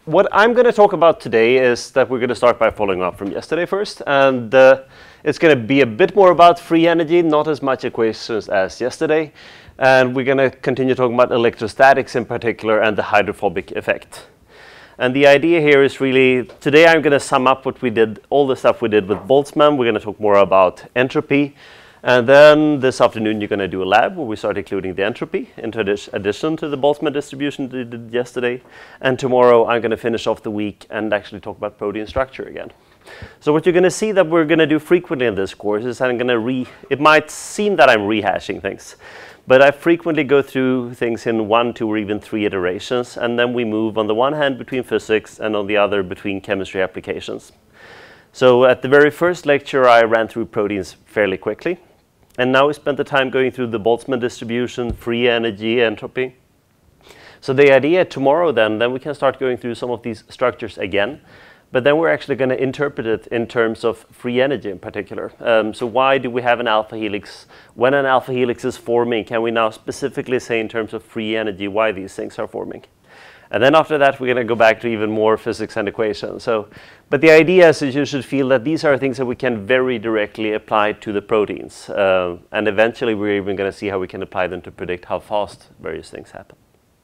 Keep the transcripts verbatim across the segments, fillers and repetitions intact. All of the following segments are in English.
what I'm going to talk about today is that we're going to start by following up from yesterday first. And uh, it's going to be a bit more about free energy, not as much equations as yesterday. And we're going to continue talking about electrostatics in particular and the hydrophobic effect. And the idea here is really, today I'm going to sum up what we did, all the stuff we did with Boltzmann. We're going to talk more about entropy. And then this afternoon you're going to do a lab where we start including the entropy into addition to the Boltzmann distribution that we did yesterday. And tomorrow I'm going to finish off the week and actually talk about protein structure again. So what you're going to see that we're going to do frequently in this course is I'm going to re, it might seem that I'm rehashing things, but I frequently go through things in one, two, or even three iterations, and then we move on the one hand between physics and on the other between chemistry applications. So at the very first lecture I ran through proteins fairly quickly. And now we spent the time going through the Boltzmann distribution, free energy, entropy. So the idea tomorrow then, then we can start going through some of these structures again. But then we're actually going to interpret it in terms of free energy in particular. Um, so why do we have an alpha helix? When an alpha helix is forming, can we now specifically say in terms of free energy why these things are forming? And then after that, we're going to go back to even more physics and equations. So, but the idea is that you should feel that these are things that we can very directly apply to the proteins. Uh, and eventually, we're even going to see how we can apply them to predict how fast various things happen.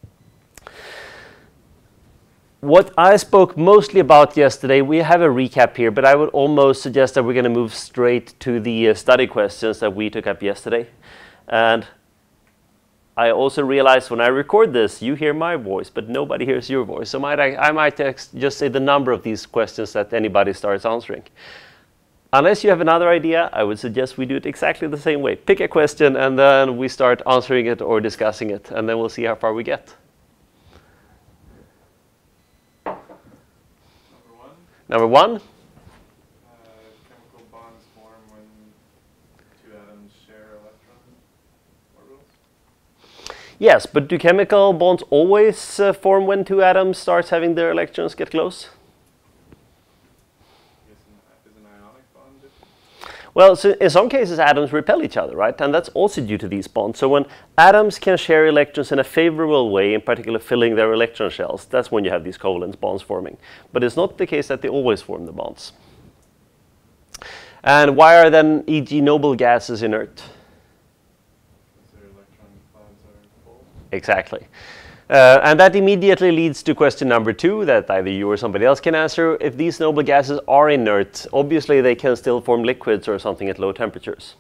What I spoke mostly about yesterday, we have a recap here, but I would almost suggest that we're going to move straight to the uh, study questions that we took up yesterday. And I also realized when I record this, you hear my voice, but nobody hears your voice. So might I, I might text, just say the number of these questions that anybody starts answering. Unless you have another idea, I would suggest we do it exactly the same way. Pick a question, and then we start answering it or discussing it, and then we'll see how far we get. Number one. Number one. Yes, but do chemical bonds always uh, form when two atoms start having their electrons get close? Is an, is an ionic bond different? Well, so in some cases atoms repel each other, right? And that's also due to these bonds. So when atoms can share electrons in a favorable way, in particular filling their electron shells, that's when you have these covalent bonds forming. But it's not the case that they always form the bonds. And why are then, for example, noble gases inert? Exactly. Uh, and that immediately leads to question number two that either you or somebody else can answer. If these noble gases are inert, obviously they can still form liquids or something at low temperatures.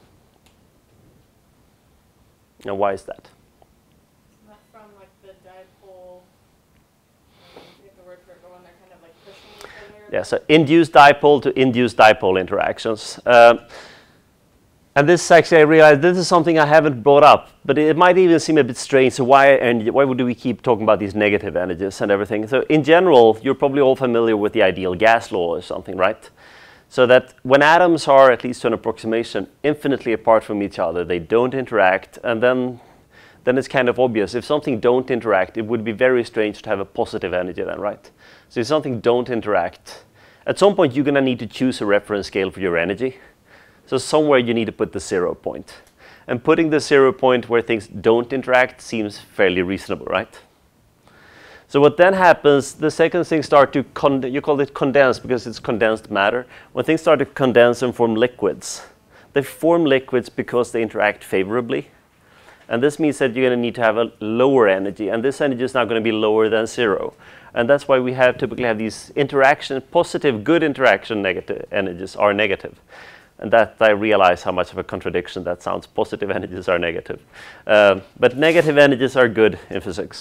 Now, why is that? Isn't that from like the dipole, I forget the word for it, but when they're kind of like pushing each other? Yeah, so induced dipole to induced dipole interactions. Uh, And this actually, I realized this is something I haven't brought up, but it might even seem a bit strange. So why, and why would we keep talking about these negative energies and everything? So in general, you're probably all familiar with the ideal gas law or something, right? So that when atoms are, at least to an approximation, infinitely apart from each other, they don't interact, and then, then it's kind of obvious. If something don't interact, it would be very strange to have a positive energy then, right? So if something don't interact, at some point you're going to need to choose a reference scale for your energy. So somewhere you need to put the zero point. And putting the zero point where things don't interact seems fairly reasonable, right? So what then happens, the second things start to, con you call it condense because it's condensed matter. When things start to condense and form liquids, they form liquids because they interact favorably. And this means that you're going to need to have a lower energy. And this energy is now going to be lower than zero. And that's why we have typically have these interaction, positive, good interaction negative energies are negative. And that I realize how much of a contradiction that sounds. Positive energies are negative. Uh, but negative energies are good in physics.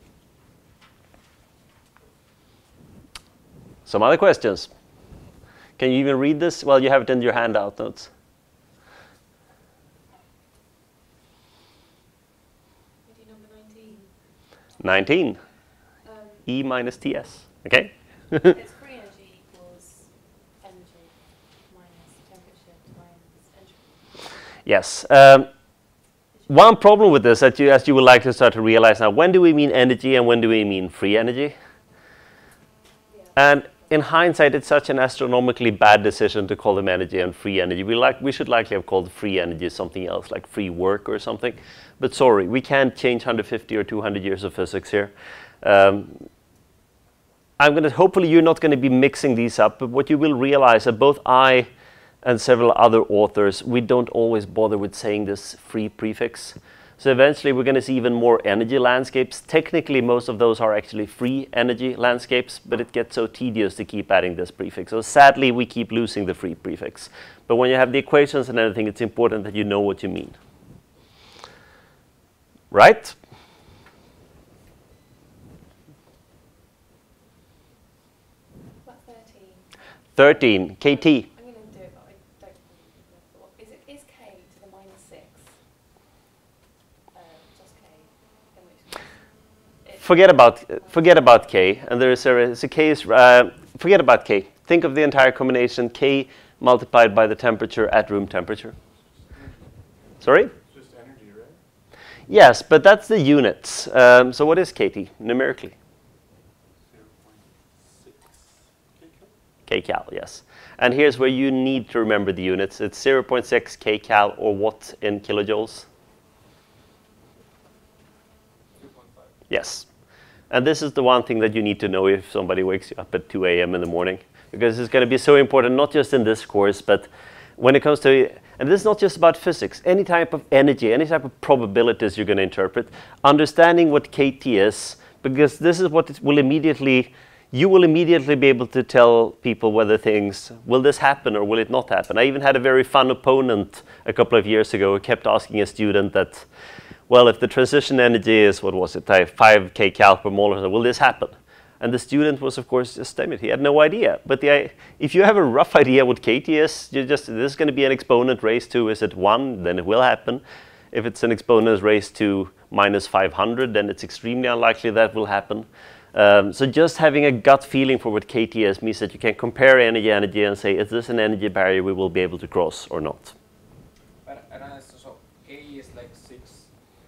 Some other questions? Can you even read this? Well, you have it in your handout notes. Number nineteen. nineteen. Um, E minus T S. Okay? it's free energy equals energy minus temperature times entropy. Yes. Um, one problem with this, that you, as you would like to start to realize now, when do we mean energy and when do we mean free energy? Yeah. And in hindsight, it's such an astronomically bad decision to call them energy and free energy. We, like, we should likely have called free energy something else, like free work or something. But sorry, we can't change one hundred fifty or two hundred years of physics here. Um, I'm going to, hopefully you're not going to be mixing these up, but what you will realize that both I and several other authors, we don't always bother with saying this free prefix. So eventually we're going to see even more energy landscapes. Technically, most of those are actually free energy landscapes, but it gets so tedious to keep adding this prefix. So sadly, we keep losing the free prefix. But when you have the equations and everything, it's important that you know what you mean. Right? What, thirteen? thirteen, K T. I'm going to do it, but I don't know. Is it is K to the minus six? Uh, just K. In which case it- Forget about, forget about K. And there is a, it's a K is, uh, forget about K. Think of the entire combination K multiplied by the temperature at room temperature. Sorry? It's just energy, right? Yes, but that's the units. Um, so what is K T numerically? zero point six kcal, yes. And here's where you need to remember the units. It's zero point six kcal, or what in kilojoules? two point five. Yes. And this is the one thing that you need to know if somebody wakes you up at two A M in the morning, because it's going to be so important, not just in this course, but when it comes to, and this is not just about physics, any type of energy, any type of probabilities you're going to interpret, understanding what K T is, because this is what it will immediately, you will immediately be able to tell people whether things, will this happen or will it not happen? I even had a very fun opponent a couple of years ago who kept asking a student that, well, if the transition energy is, what was it, five kcal per mole, or so, will this happen? And the student was, of course, astounded. He had no idea. But the, if you have a rough idea what K T is, you just, this is going to be an exponent raised to, is it one? Then it will happen. If it's an exponent raised to minus five hundred, then it's extremely unlikely that will happen. Um, so just having a gut feeling for what K T is means that you can compare energy energy and say, is this an energy barrier we will be able to cross or not? But and uh, so, so K is like six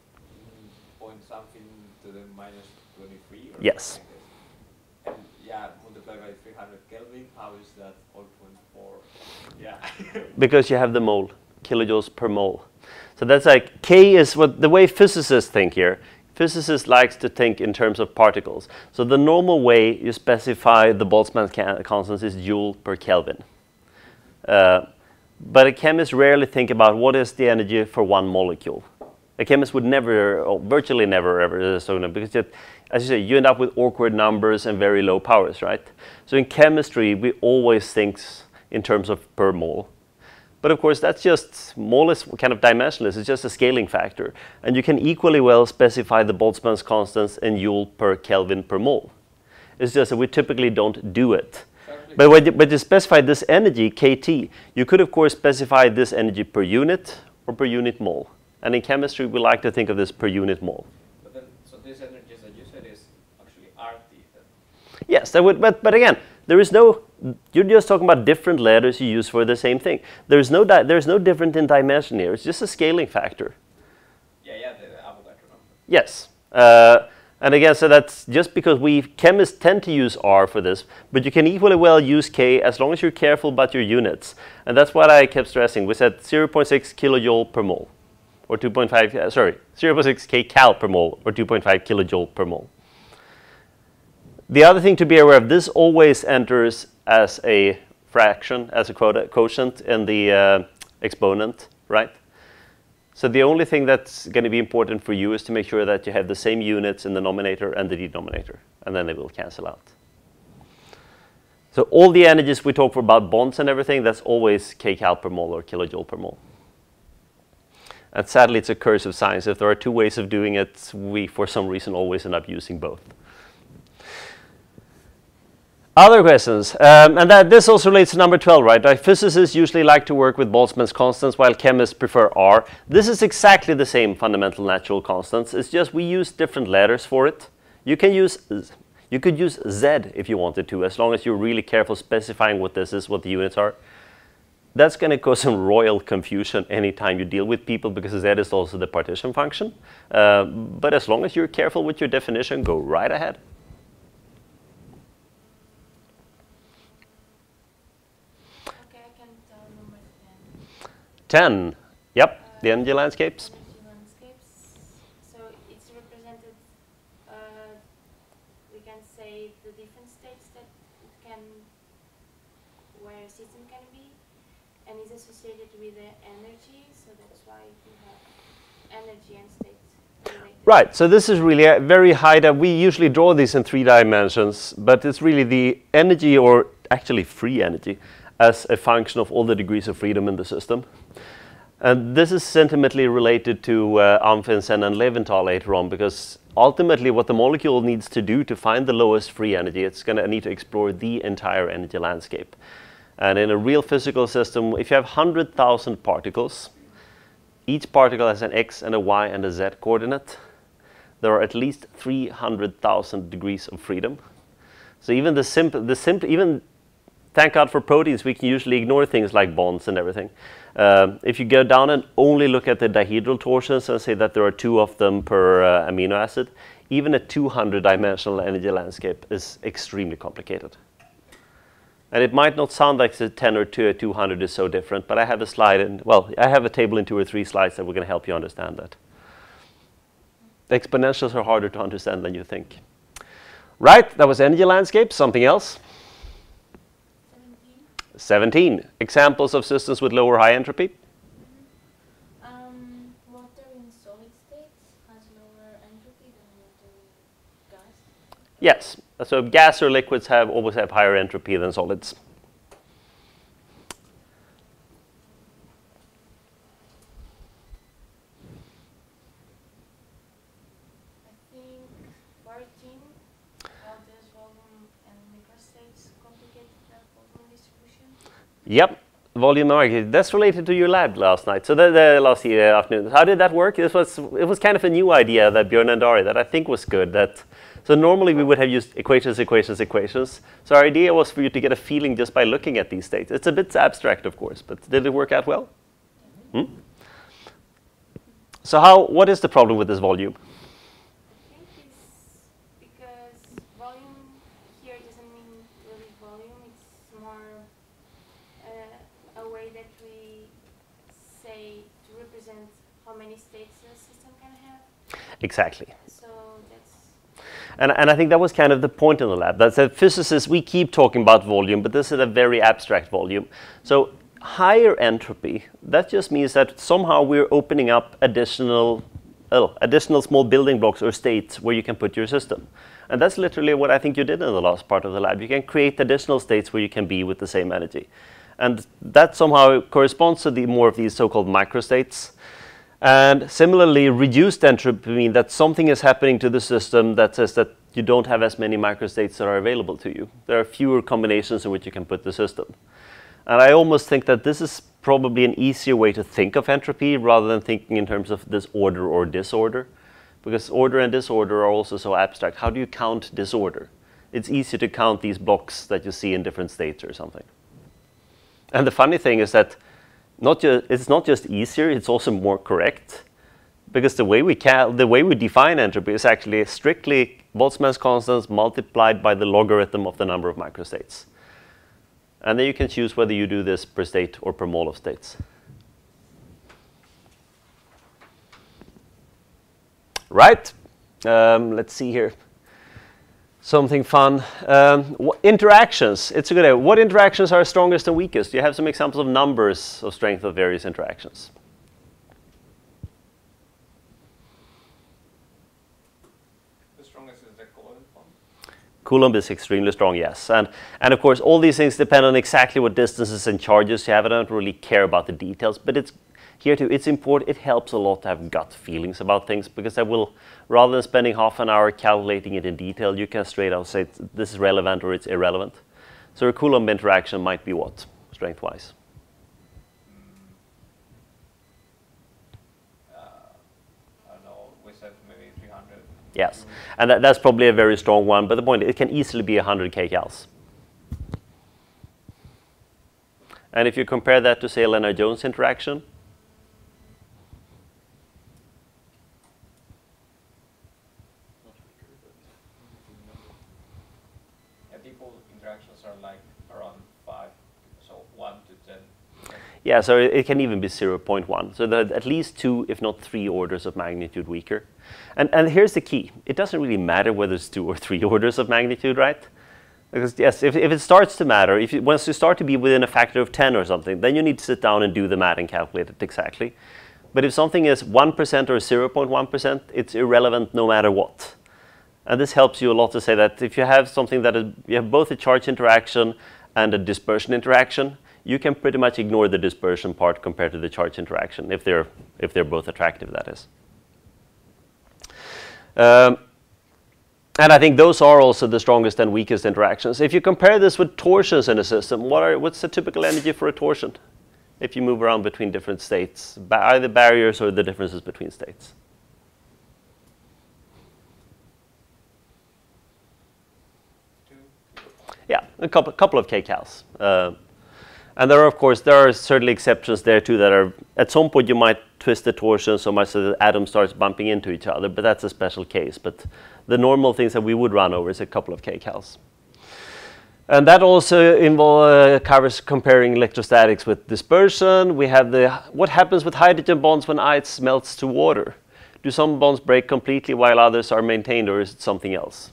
point something to the minus twenty-three? Or Yes. something like this. And yeah, multiplied by three hundred Kelvin, how is that zero point four? Yeah. Because you have the mole, kilojoules per mole. So that's like, K is what the way physicists think here. Physicists likes to think in terms of particles. So the normal way you specify the Boltzmann constant is joule per Kelvin. Uh, but a chemist rarely think about what is the energy for one molecule. A chemist would never, or virtually never ever, so because it, as you say, you end up with awkward numbers and very low powers, right? So in chemistry, we always think in terms of per mole. But of course, that's just, mole is kind of dimensionless. It's just a scaling factor. And you can equally well specify the Boltzmann's constants in joule per Kelvin per mole. It's just that we typically don't do it. But when you, but you specify this energy, K T, you could of course specify this energy per unit or per unit mole. And in chemistry, we like to think of this per unit mole. But then, so this energies that you said is actually R T then? Yes, that would, but, but again, there is no, you're just talking about different letters you use for the same thing. There's no, di there's no different in dimension here. It's just a scaling factor. Yeah, yeah, the, the Avogadro number. Yes. Uh, and again, so that's just because we chemists tend to use R for this, but you can equally well use K as long as you're careful about your units. And that's what I kept stressing. We said zero point six kilojoule per mole, or two point five, uh, sorry, zero point six kcal per mole, or two point five kilojoule per mole. The other thing to be aware of, this always enters as a fraction, as a quota, quotient in the uh, exponent, right? So the only thing that's going to be important for you is to make sure that you have the same units in the numerator and the denominator, and then they will cancel out. So all the energies we talk about bonds and everything, that's always kcal per mole or kilojoule per mole. And sadly, it's a curse of science. If there are two ways of doing it, we, for some reason, always end up using both. Other questions, um, and that this also relates to number twelve, right? Like physicists usually like to work with Boltzmann's constants, while chemists prefer R. This is exactly the same fundamental natural constants. It's just we use different letters for it. You can use, you could use Z if you wanted to, as long as you're really careful specifying what this is, what the units are. That's going to cause some royal confusion anytime you deal with people, because Z is also the partition function. Uh, but as long as you're careful with your definition, go right ahead. ten, yep, uh, the energy landscapes. Energy landscapes. So it's represented, uh, we can say the different states can, where a system can be, and is associated with the energy, so that's why you have energy and state related. Right, so this is really a very high, that we usually draw this in three dimensions, but it's really the energy, or actually free energy, as a function of all the degrees of freedom in the system. And this is sentimentally related to uh, Amundsen and Lindahl later on, because ultimately what the molecule needs to do to find the lowest free energy, it's going to need to explore the entire energy landscape. And in a real physical system, if you have one hundred thousand particles, each particle has an x and a y and a z coordinate, there are at least three hundred thousand degrees of freedom. So even the simple, the simple, even thank God for proteins, we can usually ignore things like bonds and everything. Um, if you go down and only look at the dihedral torsions and say that there are two of them per uh, amino acid, even a two hundred dimensional energy landscape is extremely complicated. And it might not sound like the ten or two, two hundred is so different, but I have a slide, and well, I have a table in two or three slides that we're going to help you understand that. The exponentials are harder to understand than you think. Right, that was energy landscape. Something else? seventeen. Examples of systems with low or high entropy. Um, water in solid states has lower entropy than water in gas. Yes. So gas or liquids have always have higher entropy than solids. I think fourteen, how does volume and microstates complicate the volume distribution? Yep. Volume market. That's related to your lab last night. So the, the last uh, afternoon. How did that work? This was it was kind of a new idea that Björn and Dari that I think was good. That so normally we would have used equations, equations, equations. So our idea was for you to get a feeling just by looking at these states. It's a bit abstract, of course, but did it work out well? Hmm? So how? What is the problem with this volume? I think it's because volume here doesn't mean really volume, it's more uh, a way that we say to represent how many states a system can have. Exactly. So that's And, and I think that was kind of the point in the lab. That said, physicists, we keep talking about volume, but this is a very abstract volume. So higher entropy, that just means that somehow we're opening up additional, oh, additional small building blocks or states where you can put your system. And that's literally what I think you did in the last part of the lab. You can create additional states where you can be with the same energy. And that somehow corresponds to the more of these so-called microstates. And similarly, reduced entropy means that something is happening to the system that says that you don't have as many microstates that are available to you. There are fewer combinations in which you can put the system. And I almost think that this is probably an easier way to think of entropy rather than thinking in terms of this order or disorder. Because order and disorder are also so abstract. How do you count disorder? It's easier to count these blocks that you see in different states or something. And the funny thing is that Not ju it's not just easier, it's also more correct. Because the way we cal the way we define entropy is actually strictly Boltzmann's constants multiplied by the logarithm of the number of microstates. And then you can choose whether you do this per state or per mole of states. Right? Um, let's see here. Something fun. Um, interactions. It's a good idea. What interactions are strongest and weakest? Do you have some examples of numbers of strength of various interactions? The strongest is the Coulomb bond. Coulomb is extremely strong, yes. And, and of course, all these things depend on exactly what distances and charges you have. I don't really care about the details, but it's here too, it's important, it helps a lot to have gut feelings about things, because that will, rather than spending half an hour calculating it in detail, you can straight out say this is relevant or it's irrelevant. So a Coulomb interaction might be what, strength-wise? Uh, I don't know, we said maybe three hundred. Yes, and that, that's probably a very strong one, but the point, it can easily be one hundred kcals. And if you compare that to, say, a Lennard-Jones interaction, Interactions are like around five, so one to ten. yeah, so it, it can even be zero point one. So they're at least two, if not three orders of magnitude weaker. And, and here's the key. It doesn't really matter whether it's two or three orders of magnitude, right? Because yes, if, if it starts to matter, if you, once you start to be within a factor of ten or something, then you need to sit down and do the math and calculate it exactly. But if something is one percent or zero point one percent, it's irrelevant no matter what. And this helps you a lot to say that if you have something that is, you have both a charge interaction and a dispersion interaction, you can pretty much ignore the dispersion part compared to the charge interaction, if they're, if they're both attractive, that is. Um, and I think those are also the strongest and weakest interactions. If you compare this with torsions in a system, what are, what's the typical energy for a torsion? If you move around between different states, either barriers or the differences between states. Yeah, a couple, couple of kcals. Uh, and there are, of course, there are certainly exceptions there too that are, at some point you might twist the torsion so much that the atom starts bumping into each other, but that's a special case. But the normal things that we would run over is a couple of kcals. And that also involve, uh, covers comparing electrostatics with dispersion. We have the, what happens with hydrogen bonds when ice melts to water? Do some bonds break completely while others are maintained, or is it something else?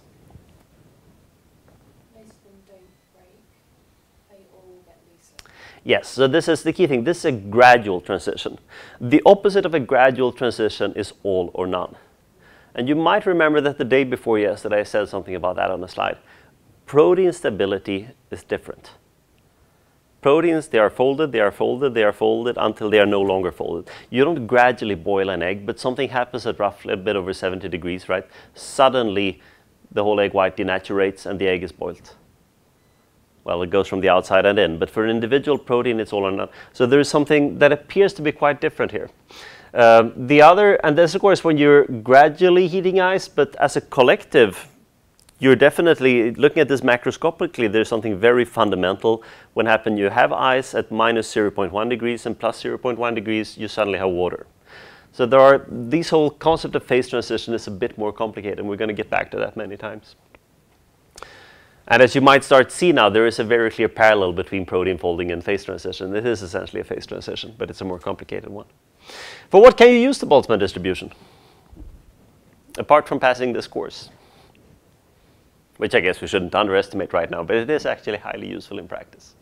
Yes, so this is the key thing. This is a gradual transition. The opposite of a gradual transition is all or none. And you might remember that the day before yesterday I said something about that on the slide. Protein stability is different. Proteins, they are folded, they are folded, they are folded until they are no longer folded. You don't gradually boil an egg, but something happens at roughly a bit over seventy degrees, right? Suddenly, the whole egg white denaturates and the egg is boiled. Well, it goes from the outside and in, but for an individual protein, it's all or none. So there is something that appears to be quite different here. Um, the other, and this of course when you're gradually heating ice, but as a collective, you're definitely looking at this macroscopically. There's something very fundamental when happen. You have ice at minus zero point one degrees and plus zero point one degrees, you suddenly have water. So there are, this whole concept of phase transition is a bit more complicated, and we're going to get back to that many times. And as you might start to see now, there is a very clear parallel between protein folding and phase transition. It is essentially a phase transition, but it's a more complicated one. For what can you use the Boltzmann distribution? Apart from passing this course, which I guess we shouldn't underestimate right now, but it is actually highly useful in practice.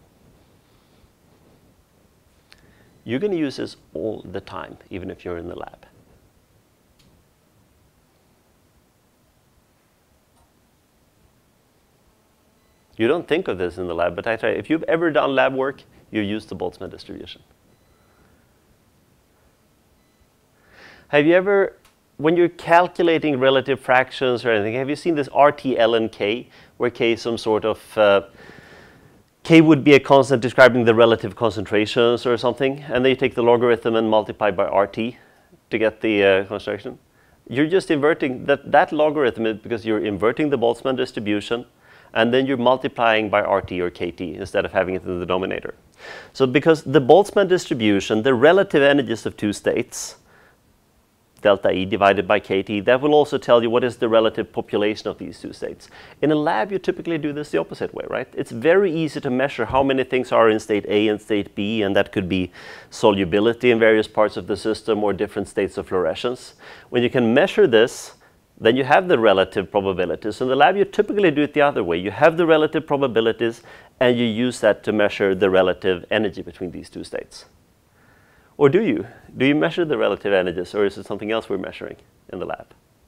You're going to use this all the time, even if you're in the lab. You don't think of this in the lab, but I try. If you've ever done lab work, you use the Boltzmann distribution. Have you ever, when you're calculating relative fractions or anything, have you seen this R T ln K, where K is some sort of, uh, K would be a constant describing the relative concentrations or something, and then you take the logarithm and multiply by R T to get the uh, concentration? You're just inverting, that, that logarithm is because you're inverting the Boltzmann distribution, and then you're multiplying by R T or K T instead of having it in the denominator. So because the Boltzmann distribution, the relative energies of two states, delta E divided by K T, that will also tell you what is the relative population of these two states. In a lab, you typically do this the opposite way, right? It's very easy to measure how many things are in state A and state B, and that could be solubility in various parts of the system or different states of fluorescence. When you can measure this, then you have the relative probabilities. In the lab, you typically do it the other way. You have the relative probabilities, and you use that to measure the relative energy between these two states. Or do you? Do you measure the relative energies, or is it something else we're measuring in the lab?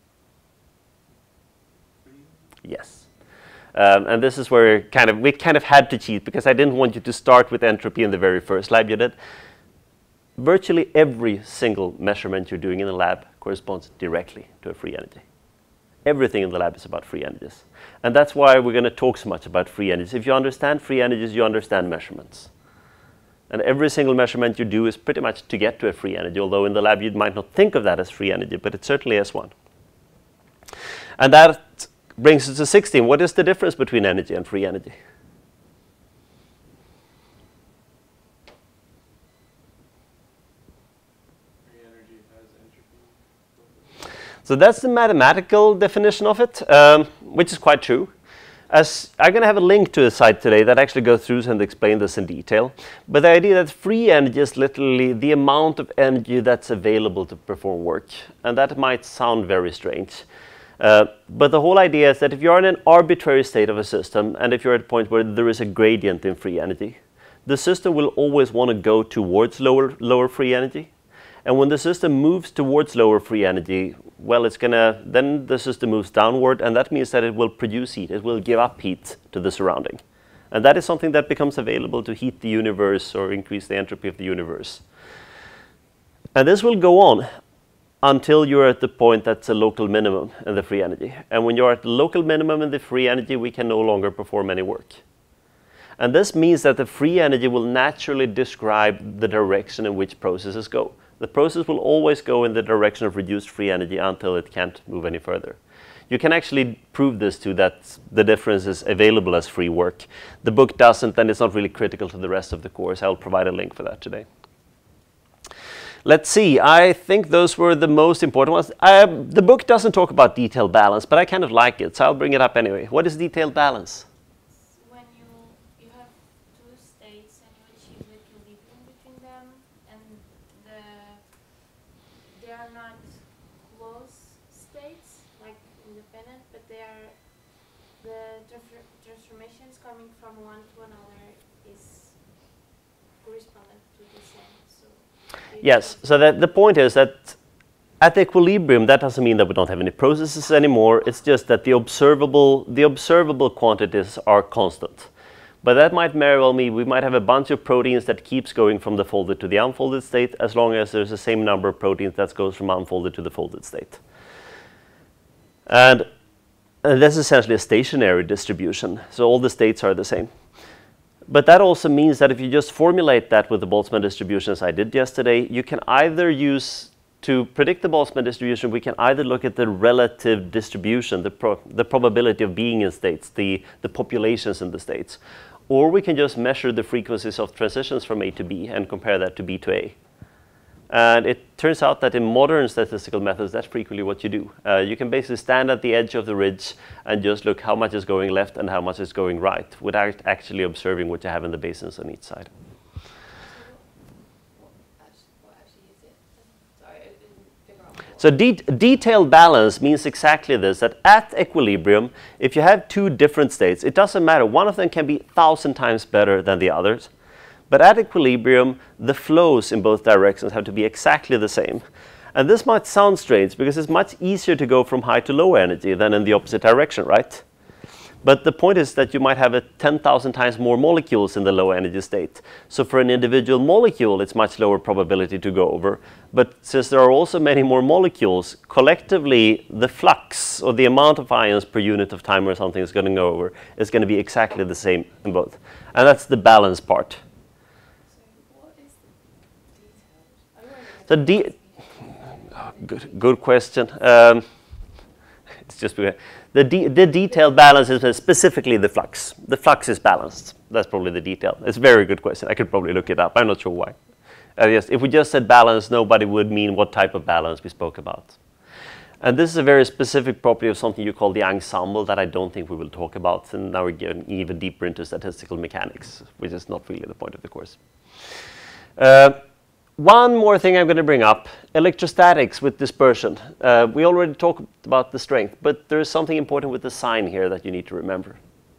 Yes. Um, and this is where kind of, we kind of had to cheat, because I didn't want you to start with entropy in the very first lab you did. Virtually every single measurement you're doing in the lab corresponds directly to a free energy. Everything in the lab is about free energies. And that's why we're going to talk so much about free energies. If you understand free energies, you understand measurements. And every single measurement you do is pretty much to get to a free energy, although in the lab you might not think of that as free energy, but it certainly is one. And that brings us to sixteen. What is the difference between energy and free energy? Free energy has entropy. So that's the mathematical definition of it, um, which is quite true. As I'm going to have a link to a site today that actually goes through and explains this in detail. But the idea that free energy is literally the amount of energy that's available to perform work. And that might sound very strange. Uh, but the whole idea is that if you're in an arbitrary state of a system, and if you're at a point where there is a gradient in free energy, the system will always want to go towards lower, lower free energy. And when the system moves towards lower free energy, well, it's gonna, then the system moves downward, and that means that it will produce heat. It will give up heat to the surrounding. And that is something that becomes available to heat the universe or increase the entropy of the universe. And this will go on until you're at the point that's a local minimum in the free energy. And when you're at the local minimum in the free energy, we can no longer perform any work. And this means that the free energy will naturally describe the direction in which processes go. The process will always go in the direction of reduced free energy until it can't move any further. You can actually prove this too, that the difference is available as free work. The book doesn't, and it's not really critical to the rest of the course. I'll provide a link for that today. Let's see, I think those were the most important ones. Uh, the book doesn't talk about detailed balance, but I kind of like it, so I'll bring it up anyway. What is detailed balance? When you, you have two states and you achieve the equilibrium between them, and the, they are not close states, like independent, but they are, the transfer, transformations coming from one to another is correspondent to the same. So yes, so that the point is that at equilibrium, that doesn't mean that we don't have any processes anymore. It's just that the observable, the observable quantities are constant. But that might very well mean we might have a bunch of proteins that keeps going from the folded to the unfolded state, as long as there's the same number of proteins that goes from unfolded to the folded state. And, and that's essentially a stationary distribution, so all the states are the same. But that also means that if you just formulate that with the Boltzmann distribution as I did yesterday, you can either use, to predict the Boltzmann distribution, we can either look at the relative distribution, the, pro the probability of being in states, the, the populations in the states, or we can just measure the frequencies of transitions from A to B and compare that to B to A. And it turns out that in modern statistical methods, that's frequently what you do. Uh, you can basically stand at the edge of the ridge and just look how much is going left and how much is going right without actually observing what you have in the basins on each side. So de detailed balance means exactly this, that at equilibrium, if you have two different states, it doesn't matter. One of them can be a thousand times better than the others. But at equilibrium, the flows in both directions have to be exactly the same. And this might sound strange because it's much easier to go from high to low energy than in the opposite direction, right? But the point is that you might have a ten thousand times more molecules in the low energy state. So for an individual molecule, it's much lower probability to go over. But since there are also many more molecules, collectively the flux or the amount of ions per unit of time or something is going to go over is going to be exactly the same in both. And that's the balance part. So de oh, good, good question. Um, it's just the de the detailed balance is specifically the flux. The flux is balanced. That's probably the detail. It's a very good question. I could probably look it up. I'm not sure why. Uh, yes, if we just said balance, nobody would mean what type of balance we spoke about. And this is a very specific property of something you call the ensemble that I don't think we will talk about. And now we're getting even deeper into statistical mechanics, which is not really the point of the course. Uh, One more thing I'm going to bring up, electrostatics with dispersion. Uh, we already talked about the strength, but there is something important with the sign here that you need to remember.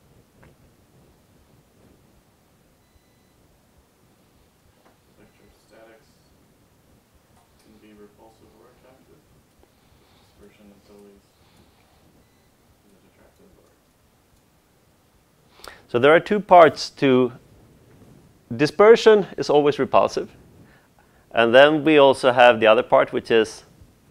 Electrostatics can be repulsive or attractive. Dispersion is always is it attractive or? So there are two parts to dispersion is always repulsive. And then we also have the other part, which is,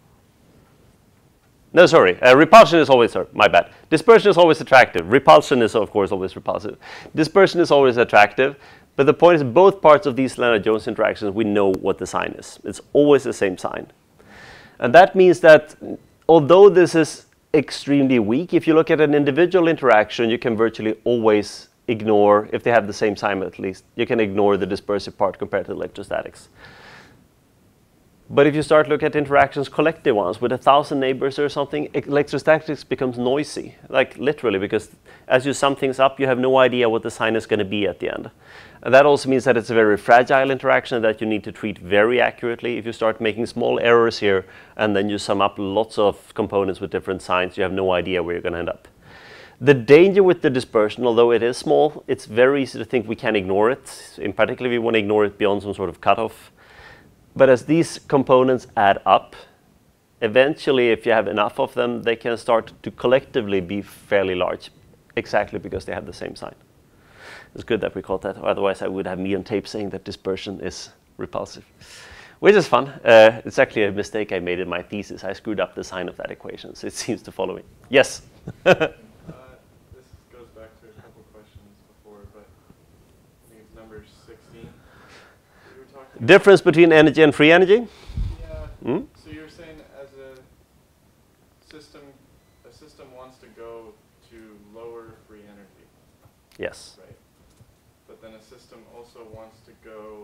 no, sorry, uh, repulsion is always, sorry, my bad. Dispersion is always attractive. Repulsion is, of course, always repulsive. Dispersion is always attractive. But the point is, both parts of these Lennard-Jones interactions, we know what the sign is. It's always the same sign. And that means that although this is extremely weak, if you look at an individual interaction, you can virtually always ignore, if they have the same sign at least, you can ignore the dispersive part compared to electrostatics. But if you start looking at interactions, collective ones, with a thousand neighbors or something, electrostatics becomes noisy, like literally, because as you sum things up, you have no idea what the sign is going to be at the end. And that also means that it's a very fragile interaction that you need to treat very accurately. If you start making small errors here, and then you sum up lots of components with different signs, you have no idea where you're going to end up. The danger with the dispersion, although it is small, it's very easy to think we can ignore it. In particular, we want to ignore it beyond some sort of cutoff. But as these components add up, eventually, if you have enough of them, they can start to collectively be fairly large, exactly because they have the same sign. It's good that we caught that, otherwise I would have me on tape saying that dispersion is repulsive, which is fun. Uh, it's actually a mistake I made in my thesis. I screwed up the sign of that equation, so it seems to follow me. Yes? Difference between energy and free energy? Yeah. Mm? So you're saying as a system, a system wants to go to lower free energy. Yes. Right. But then a system also wants to go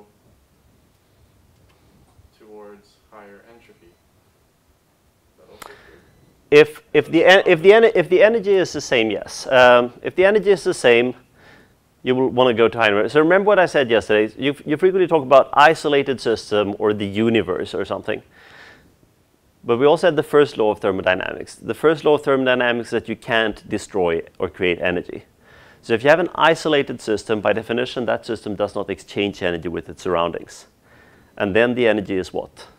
towards higher entropy. Is that also true? If if the en if the en if the energy is the same, yes. Um, if the energy is the same, you will want to go to higher. So remember what I said yesterday. You, you frequently talk about isolated system or the universe or something. But we also had the first law of thermodynamics. The first law of thermodynamics is that you can't destroy or create energy. So if you have an isolated system, by definition, that system does not exchange energy with its surroundings. And then the energy is what?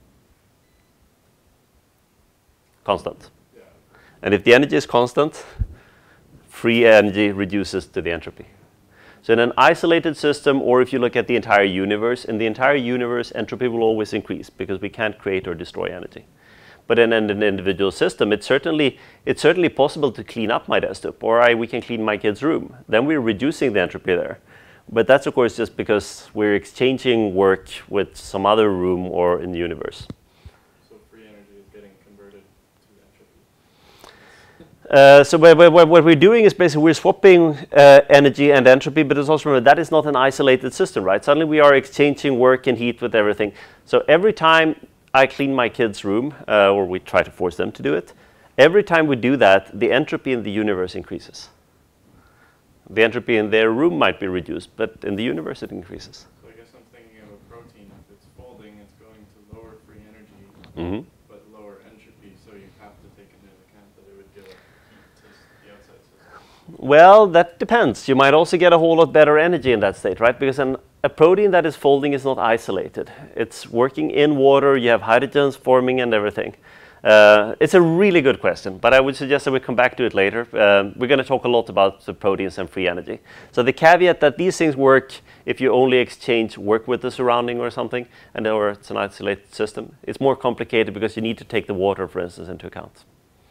Constant. Yeah. And if the energy is constant, free energy reduces to the entropy. So in an isolated system, or if you look at the entire universe, in the entire universe, entropy will always increase because we can't create or destroy energy. But in an individual system, it's certainly, it's certainly possible to clean up my desktop, or I, we can clean my kid's room. Then we're reducing the entropy there. But that's, of course, just because we're exchanging work with some other room or in the universe. So free energy is getting converted to entropy. Uh, so what, what, what we're doing is basically we're swapping uh, energy and entropy, but it's also remember that is not an isolated system, right? Suddenly we are exchanging work and heat with everything. So every time I clean my kid's room, uh, or we try to force them to do it, every time we do that, the entropy in the universe increases. The entropy in their room might be reduced, but in the universe it increases. So I guess I'm thinking of a protein. If it's folding, it's going to lower free energy, Mm-hmm. but lower entropy. So you have to take into account that it would give heat to the outside system. Well, that depends. You might also get a whole lot better energy in that state, right? Because an, a protein that is folding is not isolated. It's working in water. You have hydrogens forming and everything. Uh, it's a really good question, but I would suggest that we come back to it later. Um, we're going to talk a lot about the proteins and free energy. So the caveat that these things work if you only exchange work with the surrounding or something, and or it's an isolated system. It's more complicated because you need to take the water, for instance, into account.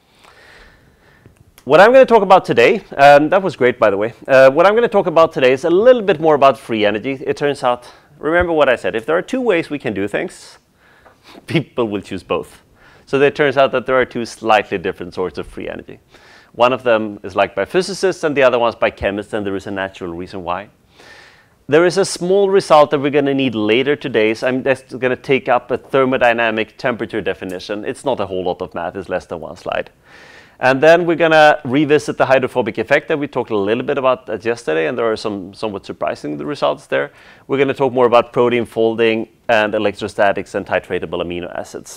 What I'm going to talk about today, um, that was great, by the way. Uh, what I'm going to talk about today is a little bit more about free energy. It turns out, remember what I said, if there are two ways we can do things, people will choose both. So it turns out that there are two slightly different sorts of free energy. One of them is liked by physicists and the other one's by chemists, and there is a natural reason why. There is a small result that we're going to need later today, so I'm just going to take up a thermodynamic temperature definition. It's not a whole lot of math, it's less than one slide. And then we're going to revisit the hydrophobic effect that we talked a little bit about that yesterday, and there are some somewhat surprising results there. We're going to talk more about protein folding and electrostatics and titratable amino acids.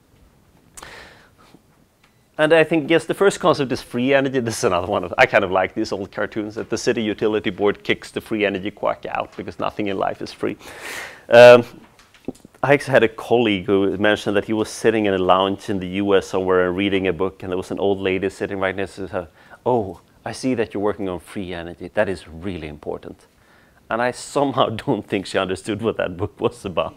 And I think, yes, the first concept is free energy. This is another one. Of, I kind of like these old cartoons that the city utility board kicks the free energy quack out because nothing in life is free. Um, I actually had a colleague who mentioned that he was sitting in a lounge in the U S somewhere and reading a book, and there was an old lady sitting right next to her. Oh, I see that you're working on free energy. That is really important. And I somehow don't think she understood what that book was about.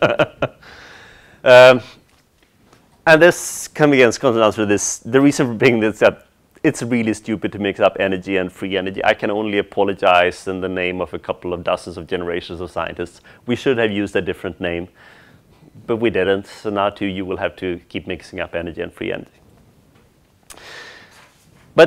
um, And this comes again comes down to this. The reason for being this that it's really stupid to mix up energy and free energy. I can only apologize in the name of a couple of dozens of generations of scientists. We should have used a different name, but we didn't. So now too, you will have to keep mixing up energy and free energy. But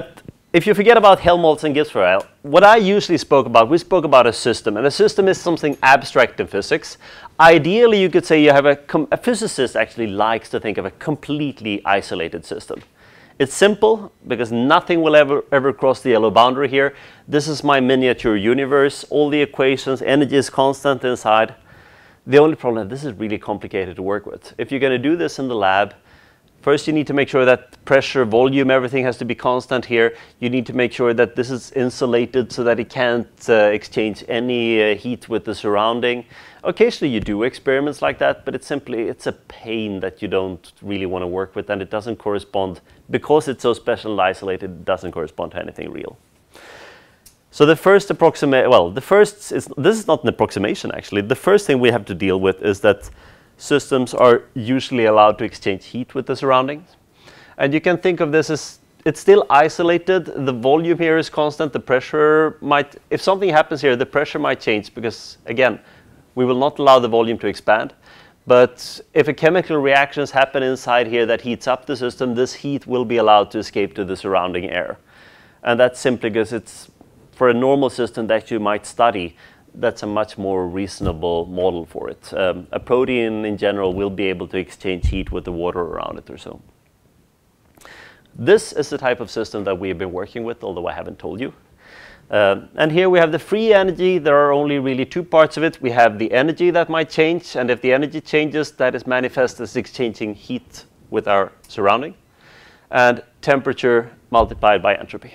if you forget about Helmholtz and Gibbs for a while, what I usually spoke about, we spoke about a system, and a system is something abstract in physics. Ideally, you could say you have a, com a physicist actually likes to think of a completely isolated system. It's simple because nothing will ever, ever cross the yellow boundary here. This is my miniature universe. All the equations, energy is constant inside. The only problem is this is really complicated to work with. If you're going to do this in the lab, first you need to make sure that pressure, volume, everything has to be constant here. You need to make sure that this is insulated so that it can't uh, exchange any uh, heat with the surrounding. Occasionally you do experiments like that, but it's simply, it's a pain that you don't really want to work with, and it doesn't correspond, because it's so special and isolated, it doesn't correspond to anything real. So the first approximate, well, the first is, this is not an approximation actually. The first thing we have to deal with is that systems are usually allowed to exchange heat with the surroundings. And you can think of this as, it's still isolated, the volume here is constant, the pressure might, if something happens here, the pressure might change because, again, we will not allow the volume to expand. But if a chemical reactions happen inside here that heats up the system, this heat will be allowed to escape to the surrounding air. And that's simply because it's, for a normal system that you might study, that's a much more reasonable model for it. Um, a protein in general will be able to exchange heat with the water around it or so. This is the type of system that we have been working with, although I haven't told you. Uh, and here we have the free energy. There are only really two parts of it. We have the energy that might change, and if the energy changes, that is manifest as exchanging heat with our surrounding, and temperature multiplied by entropy.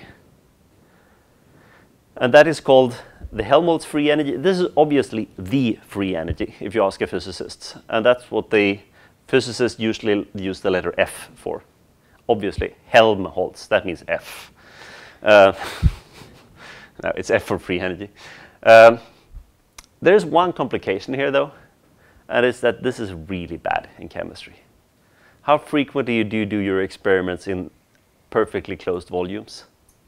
And that is called the Helmholtz free energy. This is obviously the free energy, if you ask a physicist. And that's what the physicists usually use the letter F for. Obviously, Helmholtz, that means F. Uh, no, it's F for free energy. Um, there's one complication here, though, and it's that this is really bad in chemistry. How frequently do you do your experiments in perfectly closed volumes?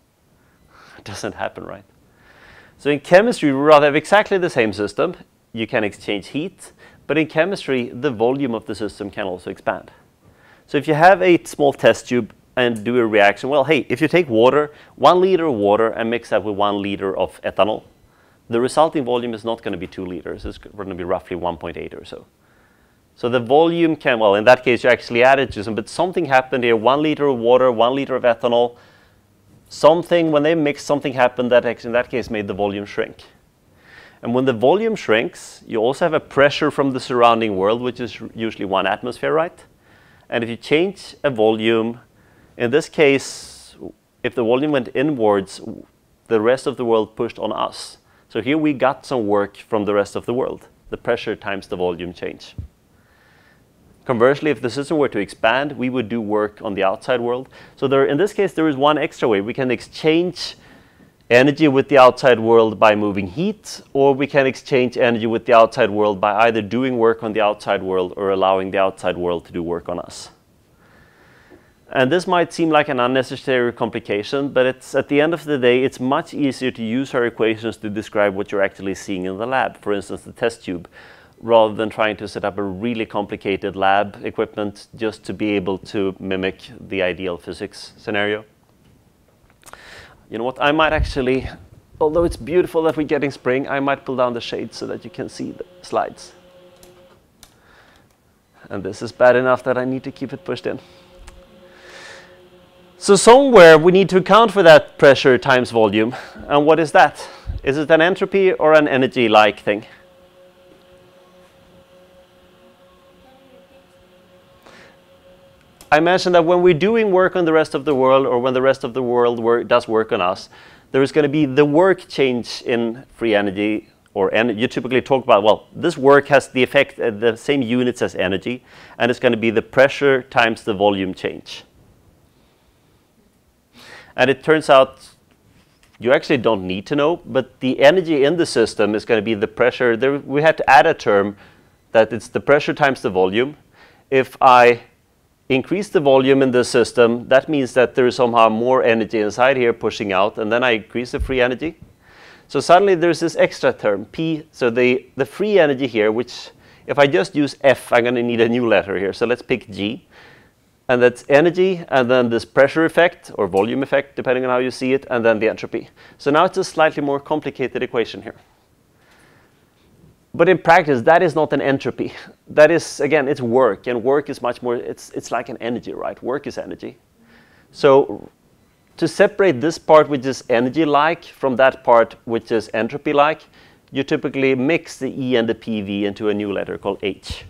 It doesn't happen, right? So in chemistry, we rather have exactly the same system. You can exchange heat, but in chemistry, the volume of the system can also expand. So if you have a small test tube and do a reaction, well, hey, if you take water, one liter of water and mix that with one liter of ethanol, the resulting volume is not going to be two liters. It's going to be roughly one point eight or so. So the volume can, well, in that case, you actually added to some, but something happened here, one liter of water, one liter of ethanol, something, when they mixed, something happened that in that case made the volume shrink. And when the volume shrinks, you also have a pressure from the surrounding world, which is usually one atmosphere, right? And if you change a volume, in this case, if the volume went inwards, the rest of the world pushed on us. So here we got some work from the rest of the world, the pressure times the volume change. Conversely, if the system were to expand, we would do work on the outside world. So there, in this case, there is one extra way. We can exchange energy with the outside world by moving heat, or we can exchange energy with the outside world by either doing work on the outside world or allowing the outside world to do work on us. And this might seem like an unnecessary complication, but it's, at the end of the day, it's much easier to use our equations to describe what you're actually seeing in the lab, for instance, the test tube, rather than trying to set up a really complicated lab equipment just to be able to mimic the ideal physics scenario. You know what, I might actually, although it's beautiful that we're getting spring, I might pull down the shade so that you can see the slides. And this is bad enough that I need to keep it pushed in. So somewhere we need to account for that pressure times volume. And what is that? Is it an entropy or an energy-like thing? I mentioned that when we're doing work on the rest of the world, or when the rest of the world work, does work on us, there is going to be the work change in free energy, or en you typically talk about, well, this work has the effect, uh, the same units as energy, and it's going to be the pressure times the volume change. And it turns out you actually don't need to know, but the energy in the system is going to be the pressure. There, we had to add a term that it's the pressure times the volume. If I increase the volume in the system, that means that there is somehow more energy inside here pushing out, and then I increase the free energy. So suddenly there's this extra term, P. So the, the free energy here, which if I just use F, I'm going to need a new letter here. So let's pick G. and that's energy, and then this pressure effect, or volume effect, depending on how you see it, and then the entropy. So now it's a slightly more complicated equation here. But in practice, that is not an entropy. That is, again, it's work, and work is much more, it's, it's like an energy, right? Work is energy. So to separate this part which is energy-like from that part which is entropy-like, you typically mix the E and the P V into a new letter called H.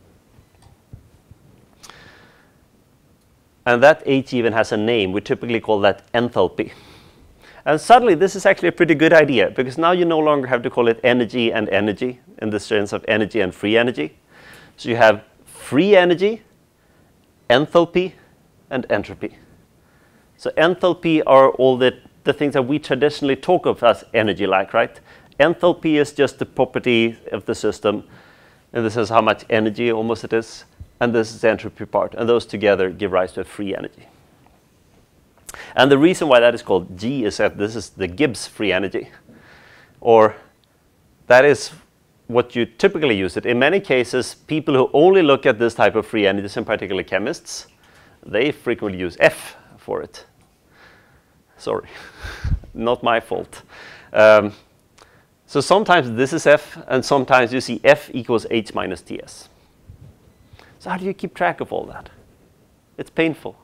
And that H even has a name. We typically call that enthalpy. And suddenly, this is actually a pretty good idea, because now you no longer have to call it energy and energy in the sense of energy and free energy. So you have free energy, enthalpy, and entropy. So enthalpy are all the, the things that we traditionally talk of as energy-like, right? Enthalpy is just the property of the system, and this is how much energy almost it is. And this is the entropy part, and those together give rise to a free energy. And the reason why that is called G is that this is the Gibbs free energy, or that is what you typically use it. In many cases, people who only look at this type of free energies, in particular chemists, they frequently use F for it. Sorry, not my fault. Um, so sometimes this is F, and sometimes you see F equals H minus T S. So how do you keep track of all that? It's painful.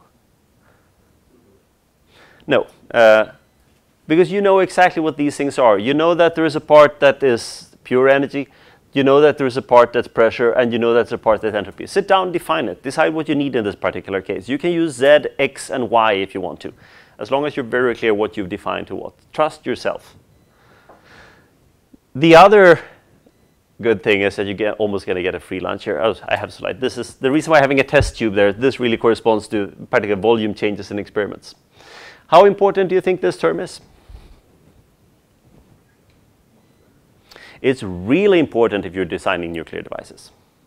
No, uh, because you know exactly what these things are. You know that there is a part that is pure energy, you know that there is a part that's pressure, and you know that's a part that's entropy. Sit down, define it, decide what you need in this particular case. You can use Z, X, and Y if you want to, as long as you're very clear what you've defined to what. Trust yourself. The other good thing is that you get almost going to get a free lunch here. Oh, I have a slide. This is the reason why having a test tube there. This really corresponds to particular volume changes in experiments. How important do you think this term is? It's really important if you're designing nuclear devices.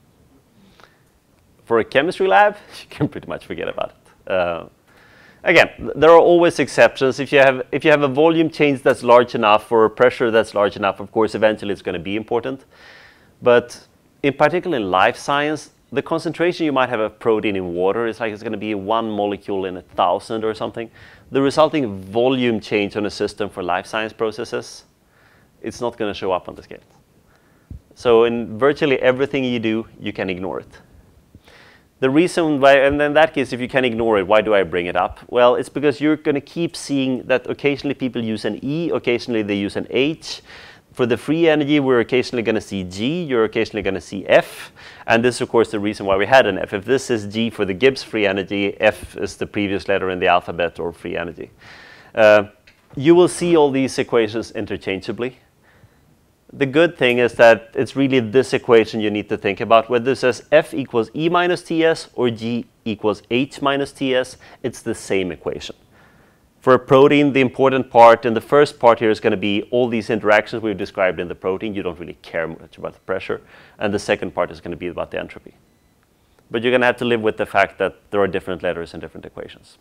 For a chemistry lab, you can pretty much forget about it. Uh, again, there are always exceptions. If you have if you have a volume change that's large enough or a pressure that's large enough, of course, eventually it's going to be important. But in particular in life science, the concentration you might have of protein in water is like it's going to be one molecule in a thousand or something. The resulting volume change on a system for life science processes, it's not going to show up on the scale. So in virtually everything you do, you can ignore it. The reason why, and in that case, if you can ignore it, why do I bring it up? Well, it's because you're going to keep seeing that occasionally people use an E, occasionally they use an H. For the free energy, we're occasionally going to see G, you're occasionally going to see F. And this is, of course, the reason why we had an F. If this is G for the Gibbs free energy, F is the previous letter in the alphabet or free energy. Uh, you will see all these equations interchangeably. The good thing is that it's really this equation you need to think about. Whether it says F equals E minus T S or G equals H minus T S, it's the same equation. For a protein, the important part in the first part here is going to be all these interactions we've described in the protein. You don't really care much about the pressure. And the second part is going to be about the entropy. But you're going to have to live with the fact that there are different letters in different equations.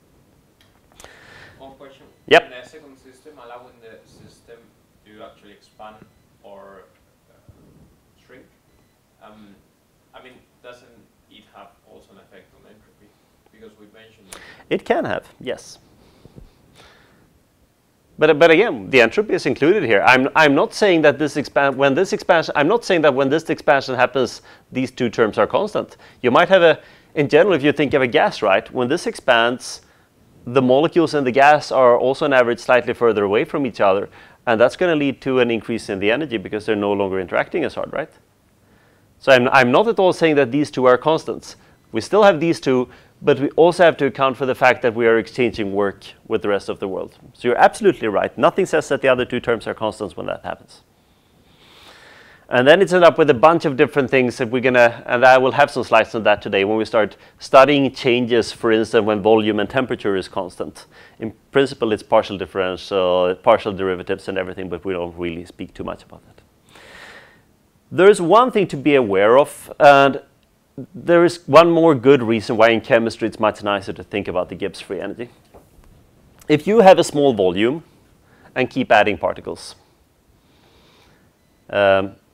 One question. Yep. In the second system, allowing the system to actually expand or uh, shrink, um, I mean, doesn't it have also an effect on entropy? Because we mentioned that. It can have, yes. But, but again, the entropy is included here. I'm, I'm not saying that this expand when this expansion, I'm not saying that when this expansion happens, these two terms are constant. You might have a, in general, if you think of a gas, right? When this expands, the molecules in the gas are also on average slightly further away from each other. And that's going to lead to an increase in the energy because they're no longer interacting as hard, right? So I'm, I'm not at all saying that these two are constants. We still have these two, but we also have to account for the fact that we are exchanging work with the rest of the world. So you're absolutely right. Nothing says that the other two terms are constants when that happens. And then it's ended up with a bunch of different things that we're going to, and I will have some slides on that today when we start studying changes, for instance, when volume and temperature is constant. In principle, it's partial differential, partial derivatives and everything, but we don't really speak too much about that. There's one thing to be aware of, and there is one more good reason why in chemistry it's much nicer to think about the Gibbs free energy. If you have a small volume and keep adding particles, um,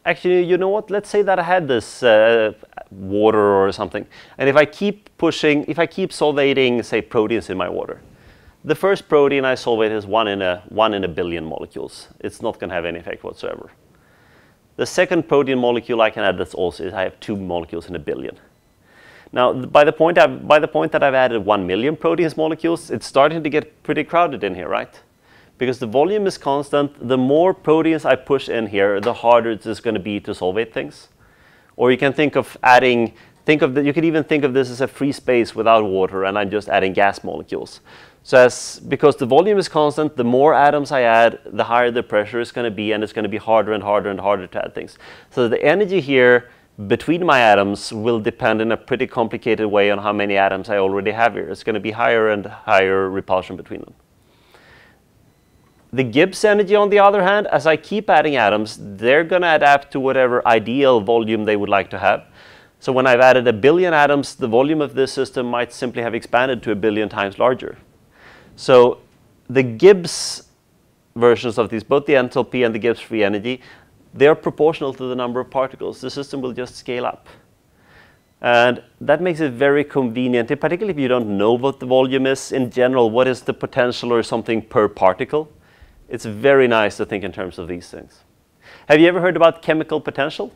actually, you know what? Let's say that I had this uh, water or something. And if I keep pushing, if I keep solvating, say, proteins in my water, the first protein I solvate is one in a, one in a billion molecules. It's not going to have any effect whatsoever. The second protein molecule I can add that's also is I have two molecules in a billion. Now, by the point I've, by the point that I've added one million proteins molecules, it's starting to get pretty crowded in here, right? Because the volume is constant, the more proteins I push in here, the harder it is going to be to solvate things. Or you can think of adding, think of the, you could even think of this as a free space without water, and I'm just adding gas molecules. So as, because the volume is constant, the more atoms I add, the higher the pressure is going to be, and it's going to be harder and harder and harder to add things. So the energy here between my atoms will depend in a pretty complicated way on how many atoms I already have here. It's going to be higher and higher repulsion between them. The Gibbs energy, on the other hand, as I keep adding atoms, they're going to adapt to whatever ideal volume they would like to have. So when I've added a billion atoms, the volume of this system might simply have expanded to a billion times larger. So the Gibbs versions of these, both the enthalpy and the Gibbs free energy, they are proportional to the number of particles. The system will just scale up. And that makes it very convenient, particularly if you don't know what the volume is. In general, what is the potential or something per particle? It's very nice to think in terms of these things. Have you ever heard about chemical potential?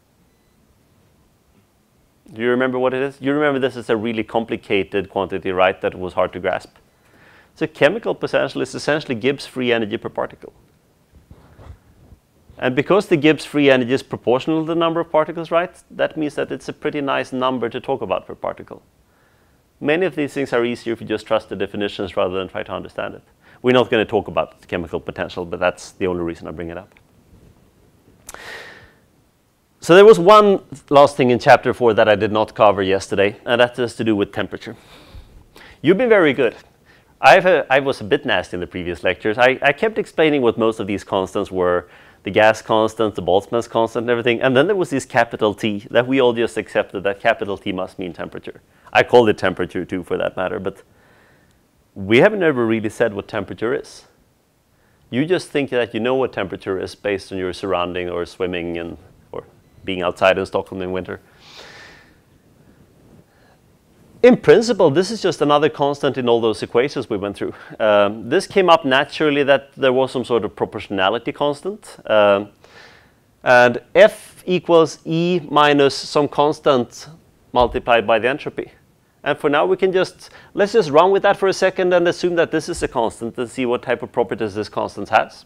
Do you remember what it is? You remember this is a really complicated quantity, right, that was hard to grasp. So chemical potential is essentially Gibbs free energy per particle. And because the Gibbs free energy is proportional to the number of particles, right, that means that it's a pretty nice number to talk about per particle. Many of these things are easier if you just trust the definitions rather than try to understand it. We're not going to talk about chemical potential, but that's the only reason I bring it up. So there was one last thing in chapter four that I did not cover yesterday, and that has to do with temperature. You've been very good. I've a, I was a bit nasty in the previous lectures. I, I kept explaining what most of these constants were, the gas constant, the Boltzmann's constant, and everything. And then there was this capital T that we all just accepted that capital T must mean temperature. I called it temperature too, for that matter, but we have never really said what temperature is. You just think that you know what temperature is based on your surrounding or swimming and, or being outside in Stockholm in winter. In principle, this is just another constant in all those equations we went through. Um, this came up naturally that there was some sort of proportionality constant. Um, and F equals E minus some constant multiplied by the entropy. And for now, we can just, let's just run with that for a second and assume that this is a constant and see what type of properties this constant has.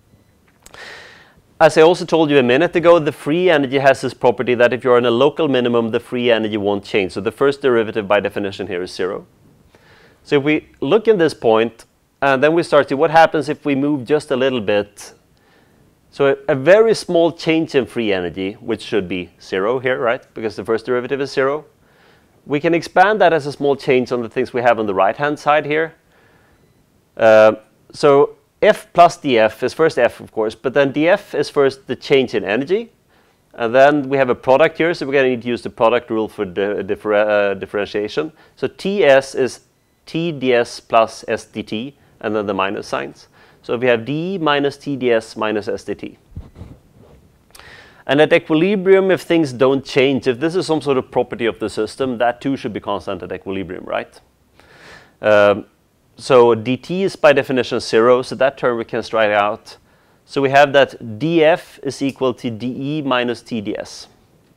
As I also told you a minute ago, the free energy has this property that if you're on a local minimum, the free energy won't change. So the first derivative by definition here is zero. So if we look in this point, and then we start to what happens if we move just a little bit. So a, a very small change in free energy, which should be zero here, right? Because the first derivative is zero. We can expand that as a small change on the things we have on the right-hand side here. Uh, so F plus dF is first F, of course, but then dF is first the change in energy. And then we have a product here, so we're going to need to use the product rule for the differ uh, differentiation. So Ts is T ds plus S dt, and then the minus signs. So we have d minus T ds minus S dt. And at equilibrium, if things don't change, if this is some sort of property of the system, that too should be constant at equilibrium, right? Um, so dt is by definition zero, so that term we can strike out. So we have that df is equal to de minus T ds.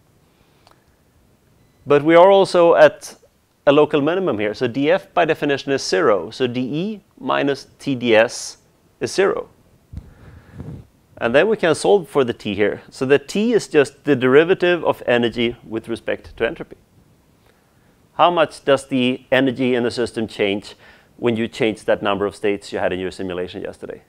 But we are also at a local minimum here. So df by definition is zero. So de minus T ds is zero. And then we can solve for the T here. So the T is just the derivative of energy with respect to entropy. How much does the energy in the system change when you change that number of states you had in your simulation yesterday?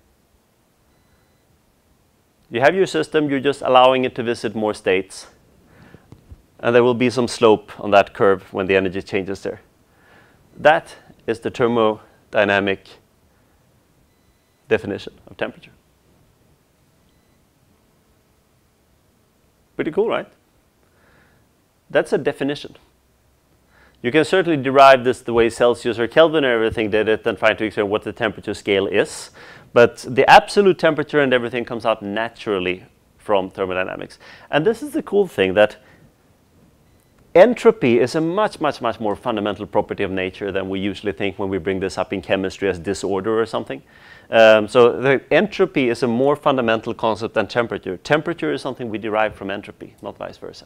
You have your system, you're just allowing it to visit more states. And there will be some slope on that curve when the energy changes there. That is the thermodynamic definition of temperature. Pretty cool, right? That's a definition. You can certainly derive this the way Celsius or Kelvin or everything did it and try to explain what the temperature scale is. But the absolute temperature and everything comes out naturally from thermodynamics. And this is the cool thing, that entropy is a much, much, much more fundamental property of nature than we usually think when we bring this up in chemistry as disorder or something. Um, so the entropy is a more fundamental concept than temperature. Temperature is something we derive from entropy, not vice versa.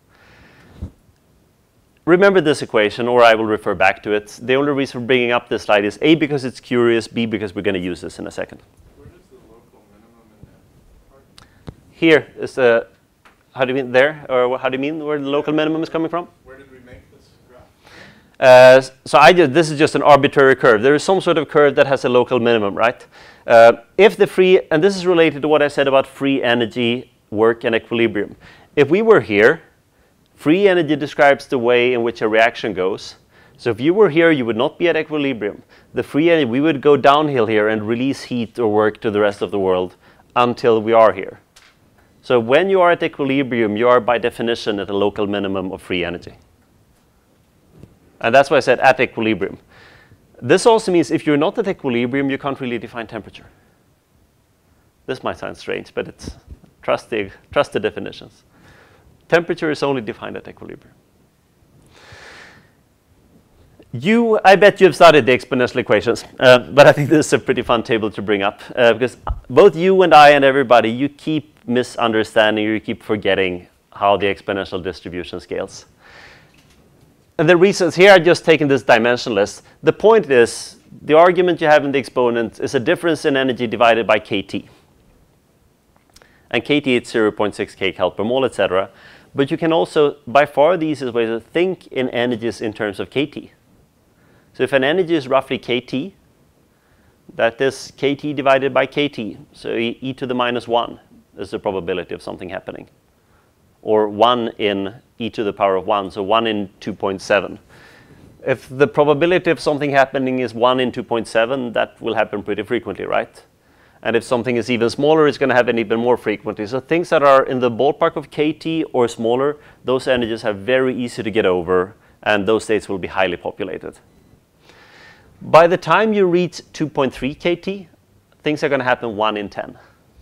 Remember this equation, or I will refer back to it. The only reason for bringing up this slide is A, because it's curious, B, because we're going to use this in a second. Where does the local minimum in that part? Here is the, how do you mean there? Or how do you mean where the local minimum is coming from? Where did we make this graph? Uh, so I just, this is just an arbitrary curve. There is some sort of curve that has a local minimum, right? Uh, if the free, and this is related to what I said about free energy, work, and equilibrium. If we were here, free energy describes the way in which a reaction goes. So if you were here, you would not be at equilibrium. The free energy, we would go downhill here and release heat or work to the rest of the world until we are here. So when you are at equilibrium, you are by definition at a local minimum of free energy. And that's why I said at equilibrium. This also means if you're not at equilibrium, you can't really define temperature. This might sound strange, but it's trust the, trust the definitions. Temperature is only defined at equilibrium. You, I bet you have studied the exponential equations, uh, but I think this is a pretty fun table to bring up, uh, because both you and I and everybody, you keep misunderstanding, you keep forgetting how the exponential distribution scales. And the reasons here, I've just taken this dimensionless. The point is, the argument you have in the exponent is a difference in energy divided by kT. And kT is zero point six kcal per mole, et cetera. But you can also, by far the easiest way to think in energies in terms of kT. So if an energy is roughly kT, that is kT divided by kT. So e, e to the minus one is the probability of something happening. Or one in e to the power of one, so one in two point seven. If the probability of something happening is one in two point seven, that will happen pretty frequently, right? And if something is even smaller, it's going to happen even more frequently. So things that are in the ballpark of kT or smaller, those energies are very easy to get over, and those states will be highly populated. By the time you reach two point three kT, things are going to happen one in ten.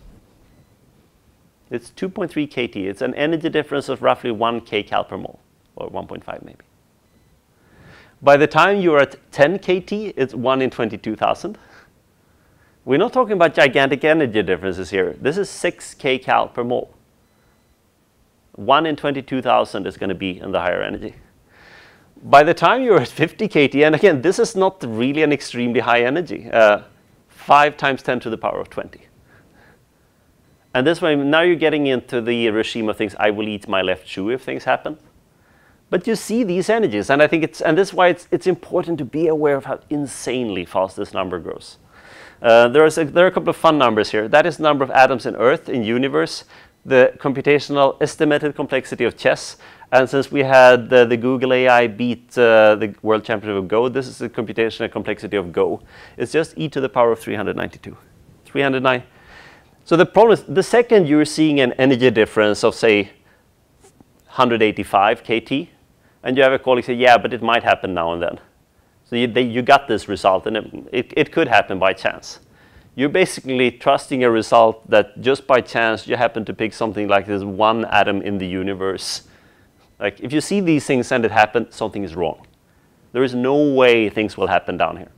It's two point three kT. It's an energy difference of roughly one kcal per mole, or one point five maybe. By the time you're at ten kT, it's one in twenty-two thousand. We're not talking about gigantic energy differences here. This is six kcal per mole. one in twenty-two thousand is going to be in the higher energy. By the time you're at fifty kT, and again, this is not really an extremely high energy, uh, five times ten to the power of twenty. And this way, now you're getting into the regime of things, I will eat my left shoe if things happen. But you see these energies, and I think it's, and this is why it's, it's important to be aware of how insanely fast this number grows. Uh, there, is a, there are a couple of fun numbers here. That is the number of atoms in Earth, in universe, the computational estimated complexity of chess. And since we had uh, the Google A I beat uh, the world championship of Go, this is the computational complexity of Go. It's just e to the power of three hundred ninety-two. three hundred nine. So the problem is, the second you're seeing an energy difference of, say, one hundred eighty-five kT, and you have a colleague say, yeah, but it might happen now and then. So you, they, you got this result, and it, it, it could happen by chance. You're basically trusting a result that just by chance you happen to pick something like this one atom in the universe. Like, if you see these things and it happens, something is wrong. There is no way things will happen down here.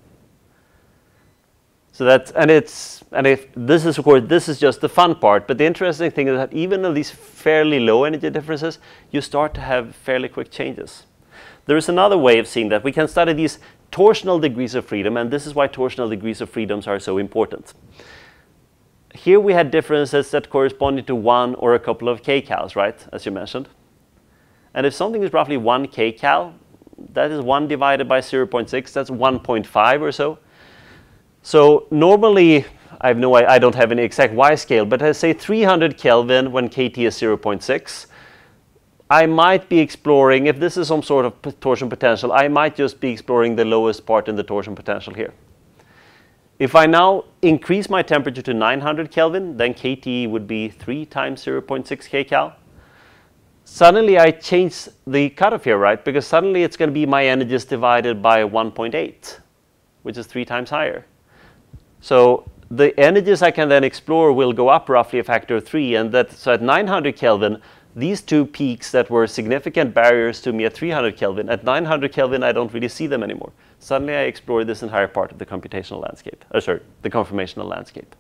So that's, and it's, and if this is, of course, this is just the fun part, but the interesting thing is that even in these fairly low energy differences, you start to have fairly quick changes. There is another way of seeing that. We can study these torsional degrees of freedom, and this is why torsional degrees of freedoms are so important. Here we had differences that corresponded to one or a couple of kcals, right, as you mentioned. And if something is roughly one kcal, that is one divided by zero point six, that's one point five or so. So normally, I have no, I don't have any exact Y scale, but I say three hundred Kelvin when kT is zero point six. I might be exploring, if this is some sort of torsion potential, I might just be exploring the lowest part in the torsion potential here. If I now increase my temperature to nine hundred Kelvin, then kT would be three times zero point six kcal. Suddenly I change the cutoff here, right? Because suddenly it's going to be my energies divided by one point eight, which is three times higher. So the energies I can then explore will go up roughly a factor of three, and that so at nine hundred Kelvin, these two peaks that were significant barriers to me at three hundred Kelvin, at nine hundred Kelvin I don't really see them anymore. Suddenly I explore this entire part of the computational landscape, oh sorry, the conformational landscape.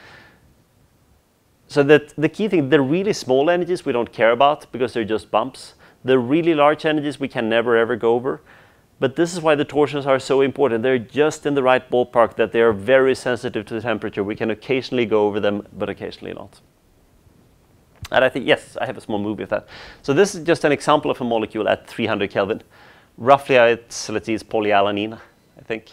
So that the key thing, the really small energies we don't care about because they're just bumps. The really large energies we can never ever go over. But this is why the torsions are so important. They're just in the right ballpark that they are very sensitive to the temperature. We can occasionally go over them, but occasionally not. And I think, yes, I have a small movie of that. So this is just an example of a molecule at three hundred Kelvin. Roughly, it's, let's see, it's polyalanine, I think.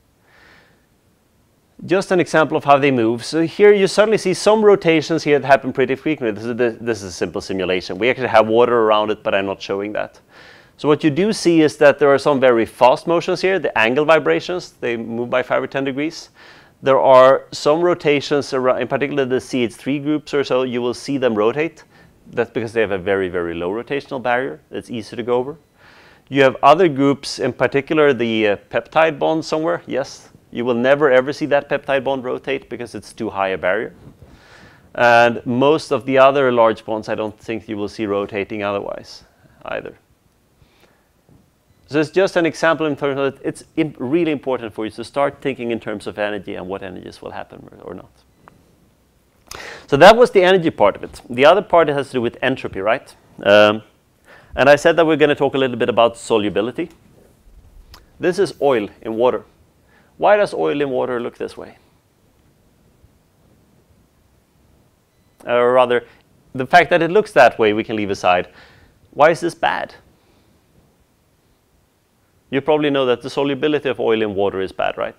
Just an example of how they move. So here you suddenly see some rotations here that happen pretty frequently. This is, the, this is a simple simulation. We actually have water around it, but I'm not showing that. So what you do see is that there are some very fast motions here, the angle vibrations. They move by five or ten degrees. There are some rotations, around, in particular the C H three groups or so, you will see them rotate. That's because they have a very, very low rotational barrier. It's easy to go over. You have other groups, in particular the uh, peptide bond somewhere. Yes, you will never ever see that peptide bond rotate because it's too high a barrier. And most of the other large bonds I don't think you will see rotating otherwise either. So it's just an example in terms of it's imp really important for you to start thinking in terms of energy and what energies will happen or, or not. So that was the energy part of it. The other part has to do with entropy, right? Um, and I said that we're going to talk a little bit about solubility. This is oil in water. Why does oil in water look this way? Or rather, the fact that it looks that way we can leave aside. Why is this bad? You probably know that the solubility of oil in water is bad, right?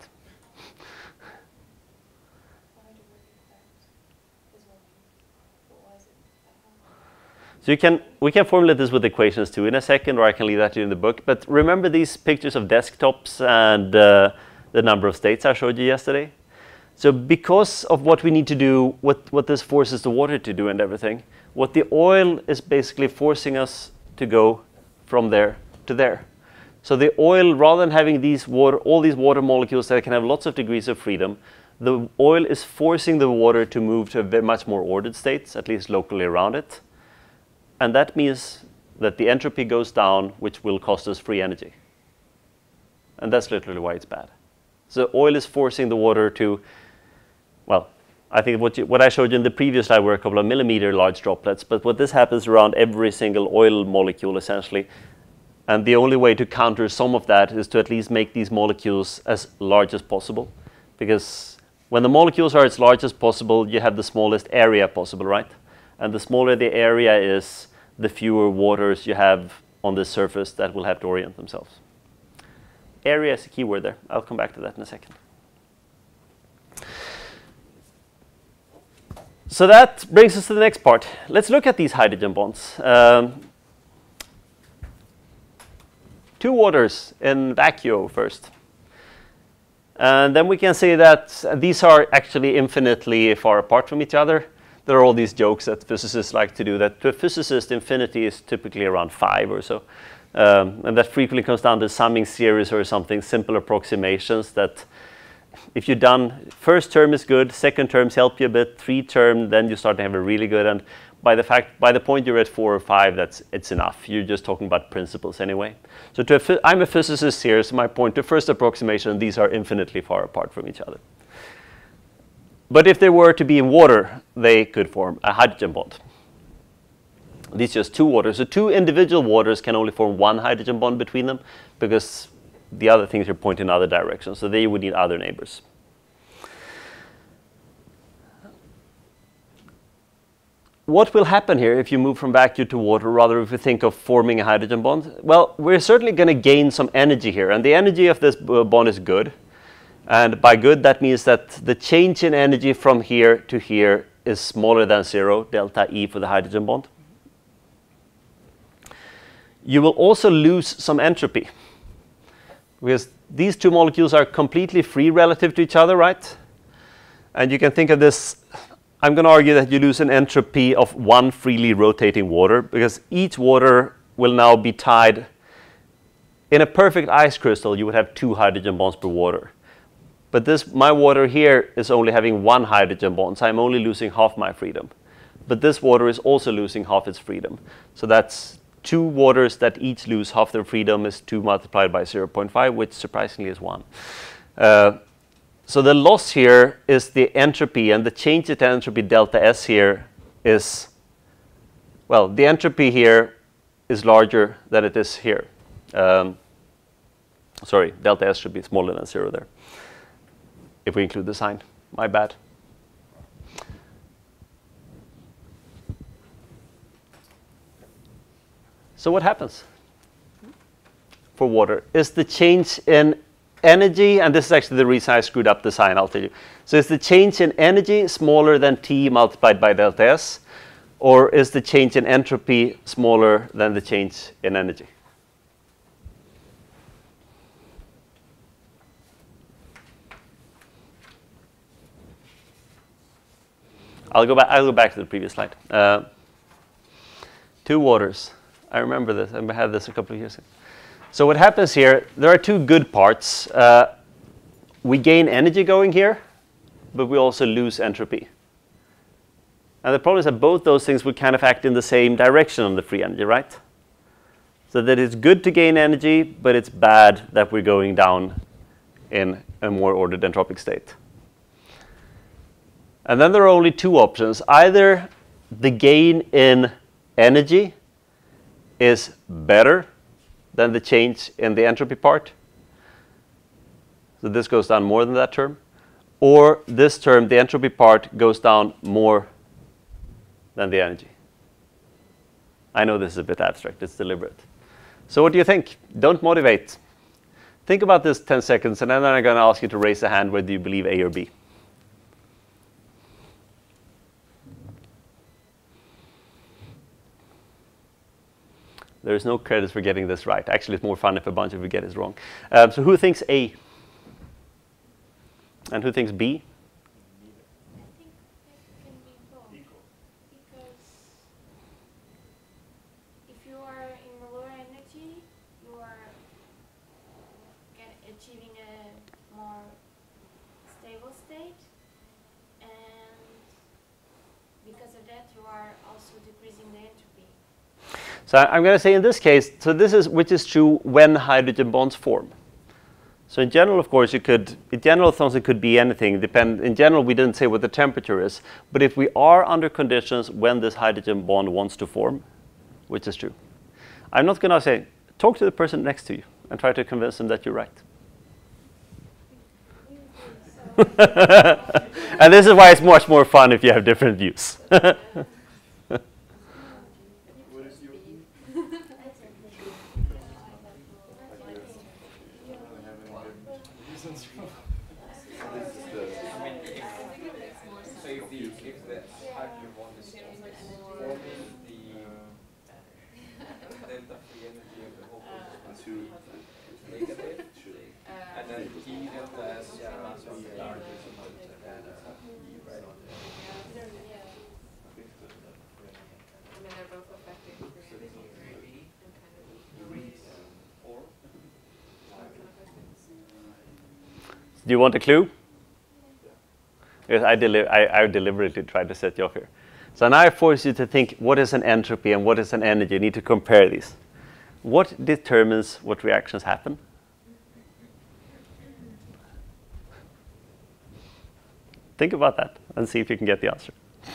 So you can, we can formulate this with equations too in a second, or I can leave that to you in the book. But remember these pictures of desktops and uh, the number of states I showed you yesterday? So because of what we need to do, what, what this forces the water to do and everything, what the oil is basically forcing us to go from there to there. So the oil, rather than having these water, all these water molecules that can have lots of degrees of freedom, the oil is forcing the water to move to a very much more ordered states, at least locally around it. And that means that the entropy goes down, which will cost us free energy. And that's literally why it's bad. So oil is forcing the water to, well, I think what, you, what I showed you in the previous slide were a couple of millimeter large droplets, but what this happens around every single oil molecule essentially. And the only way to counter some of that is to at least make these molecules as large as possible. Because when the molecules are as large as possible, you have the smallest area possible, right? And the smaller the area is, the fewer waters you have on the surface that will have to orient themselves. Area is a key word there. I'll come back to that in a second. So that brings us to the next part. Let's look at these hydrogen bonds. Um, Two waters in vacuum first. And then we can say that these are actually infinitely far apart from each other. There are all these jokes that physicists like to do that to a physicist infinity is typically around five or so. Um, and that frequently comes down to summing series or something, simple approximations that if you've done, first term is good, second terms help you a bit, three term, then you start to have a really good, and by the fact, by the point you're at four or five, that's it's enough. You're just talking about principles anyway. So to a I'm a physicist here, so my point to first approximation, these are infinitely far apart from each other. But if they were to be in water, they could form a hydrogen bond. These are just two waters. So two individual waters can only form one hydrogen bond between them because the other things are pointing in other directions. So they would need other neighbors. What will happen here if you move from vacuum to water, rather if we think of forming a hydrogen bond? Well, we're certainly going to gain some energy here. And the energy of this bond is good. And by good, that means that the change in energy from here to here is smaller than zero, delta E for the hydrogen bond. You will also lose some entropy. Because these two molecules are completely free relative to each other, right? And you can think of this, I'm going to argue that you lose an entropy of one freely rotating water because each water will now be tied. In a perfect ice crystal, you would have two hydrogen bonds per water. But this, my water here is only having one hydrogen bond, so I'm only losing half my freedom. But this water is also losing half its freedom. So that's two waters that each lose half their freedom is two multiplied by zero point five, which surprisingly is one. Uh, so the loss here is the entropy, and the change in entropy delta S here is, well, the entropy here is larger than it is here. Um, sorry, delta S should be smaller than zero there, if we include the sign. My bad. So what happens for water is the change in energy, and this is actually the reason I screwed up the sign, I'll tell you. So is the change in energy smaller than T multiplied by delta S, or is the change in entropy smaller than the change in energy? I'll go back, I'll go back to the previous slide. Uh, two waters. I remember this. I had this a couple of years ago. So what happens here, there are two good parts. Uh, we gain energy going here, but we also lose entropy. And the problem is that both those things would kind of act in the same direction on the free energy, right? So that it's good to gain energy, but it's bad that we're going down in a more ordered entropic state. And then there are only two options. Either the gain in energy is better than the change in the entropy part. So this goes down more than that term. Or this term, the entropy part, goes down more than the energy. I know this is a bit abstract. It's deliberate. So what do you think? Don't motivate. Think about this ten seconds, and then I'm going to ask you to raise a hand whether you believe A or B. There's no credit for getting this right. Actually, it's more fun if a bunch of you get it wrong. Um, so who thinks A? And who thinks B? I think it can be both. Because if you are in lower energy, you are get achieving a more stable state. And because of that, you are also decreasing the entropy. So I'm going to say in this case, so this is which is true when hydrogen bonds form. So in general, of course, you could, in general terms, it could be anything. Depend, in general, we didn't say what the temperature is. But if we are under conditions when this hydrogen bond wants to form, which is true, I'm not going to say, talk to the person next to you and try to convince them that you're right. And this is why it's much more fun if you have different views. Do you want a clue? Because I, deli I, I deliberately tried to set you off here. So now I force you to think, what is an entropy and what is an energy? You need to compare these. What determines what reactions happen? Think about that and see if you can get the answer.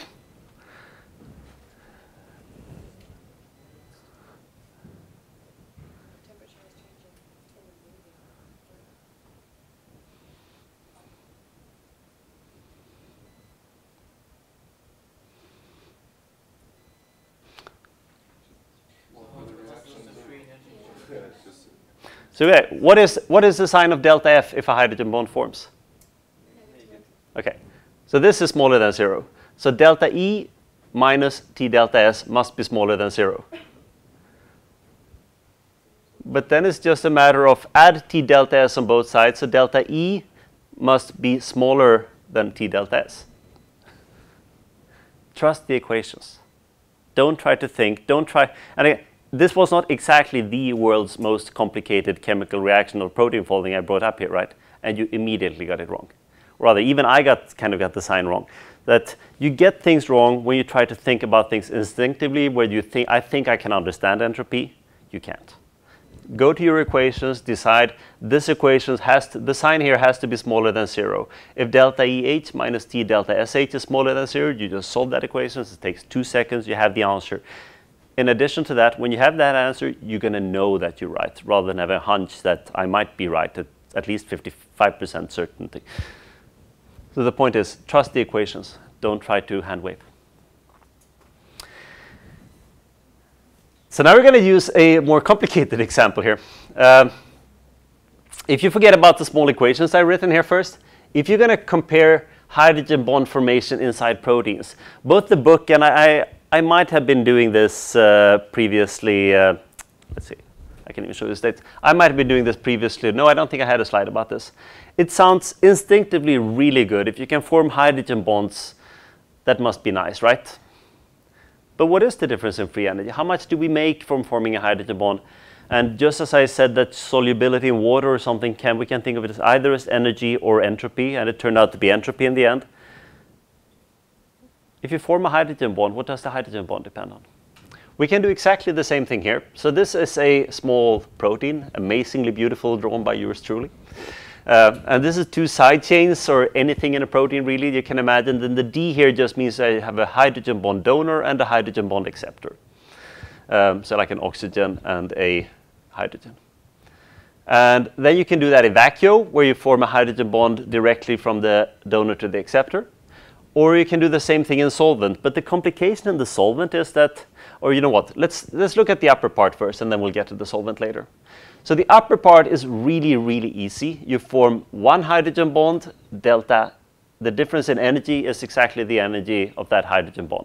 So yeah, what is what is the sign of delta F if a hydrogen bond forms? Okay, so this is smaller than zero. So delta E minus T delta S must be smaller than zero. But then it's just a matter of add T delta S on both sides. So delta E must be smaller than T delta S. Trust the equations. Don't try to think. Don't try. And again, this was not exactly the world's most complicated chemical reaction or protein folding I brought up here, right? and you immediately got it wrong. Rather, even I got kind of got the sign wrong. That you get things wrong when you try to think about things instinctively, where you think, I think I can understand entropy. You can't. Go to your equations, decide this equation has to, the sign here has to be smaller than zero. If delta E H minus T delta S H is smaller than zero, you just solve that equation. It takes two seconds, you have the answer. In addition to that, when you have that answer, you're going to know that you're right, rather than have a hunch that I might be right at at least fifty-five percent certainty. So the point is, trust the equations. Don't try to hand wave. So now we're going to use a more complicated example here. Um, if you forget about the small equations I've written here first, if you're going to compare hydrogen bond formation inside proteins, both the book and I, I, I might have been doing this uh, previously. Uh, let's see, I can even show you the states. I might have been doing this previously. No, I don't think I had a slide about this. It sounds instinctively really good. If you can form hydrogen bonds, that must be nice, right? But what is the difference in free energy? How much do we make from forming a hydrogen bond? And just as I said that solubility in water or something, can, we can think of it as either as energy or entropy, and it turned out to be entropy in the end. If you form a hydrogen bond, what does the hydrogen bond depend on? We can do exactly the same thing here. So this is a small protein, amazingly beautiful, drawn by yours truly. Uh, and this is two side chains, or anything in a protein really you can imagine. Then the D here just means I have a hydrogen bond donor and a hydrogen bond acceptor. Um, so like an oxygen and a hydrogen. And then you can do that in vacuum, where you form a hydrogen bond directly from the donor to the acceptor. Or you can do the same thing in solvent. But the complication in the solvent is that, or you know what, let's, let's look at the upper part first, and then we'll get to the solvent later. So the upper part is really, really easy. You form one hydrogen bond, delta. The difference in energy is exactly the energy of that hydrogen bond.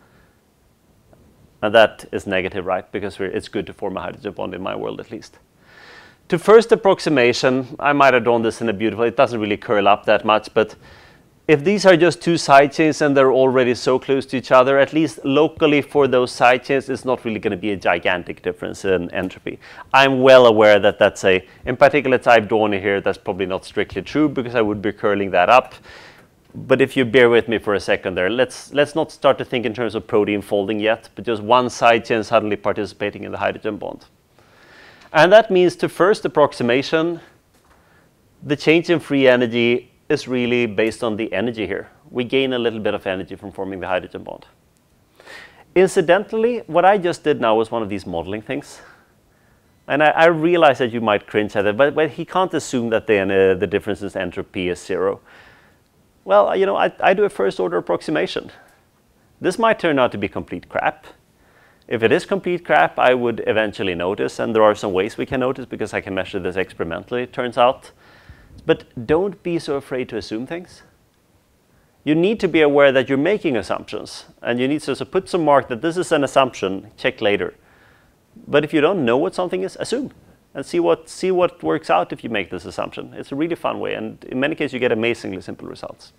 And that is negative, right? Because we're, it's good to form a hydrogen bond in my world, at least. To first approximation, I might have drawn this in a beautiful, it doesn't really curl up that much, but if these are just two side chains and they're already so close to each other, at least locally for those side chains, it's not really going to be a gigantic difference in entropy. I'm well aware that that's a, in particular I've drawn here, that's probably not strictly true because I would be curling that up. But if you bear with me for a second there, let's, let's not start to think in terms of protein folding yet, but just one side chain suddenly participating in the hydrogen bond. And that means to first approximation, the change in free energy is really based on the energy here. We gain a little bit of energy from forming the hydrogen bond. Incidentally, what I just did now was one of these modeling things. And I, I realize that you might cringe at it, but, but he can't assume that the, uh, the difference in entropy is zero. Well, you know, I, I do a first order approximation. This might turn out to be complete crap. If it is complete crap, I would eventually notice, and there are some ways we can notice because I can measure this experimentally, it turns out. But don't be so afraid to assume things. You need to be aware that you're making assumptions, and you need to so put some mark that this is an assumption, check later. But if you don't know what something is, assume, and see what, see what works out if you make this assumption. It's a really fun way, and in many cases you get amazingly simple results.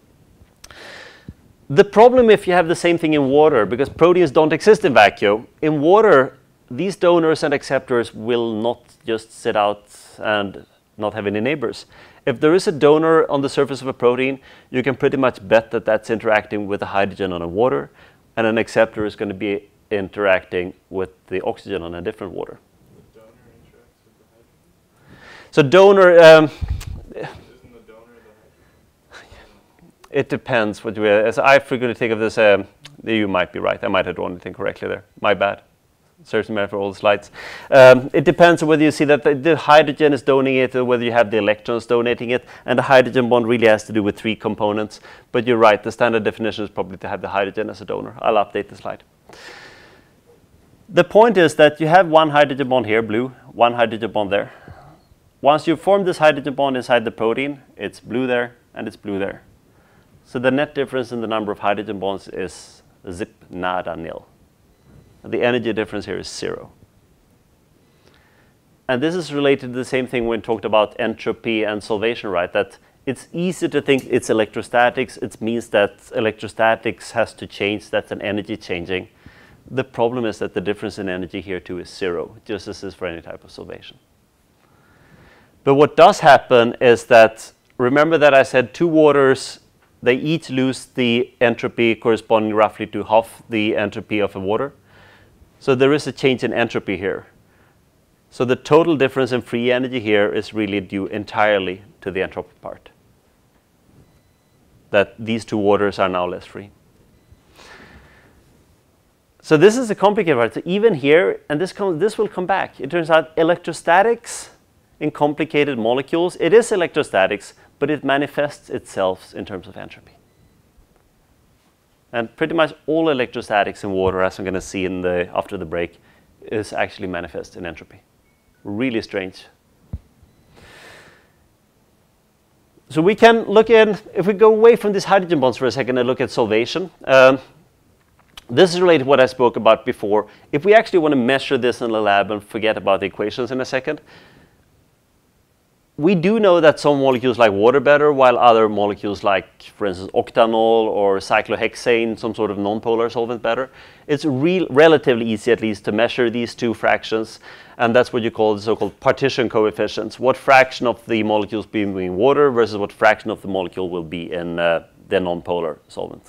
The problem if you have the same thing in water, because proteins don't exist in vacuum, in water these donors and acceptors will not just sit out and not have any neighbors. If there is a donor on the surface of a protein, you can pretty much bet that that's interacting with the hydrogen on a water, and an acceptor is going to be interacting with the oxygen on a different water. The donor interacts with the hydrogen? So donor, um, Isn't the donor the hydrogen? it depends what you, as I frequently think of this, um, you might be right, I might have drawn it incorrectly there, my bad. Searching for all the slides. Um, it depends on whether you see that the, the hydrogen is donating it or whether you have the electrons donating it, and the hydrogen bond really has to do with three components. But you're right, the standard definition is probably to have the hydrogen as a donor. I'll update the slide. The point is that you have one hydrogen bond here, blue, one hydrogen bond there. Once you form this hydrogen bond inside the protein, it's blue there and it's blue there. So the net difference in the number of hydrogen bonds is zip, nada, nil. The energy difference here is zero. And this is related to the same thing when we talked about entropy and solvation, right? That it's easy to think it's electrostatics. It means that electrostatics has to change. That's an energy changing. The problem is that the difference in energy here too is zero, just as is for any type of solvation. But what does happen is that, remember that I said two waters, they each lose the entropy corresponding roughly to half the entropy of a water. So there is a change in entropy here. So the total difference in free energy here is really due entirely to the entropy part. That these two waters are now less free. So this is a complicated part. So even here, and this, comes, this will come back. It turns out electrostatics in complicated molecules, it is electrostatics, but it manifests itself in terms of entropy. And pretty much all electrostatics in water, as I'm going to see in the, after the break, is actually manifest in entropy. Really strange. So we can look in, if we go away from these hydrogen bonds for a second and look at solvation. Um, this is related to what I spoke about before. If we actually want to measure this in the lab and forget about the equations in a second, we do know that some molecules like water better, while other molecules like, for instance, octanol or cyclohexane, some sort of non-polar solvent better. It's real, relatively easy, at least, to measure these two fractions, and that's what you call the so-called partition coefficients. What fraction of the molecules be in water versus what fraction of the molecule will be in uh, the non-polar solvent.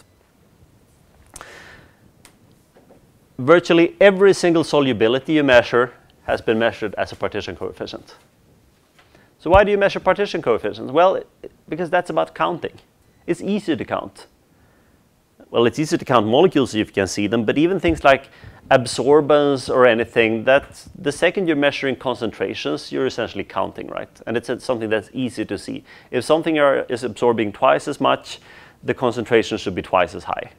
Virtually every single solubility you measure has been measured as a partition coefficient. So why do you measure partition coefficients? Well, it, because that's about counting. It's easy to count. Well, it's easy to count molecules if you can see them, but even things like absorbance or anything, that's the second you're measuring concentrations, you're essentially counting, right? And it's something that's easy to see. If something are, is absorbing twice as much, the concentration should be twice as high.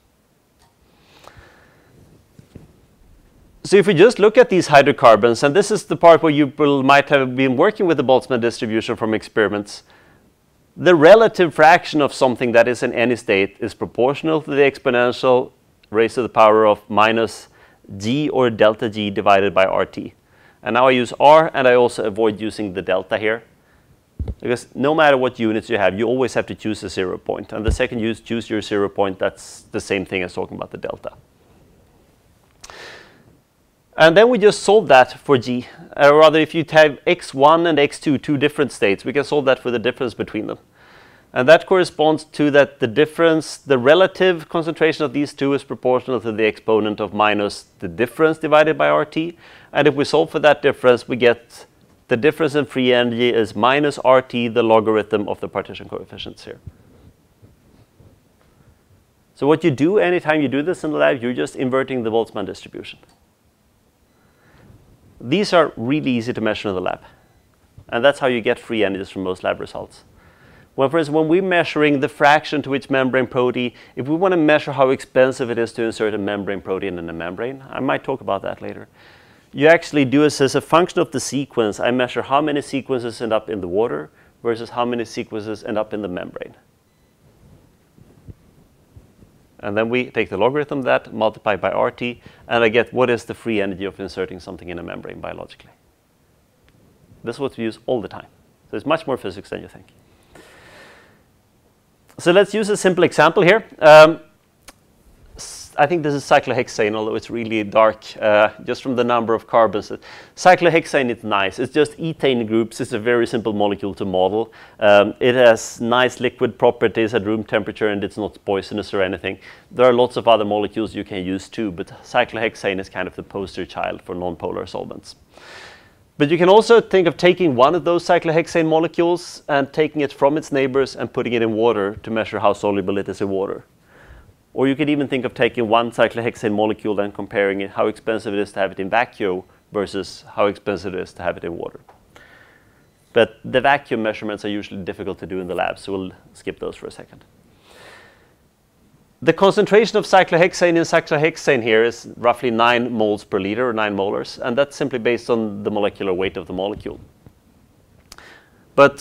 So if we just look at these hydrocarbons, and this is the part where you will, might have been working with the Boltzmann distribution from experiments, the relative fraction of something that is in any state is proportional to the exponential raised to the power of minus g or delta g divided by RT. And now I use R, and I also avoid using the delta here. Because no matter what units you have, you always have to choose a zero point. And the second you choose your zero point, that's the same thing as talking about the delta. And then we just solve that for g. Or rather, if you have x one and x two, two different states, we can solve that for the difference between them. And that corresponds to that the difference, the relative concentration of these two is proportional to the exponent of minus the difference divided by R T. And if we solve for that difference, we get the difference in free energy is minus R T, the logarithm of the partition coefficients here. So what you do anytime you do this in the lab, you're just inverting the Boltzmann distribution. These are really easy to measure in the lab. And that's how you get free energies from most lab results. Well, for instance, when we're measuring the fraction to which membrane protein, if we want to measure how expensive it is to insert a membrane protein in a membrane, I might talk about that later. You actually do this as a function of the sequence. I measure how many sequences end up in the water versus how many sequences end up in the membrane. And then we take the logarithm of that, multiply by R T, and I get what is the free energy of inserting something in a membrane biologically. This is what we use all the time. So it's much more physics than you think. So let's use a simple example here. Um, I think this is cyclohexane, although it's really dark, uh, just from the number of carbons. Cyclohexane is nice. It's just ethane groups. It's a very simple molecule to model. Um, it has nice liquid properties at room temperature, and it's not poisonous or anything. There are lots of other molecules you can use too, but cyclohexane is kind of the poster child for non-polar solvents. But you can also think of taking one of those cyclohexane molecules and taking it from its neighbors and putting it in water to measure how soluble it is in water. Or you could even think of taking one cyclohexane molecule and comparing it, how expensive it is to have it in vacuum versus how expensive it is to have it in water. But the vacuum measurements are usually difficult to do in the lab, so we'll skip those for a second. The concentration of cyclohexane in cyclohexane here is roughly nine moles per liter, or nine molars, and that's simply based on the molecular weight of the molecule. But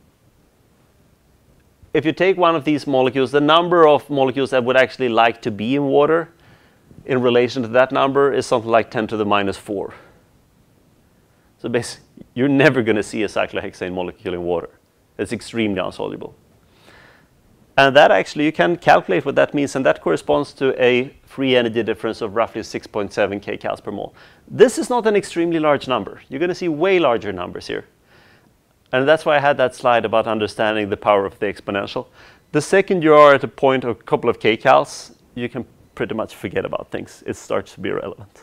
if you take one of these molecules, the number of molecules that would actually like to be in water in relation to that number is something like ten to the minus four. So basically, you're never going to see a cyclohexane molecule in water. It's extremely insoluble. And that actually, you can calculate what that means, and that corresponds to a free energy difference of roughly six point seven kcals per mole. This is not an extremely large number. You're going to see way larger numbers here. And that's why I had that slide about understanding the power of the exponential. The second you are at a point of a couple of kcals, you can pretty much forget about things. It starts to be irrelevant.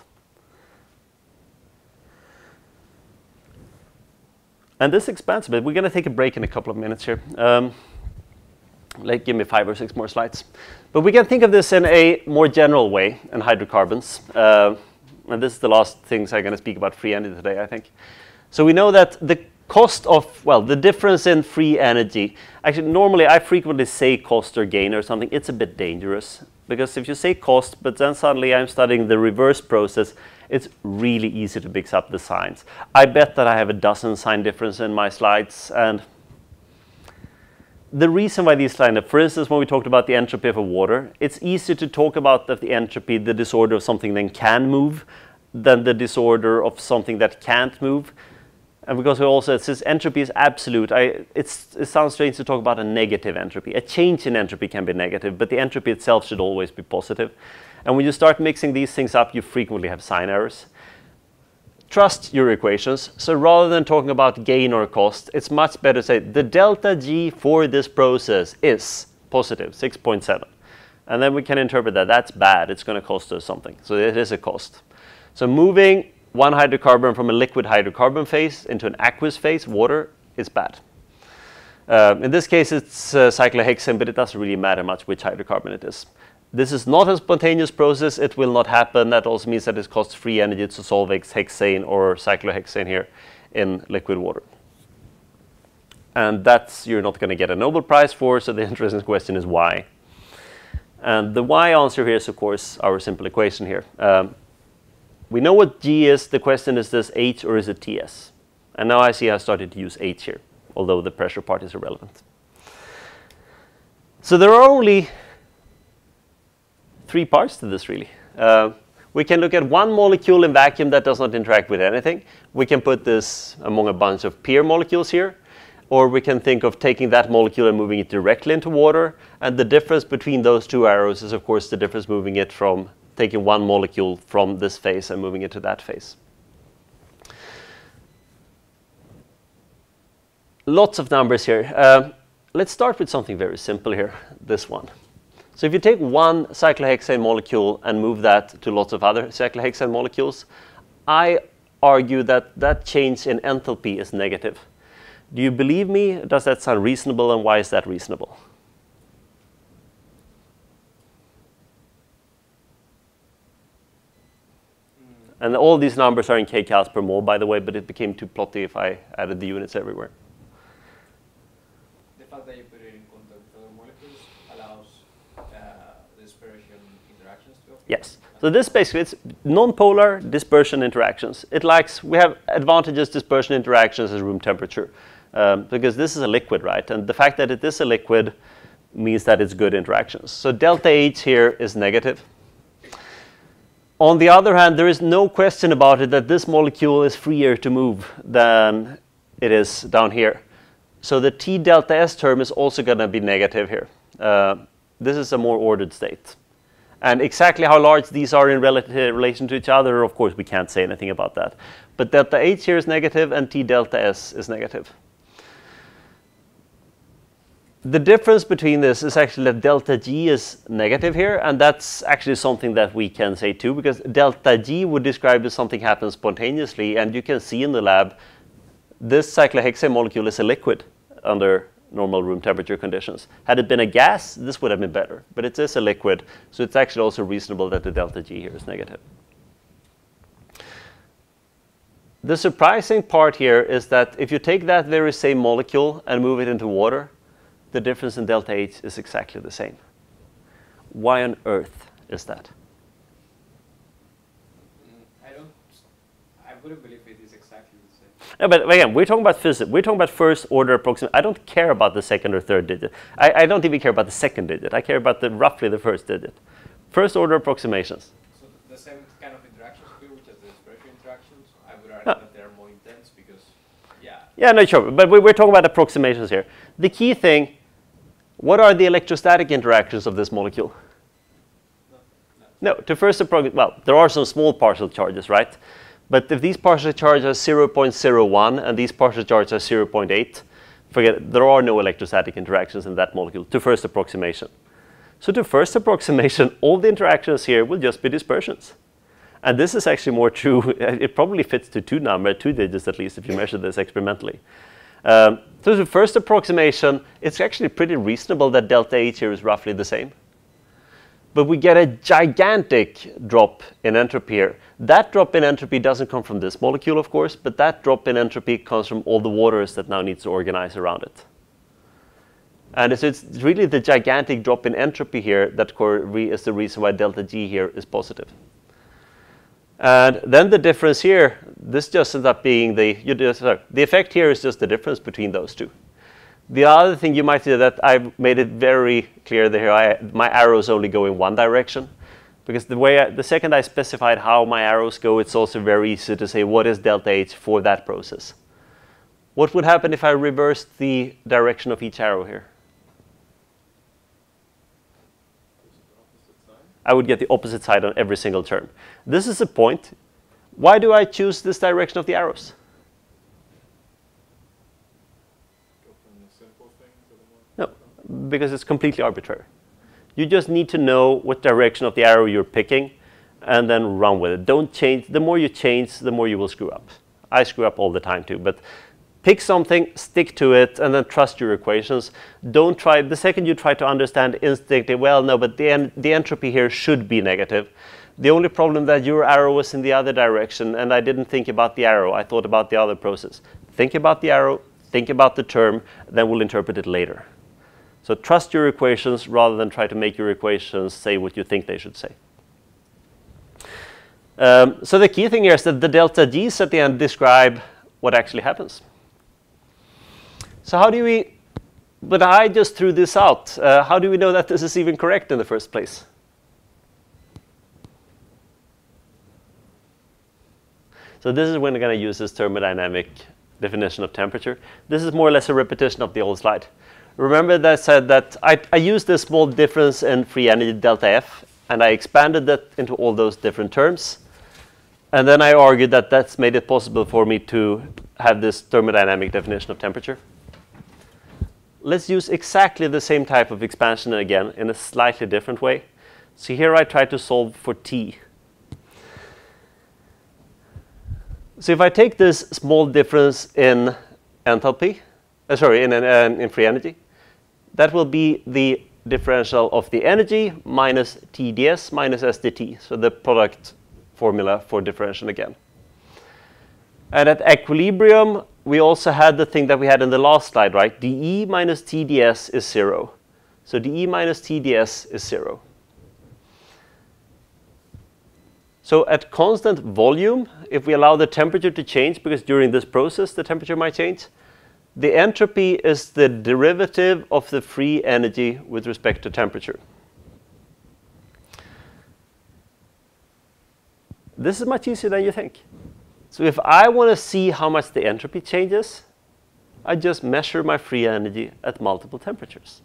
And this expands a bit. We're going to take a break in a couple of minutes here. Um, like, give me five or six more slides. But we can think of this in a more general way in hydrocarbons. Uh, and this is the last things I'm going to speak about free energy today, I think. So we know that the cost of, well, the difference in free energy, actually normally I frequently say cost or gain or something. It's a bit dangerous because if you say cost, but then suddenly I'm studying the reverse process, it's really easy to mix up the signs. I bet that I have a dozen sign difference in my slides, and the reason why these line up, for instance, when we talked about the entropy of a water, it's easier to talk about the, the entropy, the disorder of something that can move, than the disorder of something that can't move. And because we also, since entropy is absolute, I, it's, it sounds strange to talk about a negative entropy. A change in entropy can be negative, but the entropy itself should always be positive. And when you start mixing these things up, you frequently have sign errors. Trust your equations. So rather than talking about gain or cost, it's much better to say the delta G for this process is positive, six point seven. And then we can interpret that that's bad. It's going to cost us something. So it is a cost. So moving one hydrocarbon from a liquid hydrocarbon phase into an aqueous phase, water, is bad. Um, in this case, it's uh, cyclohexane, but it doesn't really matter much which hydrocarbon it is. This is not a spontaneous process. It will not happen. That also means that it costs free energy to solve hexane or cyclohexane here in liquid water. And that's you're not going to get a Nobel Prize for, so the interesting question is why. And the why answer here is, of course, our simple equation here. Um, We know what G is. The question is this H or is it T S? And now I see I started to use H here, although the pressure part is irrelevant. So there are only three parts to this, really. Uh, we can look at one molecule in vacuum that does not interact with anything. We can put this among a bunch of peer molecules here. Or we can think of taking that molecule and moving it directly into water. And the difference between those two arrows is, of course, the difference moving it from taking one molecule from this phase and moving it to that phase. Lots of numbers here. Uh, let's start with something very simple here, this one. So if you take one cyclohexane molecule and move that to lots of other cyclohexane molecules, I argue that that change in enthalpy is negative. Do you believe me? Does that sound reasonable, and why is that reasonable? And all these numbers are in kcals per mole, by the way, but it became too plotty if I added the units everywhere. The fact that you put it in contact with other molecules allows uh, dispersion interactions to occur? Yes. So this basically, it's non-polar dispersion interactions. It likes, we have advantageous dispersion interactions at room temperature, um, because this is a liquid, right? And the fact that it is a liquid means that it's good interactions. So delta H here is negative. On the other hand, there is no question about it that this molecule is freer to move than it is down here. So the T delta S term is also going to be negative here. Uh, this is a more ordered state. And exactly how large these are in relative relation to each other, of course, we can't say anything about that. But delta H here is negative and T delta S is negative. The difference between this is actually that delta G is negative here, and that's actually something that we can say too, because delta G would describe as something happens spontaneously, and you can see in the lab this cyclohexane molecule is a liquid under normal room temperature conditions. Had it been a gas, this would have been better, but it is a liquid, so it's actually also reasonable that the delta G here is negative. The surprising part here is that if you take that very same molecule and move it into water, the difference in delta H is exactly the same. Why on earth is that? Mm, I don't, I wouldn't believe it is exactly the same. No, but again, we're talking about physics. We're talking about first order approximation. I don't care about the second or third digit. I, I don't even care about the second digit. I care about the roughly the first digit. First order approximations. So the same kind of interactions here, which are the dispersion interactions, I would argue Ah. that they're more intense because, yeah. Yeah, no, sure. But we, we're talking about approximations here. The key thing, what are the electrostatic interactions of this molecule? No, no. No, to first approximate, well, there are some small partial charges, right? But if these partial charges are zero point zero one and these partial charges are zero point eight, forget it, there are no electrostatic interactions in that molecule to first approximation. So to first approximation, all the interactions here will just be dispersions. And this is actually more true. It probably fits to two number, two digits at least, if you measure this experimentally. Um, so the first approximation, it's actually pretty reasonable that delta H here is roughly the same. But we get a gigantic drop in entropy here. That drop in entropy doesn't come from this molecule, of course, but that drop in entropy comes from all the waters that now needs to organize around it. And so it's really the gigantic drop in entropy here that is the reason why delta G here is positive. And then the difference here, this just ends up being the, you just, sorry, the effect here is just the difference between those two. The other thing you might see that I've made it very clear that here I, my arrows only go in one direction. Because the way I, the second I specified how my arrows go, it's also very easy to say what is delta H for that process. What would happen if I reversed the direction of each arrow here? I would get the opposite side on every single term. This is a point. Why do I choose this direction of the arrows? Go from the simple thing to the more No, because it's completely arbitrary. You just need to know what direction of the arrow you're picking and then run with it. Don't change. The more you change, the more you will screw up. I screw up all the time too, but pick something, stick to it, and then trust your equations. Don't try, the second you try to understand instinctively, well, no, but the, en the entropy here should be negative. The only problem that your arrow was in the other direction, and I didn't think about the arrow. I thought about the other process. Think about the arrow, think about the term, then we'll interpret it later. So trust your equations rather than try to make your equations say what you think they should say. Um, so the key thing here is that the delta G's at the end describe what actually happens. So how do we, but I just threw this out. Uh, how do we know that this is even correct in the first place? So this is when we're going to use this thermodynamic definition of temperature. This is more or less a repetition of the old slide. Remember that I said that I, I used this small difference in free energy delta F, and I expanded that into all those different terms. And then I argued that that's made it possible for me to have this thermodynamic definition of temperature. Let's use exactly the same type of expansion again in a slightly different way. So here I try to solve for T. So if I take this small difference in enthalpy, uh, sorry, in, in, in free energy, that will be the differential of the energy minus T ds minus S dt, so the product formula for differential again. And at equilibrium, we also had the thing that we had in the last slide, right? dE minus T ds is zero. So dE minus T ds is zero. So at constant volume, if we allow the temperature to change, because during this process the temperature might change, the entropy is the derivative of the free energy with respect to temperature. This is much easier than you think. So if I want to see how much the entropy changes, I just measure my free energy at multiple temperatures.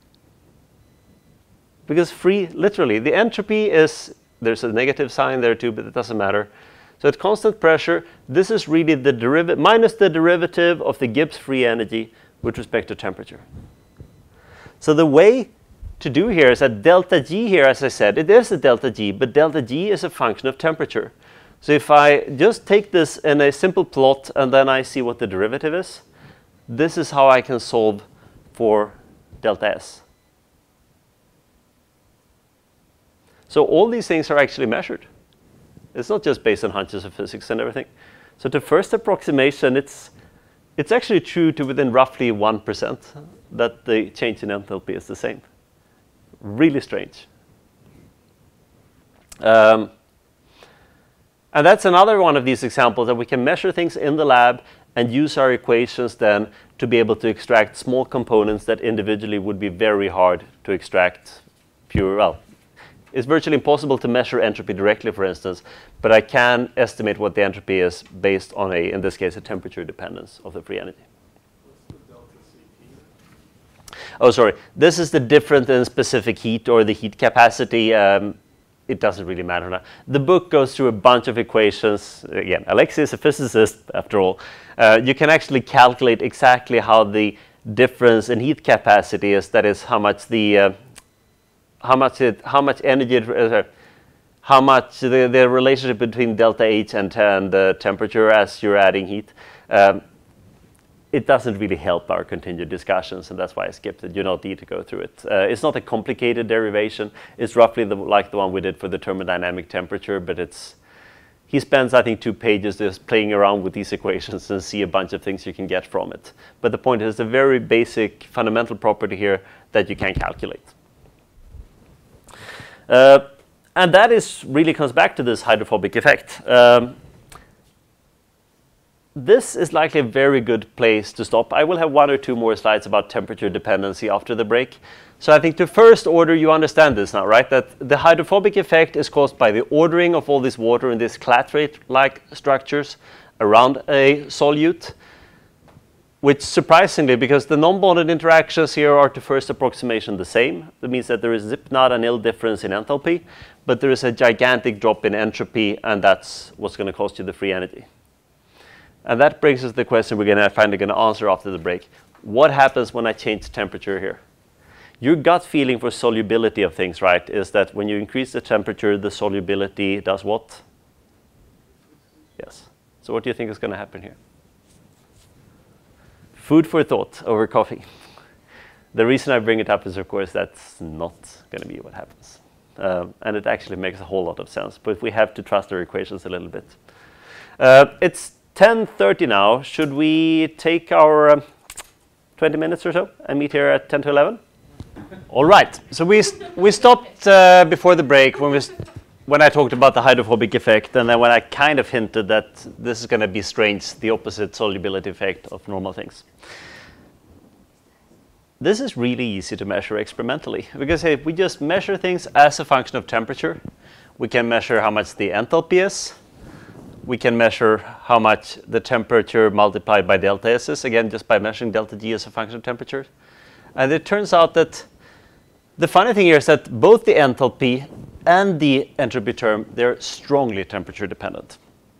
Because free, literally, the entropy is, there's a negative sign there too, but it doesn't matter. So at constant pressure, this is really the derivative, minus the derivative of the Gibbs free energy with respect to temperature. So the way to do here is that delta G here, as I said, it is a delta G, but delta G is a function of temperature. So if I just take this in a simple plot and then I see what the derivative is, this is how I can solve for delta S. So all these things are actually measured. It's not just based on hunches of physics and everything. So the first approximation, it's, it's actually true to within roughly one percent that the change in enthalpy is the same. Really strange. Um, and that's another one of these examples that we can measure things in the lab and use our equations then to be able to extract small components that individually would be very hard to extract pure, well, it's virtually impossible to measure entropy directly, for instance, but I can estimate what the entropy is based on a, in this case, a temperature dependence of the free energy. What's the delta C P? Oh, sorry. This is the difference in specific heat or the heat capacity. Um, it doesn't really matter now. The book goes through a bunch of equations. Again, Alexei is a physicist after all. Uh, you can actually calculate exactly how the difference in heat capacity is. That is how much the uh, how much it how much energy it, uh, how much the, the relationship between delta H and, and uh, temperature as you're adding heat. Um, it doesn't really help our continued discussions, and that's why I skipped it. You don't need to go through it. Uh, it's not a complicated derivation. It's roughly the, like the one we did for the thermodynamic temperature, but it's he spends, I think, two pages just playing around with these equations and see a bunch of things you can get from it. But the point is, a very basic fundamental property here that you can calculate. Uh, and that is really comes back to this hydrophobic effect. Um, This is likely a very good place to stop. I will have one or two more slides about temperature dependency after the break. So I think to first order, you understand this now, right? That the hydrophobic effect is caused by the ordering of all this water in these clatrate-like structures around a solute, which surprisingly, because the non-bonded interactions here are to first approximation the same. That means that there is zip not a nil difference in enthalpy, but there is a gigantic drop in entropy, and that's what's going to cost you the free energy. And that brings us to the question we're gonna finally gonna answer after the break. What happens when I change temperature here? Your gut feeling for solubility of things, right, is that when you increase the temperature, the solubility does what? Yes. So what do you think is gonna happen here? Food for thought over coffee. The reason I bring it up is, of course, that's not gonna be what happens. Um, and it actually makes a whole lot of sense, but we have to trust our equations a little bit. Uh, it's ten thirty now. Should we take our um, twenty minutes or so and meet here at ten to eleven? All right. So we st we stopped uh, before the break when we st when I talked about the hydrophobic effect, and then when I kind of hinted that this is going to be strange, the opposite solubility effect of normal things. This is really easy to measure experimentally, because hey, if we just measure things as a function of temperature, we can measure how much the enthalpy is. We can measure how much the temperature multiplied by delta S is, again, just by measuring delta G as a function of temperature. And it turns out that the funny thing here is that both the enthalpy and the entropy term, they're strongly temperature dependent.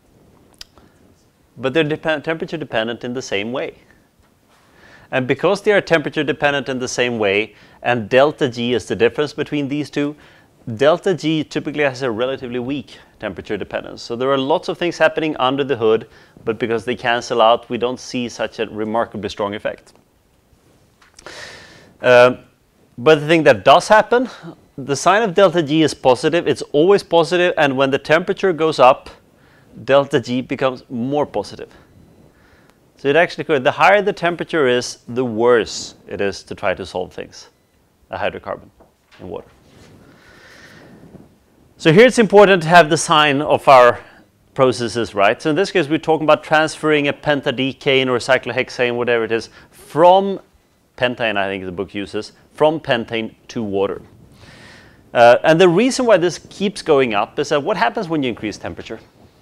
But they're dep- temperature dependent in the same way. And because they are temperature dependent in the same way, and delta G is the difference between these two, delta G typically has a relatively weak temperature dependence. So there are lots of things happening under the hood, but because they cancel out, we don't see such a remarkably strong effect. Uh, but the thing that does happen, the sign of delta G is positive. It's always positive, and when the temperature goes up, delta G becomes more positive. So it actually could, the higher the temperature is, the worse it is to try to solve things, a hydrocarbon in water. So here it's important to have the sign of our processes right. So in this case, we're talking about transferring a pentadecane or cyclohexane, whatever it is, from pentane, I think the book uses, from pentane to water. Uh, and the reason why this keeps going up is that what happens when you increase temperature?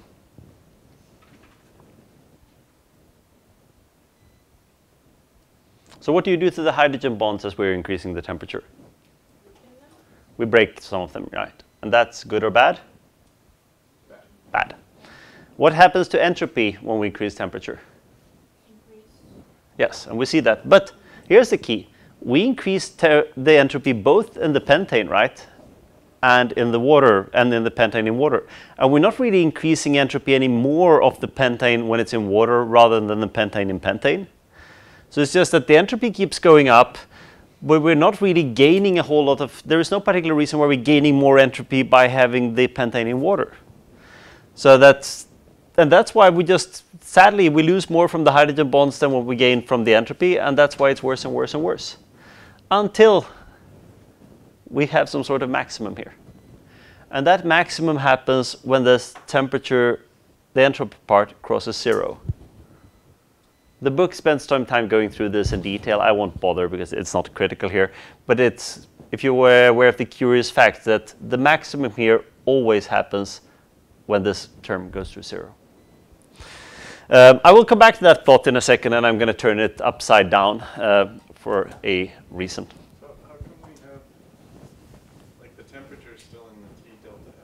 So what do you do to the hydrogen bonds as we're increasing the temperature? We break some of them, right? And that's good or bad? Bad. Bad. What happens to entropy when we increase temperature? Increase. Yes, and we see that. But here's the key. We increase the entropy both in the pentane, right? And in the water, and in the pentane in water. And we're not really increasing entropy any more of the pentane when it's in water rather than the pentane in pentane. So it's just that the entropy keeps going up, but we're not really gaining a whole lot of, there is no particular reason why we're gaining more entropy by having the pentane in water. So that's, and that's why we just, sadly, we lose more from the hydrogen bonds than what we gain from the entropy, and that's why it's worse and worse and worse. Until we have some sort of maximum here. And that maximum happens when the temperature, the entropy part, crosses zero. The book spends some time going through this in detail. I won't bother because it's not critical here. But it's, if you were aware of the curious fact that the maximum here always happens when this term goes through zero. Um, I will come back to that plot in a second, and I'm going to turn it upside down uh, for a reason. So how come we have, like, the temperature is still in the T delta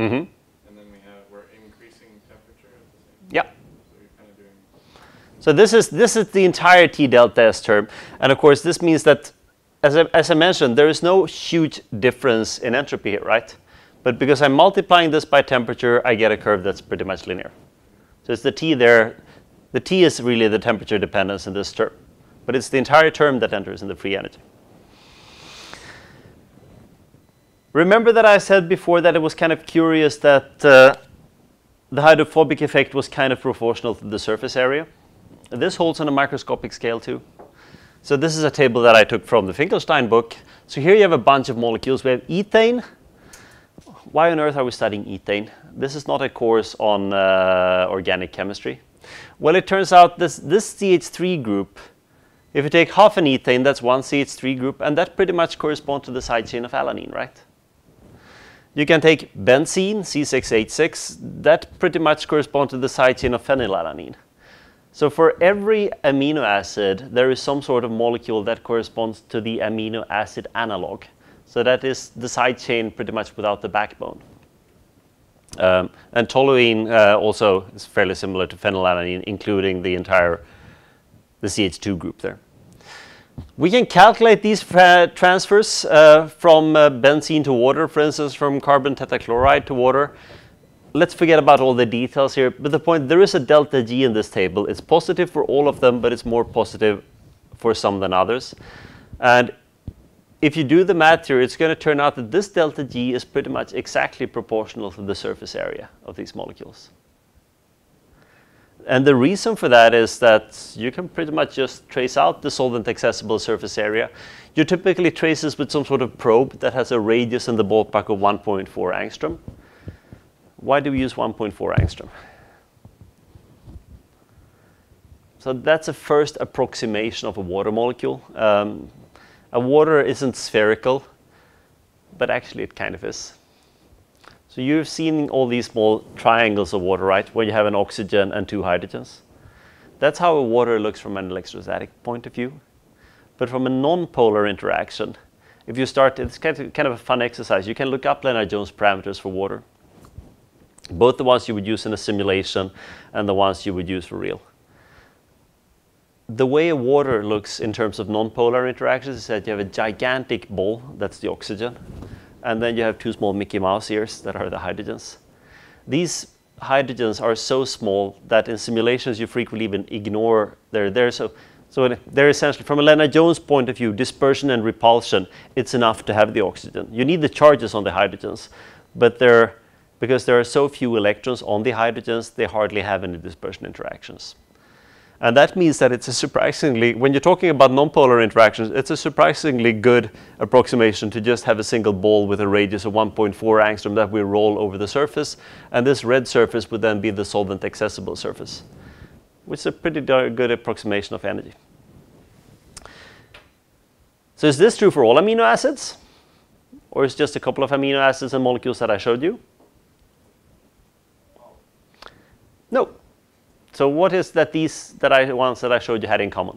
Mm-hmm. And then we have, we're increasing temperature at the same time. Yeah. So you're kind of doing. So this is this is the entire T delta S term, and of course this means that, as I, as I mentioned, there is no huge difference in entropy here, right? But because I'm multiplying this by temperature, I get a curve that's pretty much linear. So it's the T there. The T is really the temperature dependence in this term, but it's the entire term that enters in the free energy. Remember that I said before that it was kind of curious that uh, the hydrophobic effect was kind of proportional to the surface area. This holds on a microscopic scale too. So this is a table that I took from the Finkelstein book. So here you have a bunch of molecules. We have ethane. Why on earth are we studying ethane? This is not a course on uh, organic chemistry. Well, it turns out this, this C H three group, if you take half an ethane, that's one C H three group, and that pretty much corresponds to the side chain of alanine, right? You can take benzene, C six H six, that pretty much corresponds to the side chain of phenylalanine. So for every amino acid, there is some sort of molecule that corresponds to the amino acid analog. So that is the side chain pretty much without the backbone. Um, and toluene uh, also is fairly similar to phenylalanine, including the entire, the C H two group there. We can calculate these uh, transfers uh, from uh, benzene to water, for instance, from carbon tetrachloride to water. Let's forget about all the details here, but the point, there is a delta G in this table. It's positive for all of them, but it's more positive for some than others. And if you do the math here, it's going to turn out that this delta G is pretty much exactly proportional to the surface area of these molecules. And the reason for that is that you can pretty much just trace out the solvent accessible surface area. You typically trace this with some sort of probe that has a radius in the ballpark of one point four angstrom. Why do we use one point four angstrom? So that's a first approximation of a water molecule. Um, a water isn't spherical, but actually it kind of is. So you've seen all these small triangles of water, right, where you have an oxygen and two hydrogens. That's how a water looks from an electrostatic point of view. But from a non-polar interaction, if you start, it's kind of, kind of a fun exercise. You can look up Lennard-Jones parameters for water, both the ones you would use in a simulation and the ones you would use for real. The way a water looks in terms of non-polar interactions is that you have a gigantic ball, that's the oxygen, and then you have two small Mickey Mouse ears that are the hydrogens. These hydrogens are so small that in simulations you frequently even ignore they're there. So, so they're essentially, from a Lennard-Jones point of view, dispersion and repulsion, it's enough to have the oxygen. You need the charges on the hydrogens, but they're, because there are so few electrons on the hydrogens, they hardly have any dispersion interactions. And that means that it's a surprisingly, when you're talking about nonpolar interactions, it's a surprisingly good approximation to just have a single ball with a radius of one point four angstrom that we roll over the surface. And this red surface would then be the solvent accessible surface, which is a pretty good approximation of energy. So is this true for all amino acids? Or is it just a couple of amino acids and molecules that I showed you? No. So what is that these that I ones that I showed you had in common?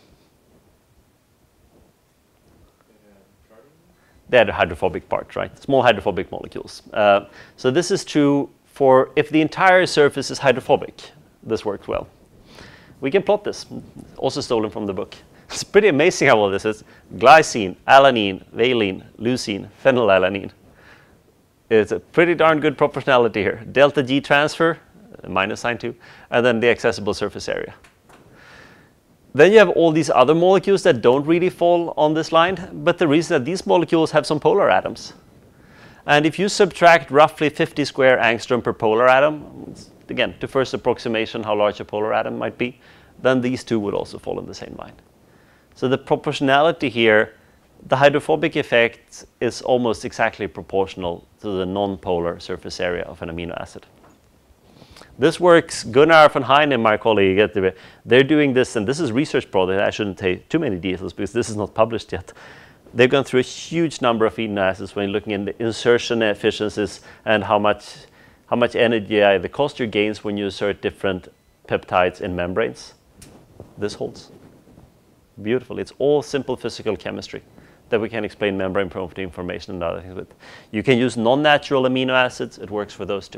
They had a hydrophobic part, right? Small hydrophobic molecules. Uh, so this is true for if the entire surface is hydrophobic. This works well. We can plot this, also stolen from the book. It's pretty amazing how well this is. Glycine, alanine, valine, leucine, phenylalanine. It's a pretty darn good proportionality here. Delta G transfer, minus sign two, and then the accessible surface area. Then you have all these other molecules that don't really fall on this line, but the reason that these molecules have some polar atoms. And if you subtract roughly fifty square angstrom per polar atom, again, to first approximation how large a polar atom might be, then these two would also fall in the same line. So the proportionality here, the hydrophobic effect is almost exactly proportional to the non-polar surface area of an amino acid. This works. Gunnar von Heine, my colleague, they're doing this, and this is a research project. I shouldn't take too many details because this is not published yet. They've gone through a huge number of amino acids when looking at the insertion efficiencies and how much, how much energy, uh, the cost you gains when you insert different peptides in membranes. This holds. Beautiful. It's all simple physical chemistry that we can explain membrane property information and other things with. You can use non-natural amino acids. It works for those too.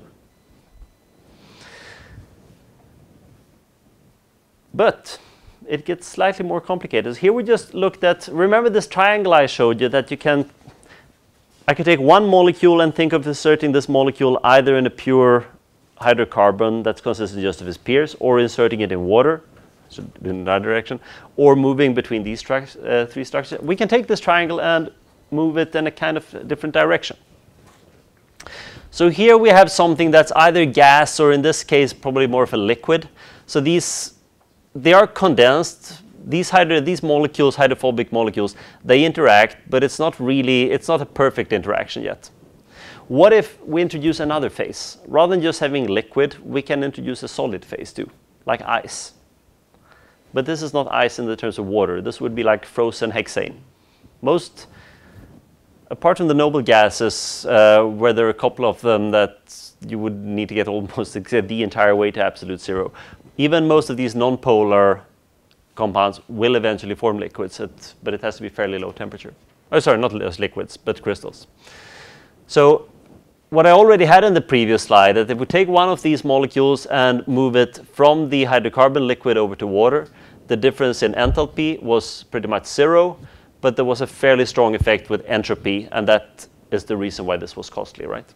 But it gets slightly more complicated. Here we just looked at, remember this triangle I showed you that you can, I could take one molecule and think of inserting this molecule either in a pure hydrocarbon that's consistent just of its pairs, or inserting it in water, so in that direction, or moving between these stru uh, three structures. We can take this triangle and move it in a kind of different direction. So here we have something that's either gas or in this case probably more of a liquid. So these, they are condensed. These, hydro these molecules, hydrophobic molecules, they interact, but it's not really, it's not a perfect interaction yet. What if we introduce another phase? Rather than just having liquid, we can introduce a solid phase too, like ice. But this is not ice in the terms of water. This would be like frozen hexane. Most, apart from the noble gases, uh, where there are a couple of them that you would need to get almost the entire way to absolute zero, even most of these non-polar compounds will eventually form liquids, at, but it has to be fairly low temperature. Oh, sorry, not as liquids, but crystals. So what I already had in the previous slide, that if we take one of these molecules and move it from the hydrocarbon liquid over to water, the difference in enthalpy was pretty much zero, but there was a fairly strong effect with entropy, and that is the reason why this was costly, right?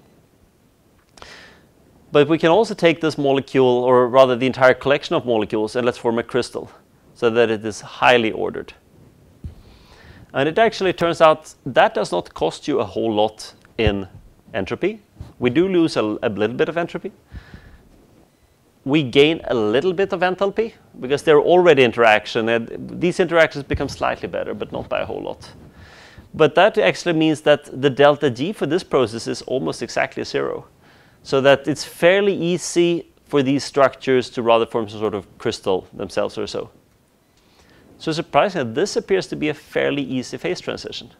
But we can also take this molecule, or rather the entire collection of molecules, and let's form a crystal so that it is highly ordered. And it actually turns out that does not cost you a whole lot in entropy. We do lose a, a little bit of entropy. We gain a little bit of enthalpy because they're already interaction, and these interactions become slightly better, but not by a whole lot. But that actually means that the delta G for this process is almost exactly zero. So that it's fairly easy for these structures to rather form some sort of crystal themselves or so. So surprisingly, this appears to be a fairly easy phase transition.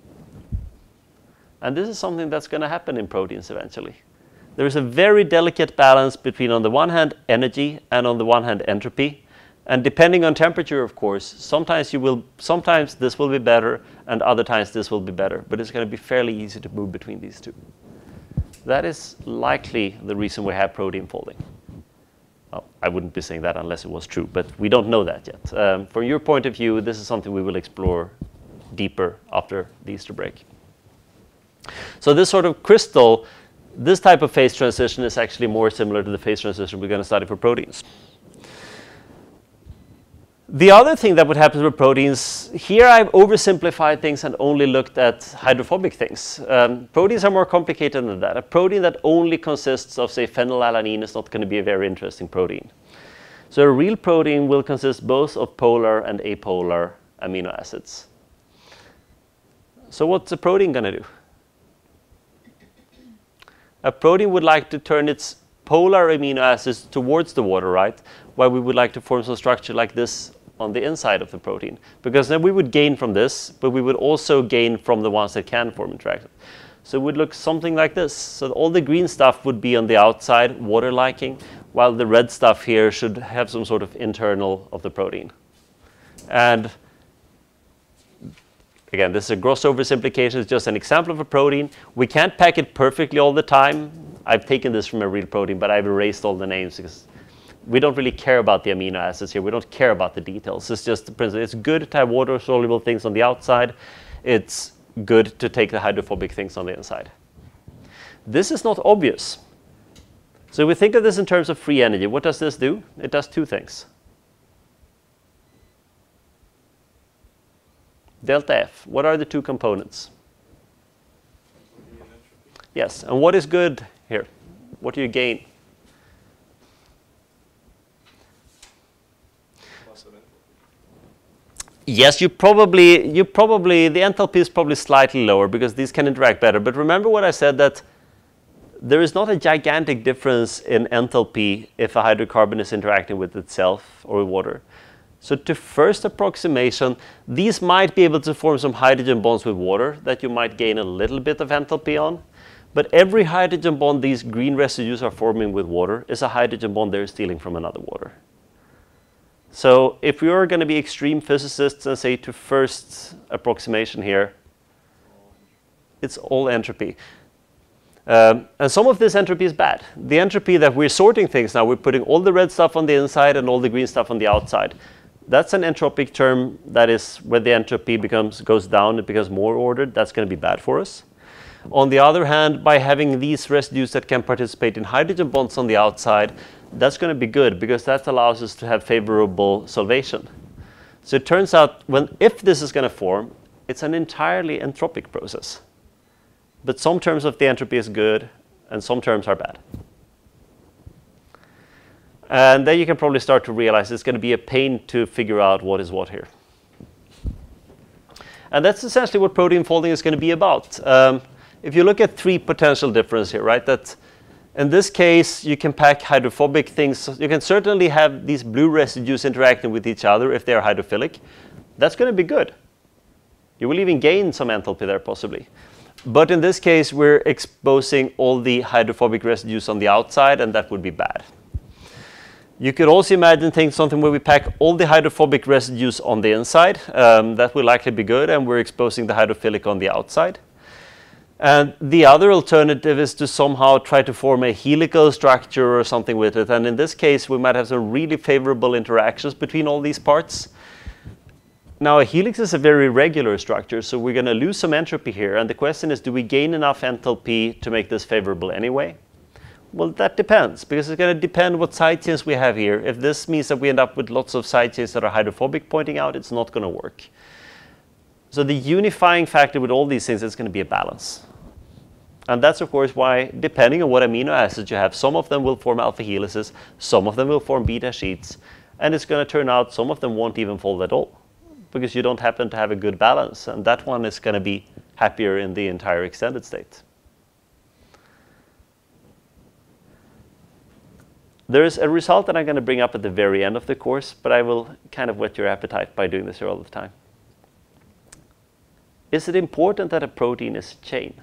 And this is something that's going to happen in proteins eventually. There is a very delicate balance between, on the one hand, energy, and on the one hand, entropy. And depending on temperature, of course, sometimes you will, sometimes this will be better, and other times this will be better. But it's going to be fairly easy to move between these two. That is likely the reason we have protein folding. Well, I wouldn't be saying that unless it was true, but we don't know that yet. Um, from your point of view, this is something we will explore deeper after the Easter break. So this sort of crystal, this type of phase transition is actually more similar to the phase transition we're going to study for proteins. The other thing that would happen with proteins, here I've oversimplified things and only looked at hydrophobic things. Um, proteins are more complicated than that. A protein that only consists of, say, phenylalanine is not going to be a very interesting protein. So a real protein will consist both of polar and apolar amino acids. So what's a protein going to do? A protein would like to turn its polar amino acids towards the water, right? While we would like to form some structure like this on the inside of the protein. Because then we would gain from this, but we would also gain from the ones that can form interactions. So it would look something like this. So all the green stuff would be on the outside, water-liking, while the red stuff here should have some sort of internal of the protein. And again, this is a gross oversimplification. It's just an example of a protein. We can't pack it perfectly all the time. I've taken this from a real protein, but I've erased all the names because we don't really care about the amino acids here. We don't care about the details. It's just the principle. It's good to have water-soluble things on the outside. It's good to take the hydrophobic things on the inside. This is not obvious. So we think of this in terms of free energy. What does this do? It does two things. Delta F. What are the two components? Yes. And what is good here? What do you gain? Yes, you probably, you probably, the enthalpy is probably slightly lower because these can interact better. But remember what I said, that there is not a gigantic difference in enthalpy if a hydrocarbon is interacting with itself or with water. So to first approximation, these might be able to form some hydrogen bonds with water that you might gain a little bit of enthalpy on. But every hydrogen bond these green residues are forming with water is a hydrogen bond they're stealing from another water. So if we are going to be extreme physicists and say to first approximation here, it's all entropy. Um, and some of this entropy is bad. The entropy that we're sorting things now, we're putting all the red stuff on the inside and all the green stuff on the outside. That's an entropic term. That is where the entropy becomes goes down, it becomes more ordered. That's going to be bad for us. On the other hand, by having these residues that can participate in hydrogen bonds on the outside, that's going to be good because that allows us to have favorable solvation. So it turns out when if this is going to form, it's an entirely entropic process. But some terms of the entropy is good and some terms are bad. And then you can probably start to realize it's going to be a pain to figure out what is what here. And that's essentially what protein folding is going to be about. Um, if you look at three potential differences here, right, that in this case you can pack hydrophobic things. You can certainly have these blue residues interacting with each other if they are hydrophilic. That's going to be good. You will even gain some enthalpy there possibly. But in this case, we're exposing all the hydrophobic residues on the outside, and that would be bad. You could also imagine things, something where we pack all the hydrophobic residues on the inside. Um, that will likely be good, and we're exposing the hydrophilic on the outside. And the other alternative is to somehow try to form a helical structure or something with it. And in this case, we might have some really favorable interactions between all these parts. Now, a helix is a very regular structure, so we're going to lose some entropy here. And the question is, do we gain enough enthalpy to make this favorable anyway? Well, that depends, because it's going to depend what side chains we have here. If this means that we end up with lots of side chains that are hydrophobic pointing out, it's not going to work. So the unifying factor with all these things is going to be a balance. And that's, of course, why, depending on what amino acids you have, some of them will form alpha helices, some of them will form beta sheets, and it's going to turn out some of them won't even fold at all, because you don't happen to have a good balance. And that one is going to be happier in the entire extended state. There's a result that I'm going to bring up at the very end of the course, but I will kind of whet your appetite by doing this here all the time. Is it important that a protein is a chain?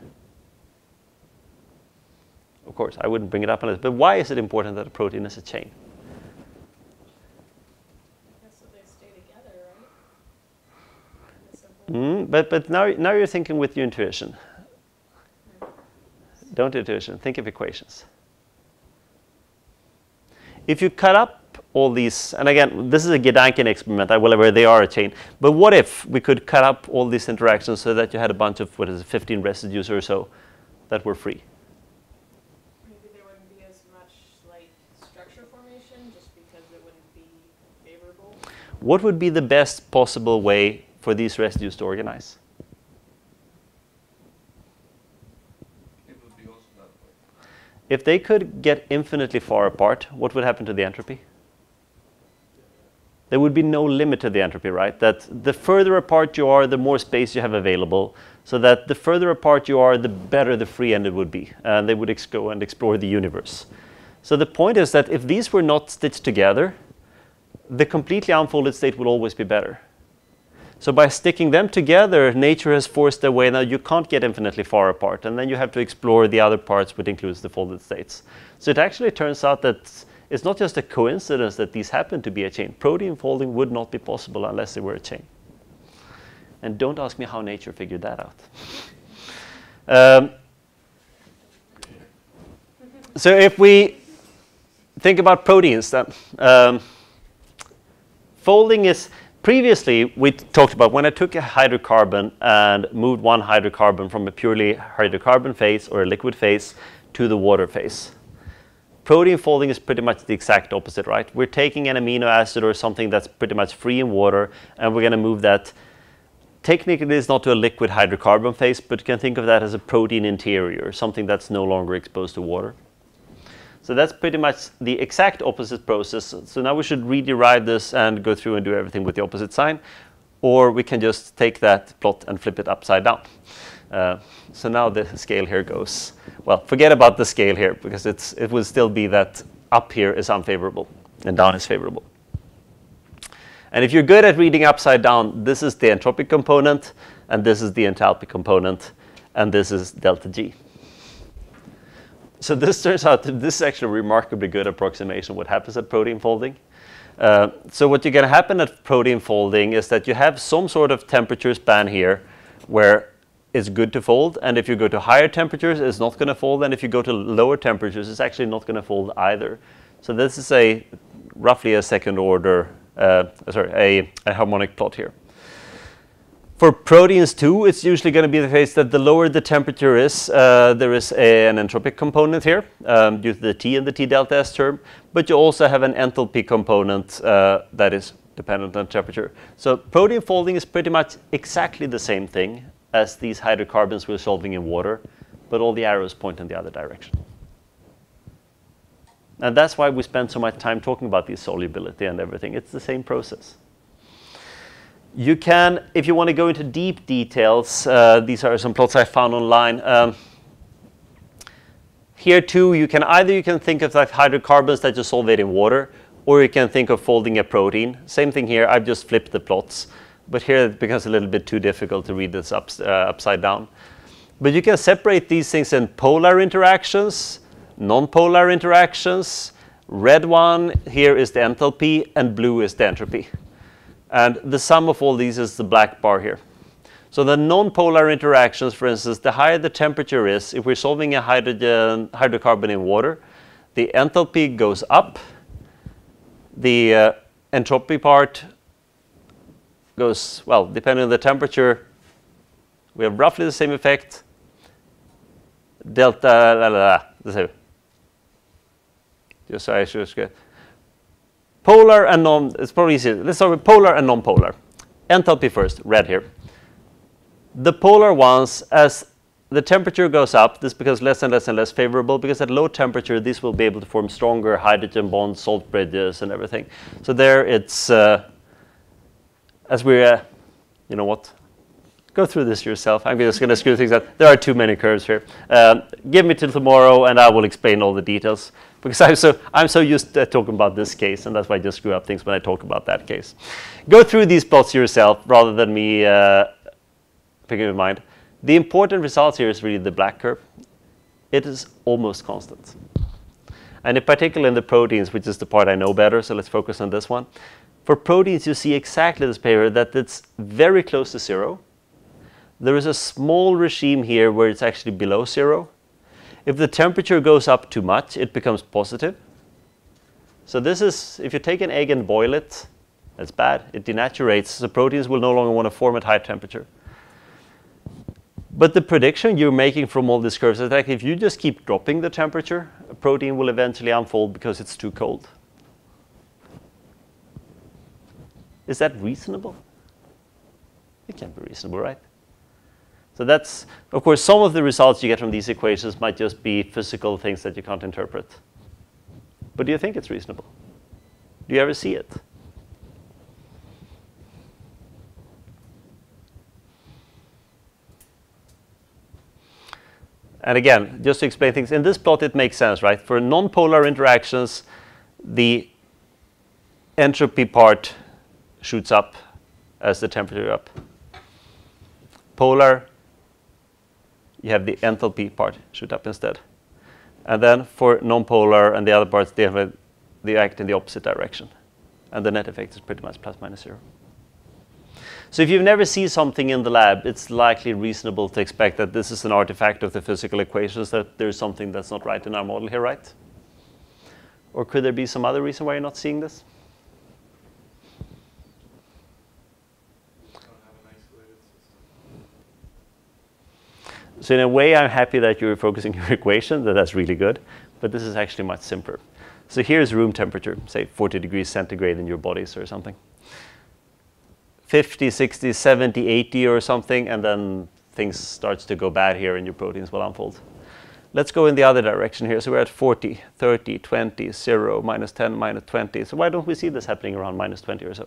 Of course, I wouldn't bring it up on this, but why is it important that a protein is a chain? So they stay together, right? Mm, but but now, now you're thinking with your intuition. Don't intuition, think of equations. If you cut up all these, and again, this is a Gedanken experiment, where they are a chain, but what if we could cut up all these interactions so that you had a bunch of, what is it, fifteen residues or so that were free? Maybe there wouldn't be as much like structure formation just because it wouldn't be favorable. What would be the best possible way for these residues to organize? If they could get infinitely far apart, what would happen to the entropy? There would be no limit to the entropy, right? That the further apart you are, the more space you have available, so that the further apart you are, the better the free ended would be. And they would ex- go and explore the universe. So the point is that if these were not stitched together, the completely unfolded state would always be better. So by sticking them together, nature has forced a way now you can't get infinitely far apart, and then you have to explore the other parts, which includes the folded states. So it actually turns out that it's not just a coincidence that these happen to be a chain. Protein folding would not be possible unless they were a chain. And don't ask me how nature figured that out. Um, so if we think about proteins, then um, folding is... Previously, we talked about when I took a hydrocarbon and moved one hydrocarbon from a purely hydrocarbon phase or a liquid phase to the water phase. Protein folding is pretty much the exact opposite, right? We're taking an amino acid or something that's pretty much free in water, and we're going to move that. Technically, it's not to a liquid hydrocarbon phase, but you can think of that as a protein interior, something that's no longer exposed to water. So that's pretty much the exact opposite process. So now we should rederive this and go through and do everything with the opposite sign. Or we can just take that plot and flip it upside down. Uh, so now the scale here goes, well, forget about the scale here, because it's, it will still be that up here is unfavorable and down is favorable. And if you're good at reading upside down, this is the entropic component, and this is the enthalpy component, and this is delta G. So this turns out that this is actually a remarkably good approximation of what happens at protein folding. Uh, so what you're going to happen at protein folding is that you have some sort of temperature span here where it's good to fold, and if you go to higher temperatures, it's not going to fold, and if you go to lower temperatures, it's actually not going to fold either. So this is a roughly a second order, uh, sorry, a, a harmonic plot here. For proteins too, it's usually going to be the case that the lower the temperature is, uh, there is a, an entropic component here um, due to the T and the T delta S term, but you also have an enthalpy component uh, that is dependent on temperature. So protein folding is pretty much exactly the same thing as these hydrocarbons we're solving in water, but all the arrows point in the other direction. And that's why we spend so much time talking about the solubility and everything. It's the same process. You can, if you want to go into deep details, uh, these are some plots I found online. Um, here too, you can either you can think of like hydrocarbons that you solvate in water, or you can think of folding a protein. Same thing here, I've just flipped the plots. But here it becomes a little bit too difficult to read this ups, uh, upside down. But you can separate these things in polar interactions, non-polar interactions. Red one here is the enthalpy, and blue is the entropy. And the sum of all these is the black bar here. So the non-polar interactions, for instance, the higher the temperature is, if we're solving a hydrogen, hydrocarbon in water, the enthalpy goes up, the uh, entropy part goes, well, depending on the temperature, we have roughly the same effect. Delta, la, la, la, the same. Just so I should get. Polar and non, it's probably easier. Let's start with polar and non-polar. Enthalpy first, red here. The polar ones, as the temperature goes up, this becomes less and less and less favorable, because at low temperature, these will be able to form stronger hydrogen bonds, salt bridges, and everything. So there it's, uh, as we're, uh, you know what? Go through this yourself. I'm just going to screw things up. There are too many curves here. Um, give me till tomorrow, and I will explain all the details. Because I'm so, I'm so used to talking about this case, and that's why I just screw up things when I talk about that case. Go through these plots yourself, rather than me uh, picking in mind. The important results here is really the black curve. It is almost constant. And in particular in the proteins, which is the part I know better, so let's focus on this one. For proteins, you see exactly this pair, that it's very close to zero. There is a small regime here where it's actually below zero. If the temperature goes up too much, it becomes positive. So this is, if you take an egg and boil it, that's bad. It denaturates. The proteins will no longer want to form at high temperature. But the prediction you're making from all these curves is that if you just keep dropping the temperature, a protein will eventually unfold because it's too cold. Is that reasonable? It can't be reasonable, right? So that's, of course, some of the results you get from these equations might just be physical things that you can't interpret. But do you think it's reasonable? Do you ever see it? And again, just to explain things, in this plot it makes sense, right? For non-polar interactions, the entropy part shoots up as the temperature goes up. Polar, you have the enthalpy part shoot up instead. And then for non-polar and the other parts, they, have a, they act in the opposite direction. And the net effect is pretty much plus minus zero. So if you've never seen something in the lab, it's likely reasonable to expect that this is an artifact of the physical equations, that there's something that's not right in our model here, right? Or could there be some other reason why you're not seeing this? So in a way, I'm happy that you're focusing your equation, that that's really good. But this is actually much simpler. So here's room temperature, say forty degrees centigrade in your bodies or something. fifty, sixty, seventy, eighty or something, and then things starts to go bad here and your proteins will unfold. Let's go in the other direction here. So we're at forty, thirty, twenty, zero, minus ten, minus twenty. So why don't we see this happening around minus twenty or so?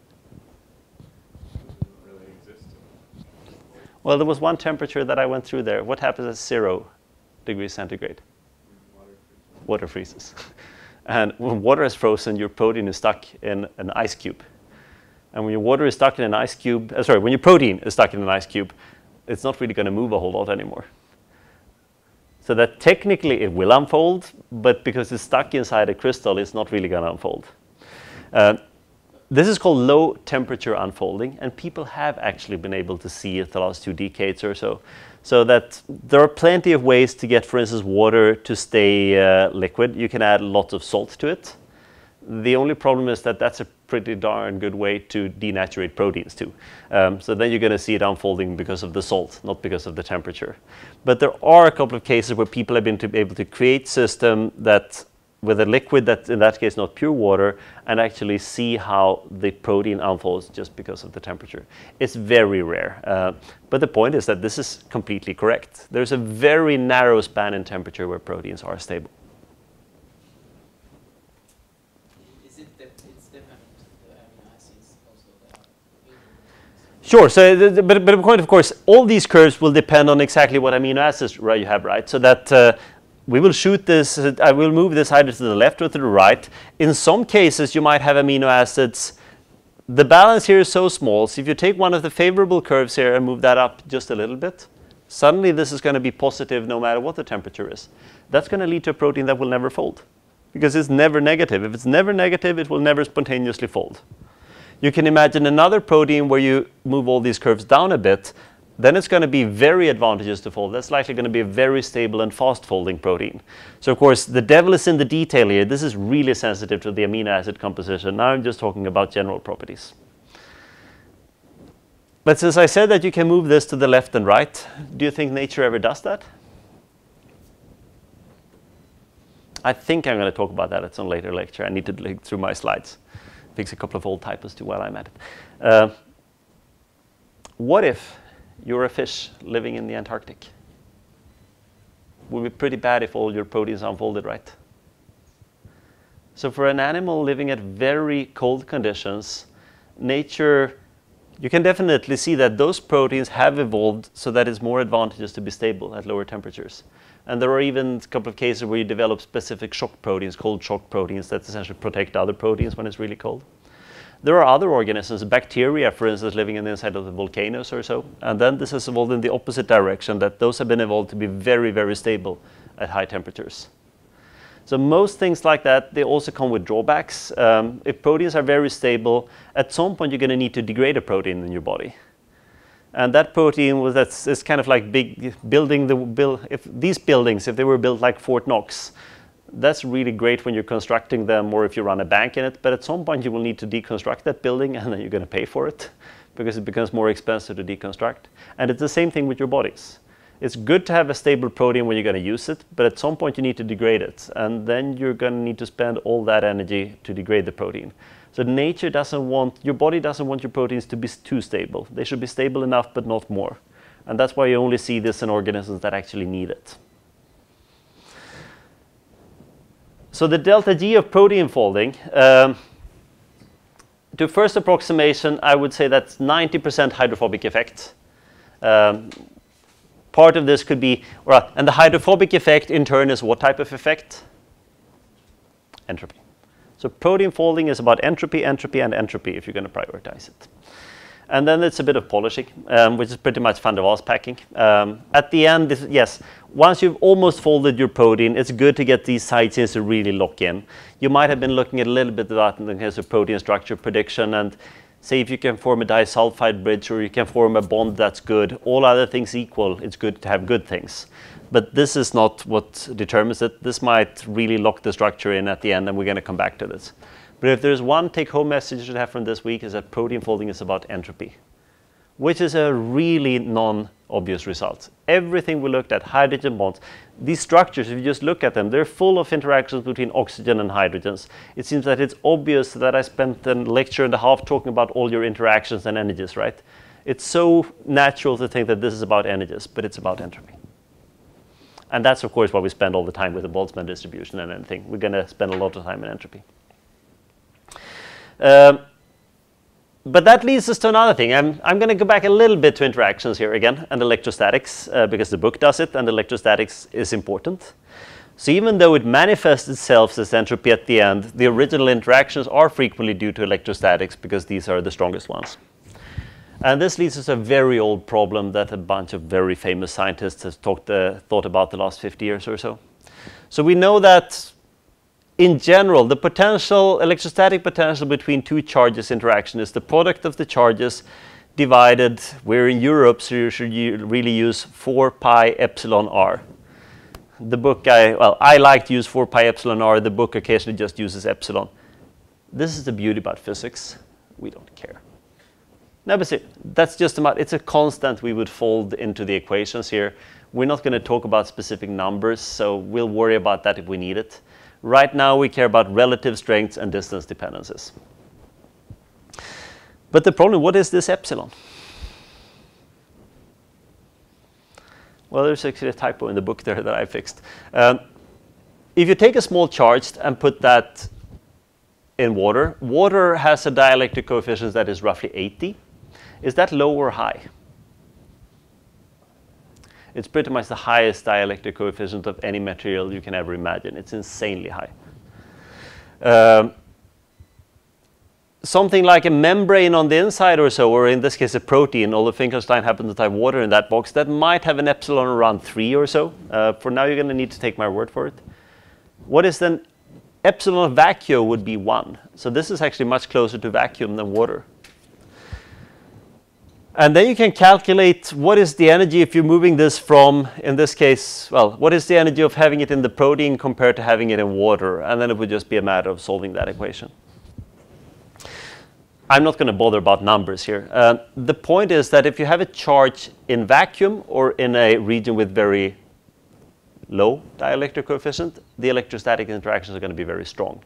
Well, there was one temperature that I went through there. What happens at zero degrees centigrade? Water freezes. And when water is frozen, your protein is stuck in an ice cube. And when your water is stuck in an ice cube, uh, sorry, when your protein is stuck in an ice cube, it's not really going to move a whole lot anymore. So that technically it will unfold, but because it's stuck inside a crystal, it's not really going to unfold. Uh, this is called low temperature unfolding, and people have actually been able to see it the last two decades or so. So that there are plenty of ways to get, for instance, water to stay uh, liquid. You can add lots of salt to it. The only problem is that that's a pretty darn good way to denaturate proteins too. Um, so then you're going to see it unfolding because of the salt, not because of the temperature. But there are a couple of cases where people have been to be able to create system that with a liquid that's in that case not pure water, and actually see how the protein unfolds just because of the temperature. It's very rare. Uh, but the point is that this is completely correct. There's a very narrow span in temperature where proteins are stable. Is it dep- it's dependent on the amino acids also that are Sure. So, the, the, but, but the point, of course, all these curves will depend on exactly what amino acids right, you have, right? So that uh, we will shoot this, uh, I will move this either to the left or to the right. In some cases, you might have amino acids. The balance here is so small, so if you take one of the favorable curves here and move that up just a little bit, suddenly this is going to be positive no matter what the temperature is. That's going to lead to a protein that will never fold, because it's never negative. If it's never negative, it will never spontaneously fold. You can imagine another protein where you move all these curves down a bit, then it's going to be very advantageous to fold. That's likely going to be a very stable and fast folding protein. So of course, the devil is in the detail here. This is really sensitive to the amino acid composition. Now I'm just talking about general properties. But since I said that you can move this to the left and right, do you think nature ever does that? I think I'm going to talk about that at some later lecture. I need to look through my slides. Fix a couple of old typos too while I'm at it. Uh, what if you're a fish living in the Antarctic? Would be pretty bad if all your proteins unfolded right. So for an animal living at very cold conditions, nature, you can definitely see that those proteins have evolved so that it's more advantageous to be stable at lower temperatures. And there are even a couple of cases where you develop specific shock proteins, cold shock proteins, that essentially protect other proteins when it's really cold. There are other organisms, bacteria, for instance, living in the inside of the volcanoes or so. And then this has evolved in the opposite direction, that those have been evolved to be very, very stable at high temperatures. So most things like that, they also come with drawbacks. Um, if proteins are very stable, at some point you're going to need to degrade a protein in your body. And that protein was that's it's kind of like big building the build. If these buildings, if they were built like Fort Knox, that's really great when you're constructing them or if you run a bank in it. But at some point you will need to deconstruct that building, and then you're going to pay for it because it becomes more expensive to deconstruct. And it's the same thing with your bodies. It's good to have a stable protein when you're going to use it, but at some point you need to degrade it, and then you're going to need to spend all that energy to degrade the protein. So nature doesn't want, your body doesn't want your proteins to be too stable. They should be stable enough, but not more. And that's why you only see this in organisms that actually need it. So the delta G of protein folding, um, to first approximation, I would say that's ninety percent hydrophobic effect. Um, part of this could be, well, and the hydrophobic effect in turn is what type of effect? Entropy. So protein folding is about entropy, entropy, and entropy if you're going to prioritize it. And then it's a bit of polishing, um, which is pretty much van der Waals packing. Um, at the end, this, yes, once you've almost folded your protein, it's good to get these sites here to really lock in. You might have been looking at a little bit of that in the case of protein structure prediction, and say if you can form a disulfide bridge or you can form a bond that's good, all other things equal, it's good to have good things. But this is not what determines it. This might really lock the structure in at the end, and we're going to come back to this. But if there's one take-home message you should have from this week, is that protein folding is about entropy, which is a really non-obvious result. Everything we looked at, hydrogen bonds, these structures, if you just look at them, they're full of interactions between oxygen and hydrogens. It seems that it's obvious that I spent a lecture and a half talking about all your interactions and energies, right? It's so natural to think that this is about energies, but it's about entropy. And that's, of course, why we spend all the time with the Boltzmann distribution and everything. We're going to spend a lot of time in entropy. Um, but that leads us to another thing. I'm, I'm going to go back a little bit to interactions here again and electrostatics, uh, because the book does it, and electrostatics is important. So even though it manifests itself as entropy at the end, the original interactions are frequently due to electrostatics because these are the strongest ones. And this leads us to a very old problem that a bunch of very famous scientists have talked, uh, thought about the last fifty years or so. So we know that in general, the potential, electrostatic potential between two charges interaction is the product of the charges divided, we're in Europe, so you should u- really use four pi epsilon r. The book, I, well, I like to use four pi epsilon r. The book occasionally just uses epsilon. This is the beauty about physics. We don't care. No, but see, that's just about, it's a constant we would fold into the equations here. We're not going to talk about specific numbers, so we'll worry about that if we need it. Right now, we care about relative strengths and distance dependencies. But the problem, what is this epsilon? Well, there's actually a typo in the book there that I fixed. Um, if you take a small charge and put that in water, water has a dielectric coefficient that is roughly eighty. Is that low or high? It's pretty much the highest dielectric coefficient of any material you can ever imagine. It's insanely high. Um, something like a membrane on the inside or so, or in this case a protein, although Finkelstein happens to have water in that box, that might have an epsilon around three or so. Uh, for now, you're going to need to take my word for it. What is then? Epsilon of vacuum would be one. So this is actually much closer to vacuum than water. And then you can calculate what is the energy if you're moving this from, in this case, well, what is the energy of having it in the protein compared to having it in water? And then it would just be a matter of solving that equation. I'm not going to bother about numbers here. Uh, the point is that if you have a charge in vacuum or in a region with very low dielectric coefficient, the electrostatic interactions are going to be very strong.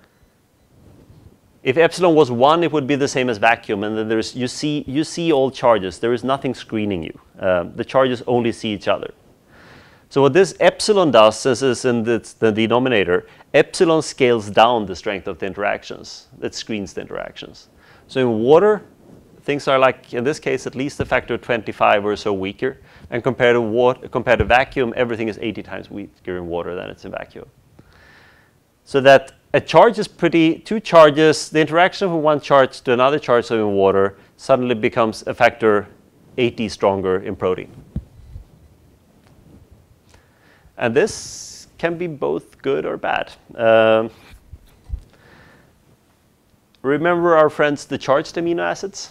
If epsilon was one, it would be the same as vacuum, and then there's, you see, you see all charges. There is nothing screening you. Um, the charges only see each other. So what this epsilon does, this is in the, the denominator, epsilon scales down the strength of the interactions. It screens the interactions. So in water, things are like, in this case, at least a factor of twenty-five or so weaker. And compared to, water, compared to vacuum, everything is eighty times weaker in water than it's in vacuum. So that a charge is pretty, two charges, the interaction from one charge to another charge in water suddenly becomes a factor eighty stronger in protein. And this can be both good or bad. Um, remember our friends, the charged amino acids?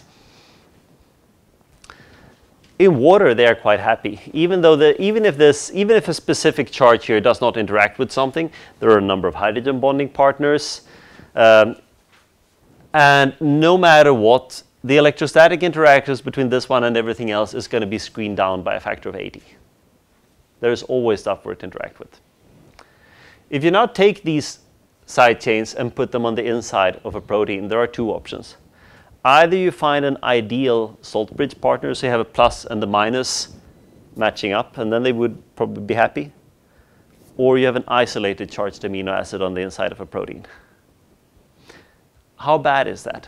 In water, they are quite happy. Even though the, even if this, even if a specific charge here does not interact with something, there are a number of hydrogen bonding partners, um, and no matter what, the electrostatic interactions between this one and everything else is going to be screened down by a factor of eighty. There is always stuff for it to interact with. If you now take these side chains and put them on the inside of a protein, there are two options. Either you find an ideal salt bridge partner, so you have a plus and the minus matching up, and then they would probably be happy. Or you have an isolated charged amino acid on the inside of a protein. How bad is that?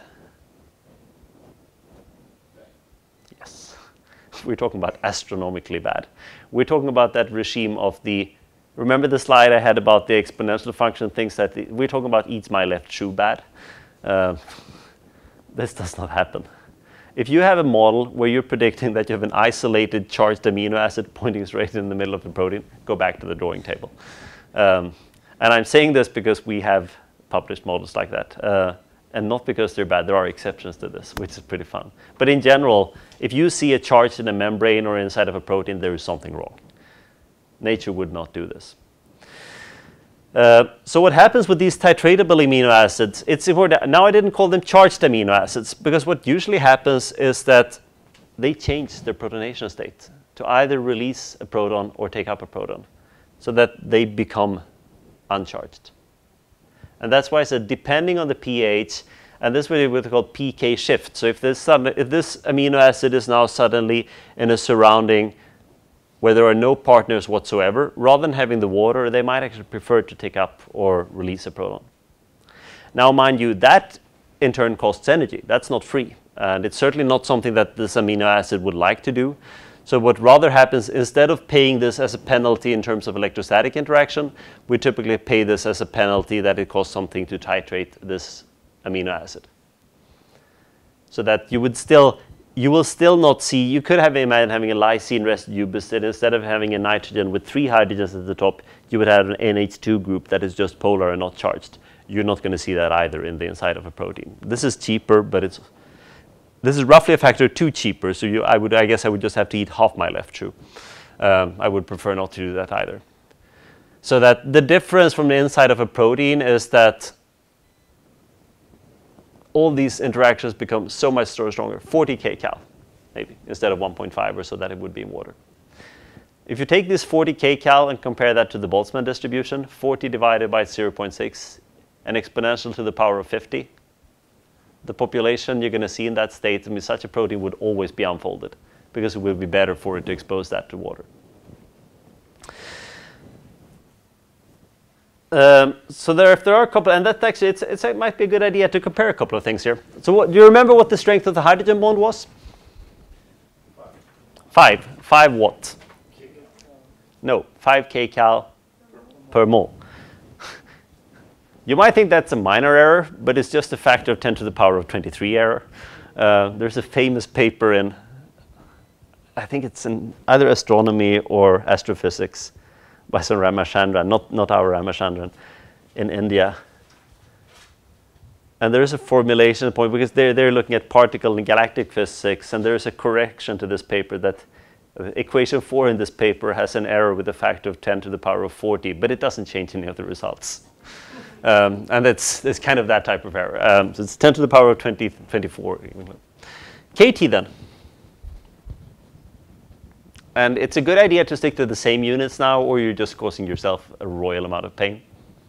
Yes. We're talking about astronomically bad. We're talking about that regime of the, remember the slide I had about the exponential function, things that, the, we're talking about eats my left shoe bad. Uh, This does not happen. If you have a model where you're predicting that you have an isolated charged amino acid pointing straight in the middle of the protein, go back to the drawing table. Um, and I'm saying this because we have published models like that. Uh, and not because they're bad. There are exceptions to this, which is pretty fun. But in general, if you see a charge in a membrane or inside of a protein, there is something wrong. Nature would not do this. Uh, so what happens with these titratable amino acids, it's important. Now I didn't call them charged amino acids, because what usually happens is that they change their protonation state to either release a proton or take up a proton, so that they become uncharged. And that's why I said depending on the pH, and this is what we call P K shift. So if this, sudden, if this amino acid is now suddenly in a surrounding where there are no partners whatsoever, rather than having the water, they might actually prefer to take up or release a proton. Now, mind you, that in turn costs energy. That's not free. And it's certainly not something that this amino acid would like to do. So what rather happens, instead of paying this as a penalty in terms of electrostatic interaction, we typically pay this as a penalty that it costs something to titrate this amino acid. So that you would still, you will still not see, you could have imagined having a lysine residue, but instead of having a nitrogen with three hydrogens at the top, you would have an N H two group that is just polar and not charged. You're not going to see that either in the inside of a protein. This is cheaper, but it's this is roughly a factor of two cheaper. So you, I would, I guess, I would just have to eat half my left shoe. Um, I would prefer not to do that either. So that the difference from the inside of a protein is that all these interactions become so much stronger, forty kcal, maybe, instead of one point five or so that it would be in water. If you take this forty kcal and compare that to the Boltzmann distribution, forty divided by zero point six, an exponential to the power of fifty, the population you're going to see in that state, I mean, such a protein would always be unfolded because it would be better for it to expose that to water. Um, so there, if there are a couple, and that actually, it's, it's, it might be a good idea to compare a couple of things here. So what, do you remember what the strength of the hydrogen bond was? Five. Five, five what? No, five kcal per mole. You might think that's a minor error, but it's just a factor of ten to the power of twenty-three error. Uh, there's a famous paper in, I think it's in either astronomy or astrophysics, by some Ramachandran, not, not our Ramachandran, in India. And there is a formulation point, because they're, they're looking at particle and galactic physics, and there is a correction to this paper that uh, equation four in this paper has an error with a factor of ten to the power of forty, but it doesn't change any of the results. Um, and it's, it's kind of that type of error. Um, so it's ten to the power of twenty, twenty-four. K T then. And it's a good idea to stick to the same units now, or you're just causing yourself a royal amount of pain.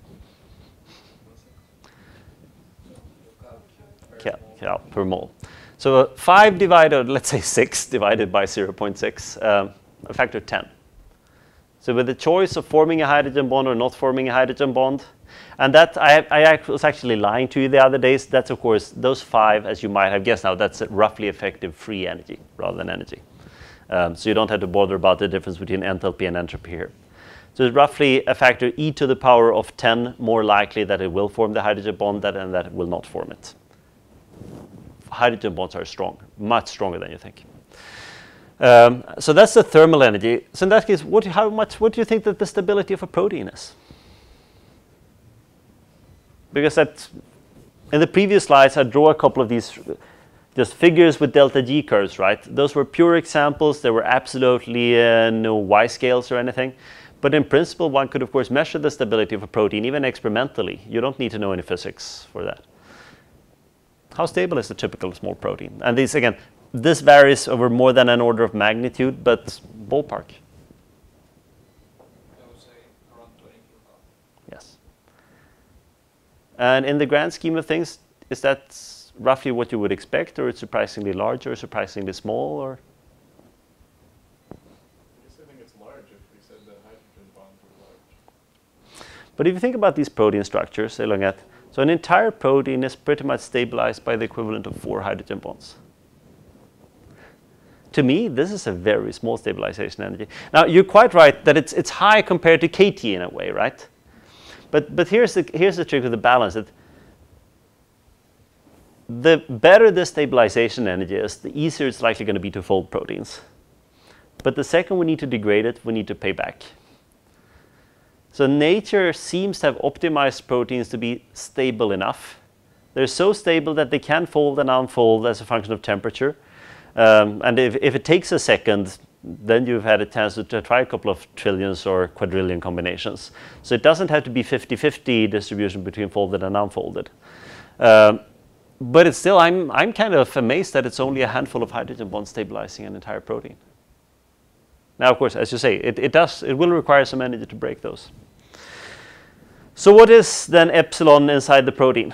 Cal, cal per mole. So uh, five divided, let's say six divided by zero point six, um, a factor of ten. So with the choice of forming a hydrogen bond or not forming a hydrogen bond, and that I, I was actually lying to you the other days. That's, of course, those five, as you might have guessed now, that's roughly effective free energy rather than energy. Um, so you don't have to bother about the difference between enthalpy and entropy here. So it's roughly a factor e to the power of ten more likely that it will form the hydrogen bond than and that it will not form it. Hydrogen bonds are strong, much stronger than you think. Um, so that's the thermal energy. So in that case, what, how much, what do you think that the stability of a protein is? Because that, in the previous slides, I draw a couple of these just figures with delta G curves, right? Those were pure examples. There were absolutely uh, no Y scales or anything. But in principle, one could, of course, measure the stability of a protein, even experimentally. You don't need to know any physics for that. How stable is a typical small protein? And these, again, this varies over more than an order of magnitude, but ballpark. I would say around twenty kilocalories. Yes. And in the grand scheme of things, is that roughly what you would expect, or it's surprisingly large or surprisingly small, or? I guess I think it's large if we said that hydrogen bonds were large. But if you think about these protein structures, they look at, so an entire protein is pretty much stabilized by the equivalent of four hydrogen bonds. To me, this is a very small stabilization energy. Now, you're quite right that it's, it's high compared to K T in a way, right? But, but here's, the, here's the trick with the balance. That the better the stabilization energy is, the easier it's likely going to be to fold proteins. But the second we need to degrade it, we need to pay back. So nature seems to have optimized proteins to be stable enough. They're so stable that they can fold and unfold as a function of temperature. Um, and if, if it takes a second, then you've had a chance to, to try a couple of trillions or quadrillion combinations. So it doesn't have to be fifty fifty distribution between folded and unfolded. Um, but it's still, I'm, I'm kind of amazed that it's only a handful of hydrogen bonds stabilizing an entire protein. Now, of course, as you say, it, it, does, it will require some energy to break those. So what is then epsilon inside the protein?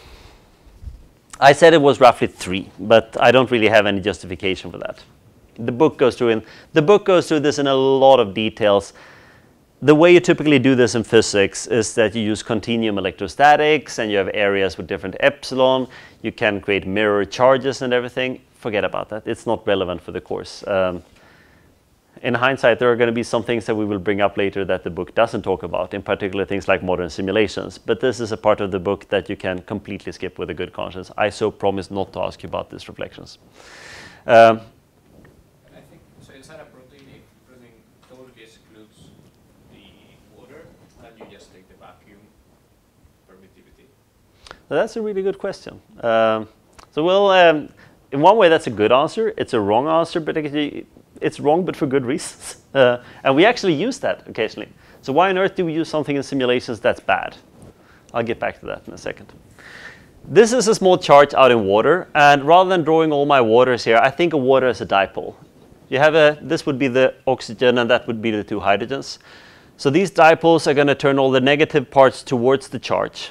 I said it was roughly three, but I don't really have any justification for that. The book goes through in, the book goes through this in a lot of details. The way you typically do this in physics is that you use continuum electrostatics and you have areas with different epsilon. You can create mirror charges and everything. Forget about that. It's not relevant for the course. Um, in hindsight, there are going to be some things that we will bring up later that the book doesn't talk about, in particular things like modern simulations. But this is a part of the book that you can completely skip with a good conscience. I so promise not to ask you about these reflections. Um, I think so. Inside a protein, if protein totally excludes the water, then you just take the vacuum permittivity. that's a really good question. Um, so, well, um, in one way, that's a good answer. It's a wrong answer, but actually, it's wrong, but for good reasons. Uh, and we actually use that occasionally. So, why on earth do we use something in simulations that's bad? I'll get back to that in a second. This is a small charge out in water, and rather than drawing all my waters here, I think of water as a dipole. You have a, this would be the oxygen, and that would be the two hydrogens. So these dipoles are going to turn all the negative parts towards the charge.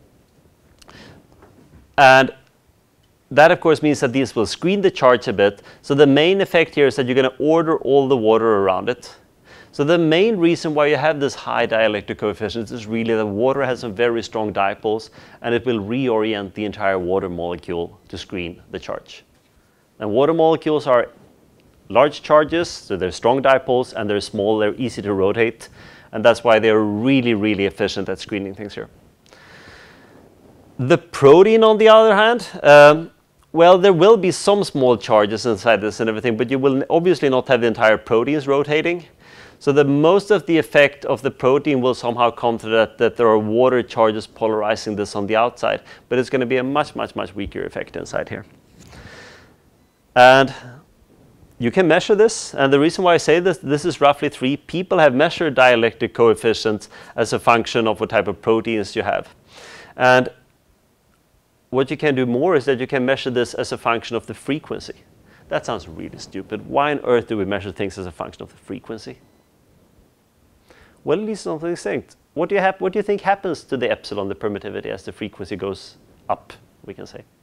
And that, of course, means that these will screen the charge a bit. So the main effect here is that you're going to order all the water around it. So the main reason why you have this high dielectric coefficient is really that water has some very strong dipoles, and it will reorient the entire water molecule to screen the charge. And water molecules are large charges, so they're strong dipoles, and they're small, they're easy to rotate, and that's why they're really, really efficient at screening things here. The protein, on the other hand, um, well, there will be some small charges inside this and everything, but you will obviously not have the entire proteins rotating. So the most of the effect of the protein will somehow come to that, that there are water charges polarizing this on the outside, but it's going to be a much, much, much weaker effect inside here. And you can measure this, and the reason why I say this, this is roughly three. People have measured dielectric coefficients as a function of what type of proteins you have. And what you can do more is that you can measure this as a function of the frequency. That sounds really stupid. Why on earth do we measure things as a function of the frequency? Well, at least something distinct. What do you have? What do you think happens to the epsilon, the permittivity, as the frequency goes up? We can say.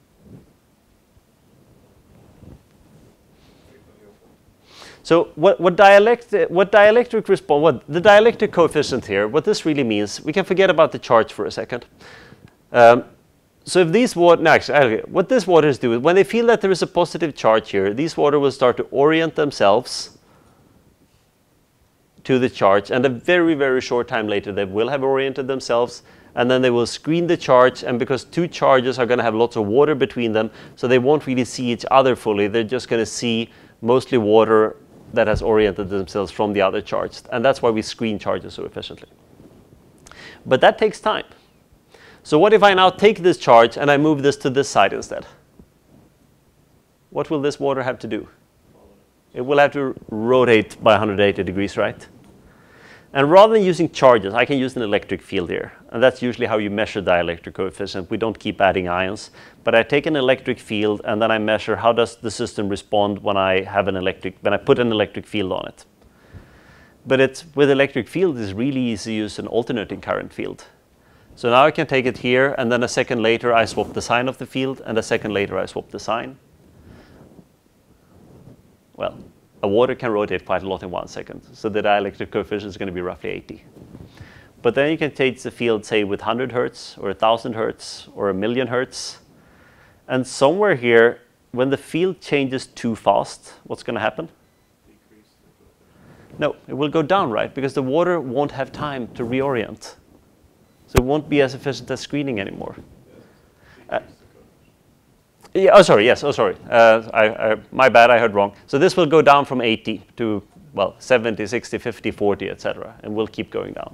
So, what what dielect what dielectric response? What the dielectric coefficient here? What this really means? We can forget about the charge for a second. Um, so, if these water, no, actually, what these waters do when they feel that there is a positive charge here, these water will start to orient themselves to the charge, and a very, very short time later they will have oriented themselves, and then they will screen the charge, and because two charges are going to have lots of water between them, so they won't really see each other fully, they're just going to see mostly water that has oriented themselves from the other charge, and that's why we screen charges so efficiently. But that takes time. So what if I now take this charge and I move this to this side instead? What will this water have to do? It will have to rotate by one hundred eighty degrees, right? And rather than using charges, I can use an electric field here. And that's usually how you measure dielectric coefficient. We don't keep adding ions. But I take an electric field, and then I measure how does the system respond when I have an electric, when I put an electric field on it. But it's, with electric field, it's really easy to use an alternating current field. So now I can take it here, and then a second later I swap the sign of the field, and a second later I swap the sign. Well, a water can rotate quite a lot in one second, so the dielectric coefficient is going to be roughly eighty. But then you can take the field, say, with one hundred hertz, or one thousand hertz, or a million hertz, and somewhere here, when the field changes too fast, what's going to happen? No, it will go down, right? Because the water won't have time to reorient. So it won't be as efficient as screening anymore. Uh, yeah, oh, sorry, yes, oh, sorry. Uh, I, I, my bad, I heard wrong. So this will go down from eighty to, well, seventy, sixty, fifty, forty, et cetera, and will keep going down.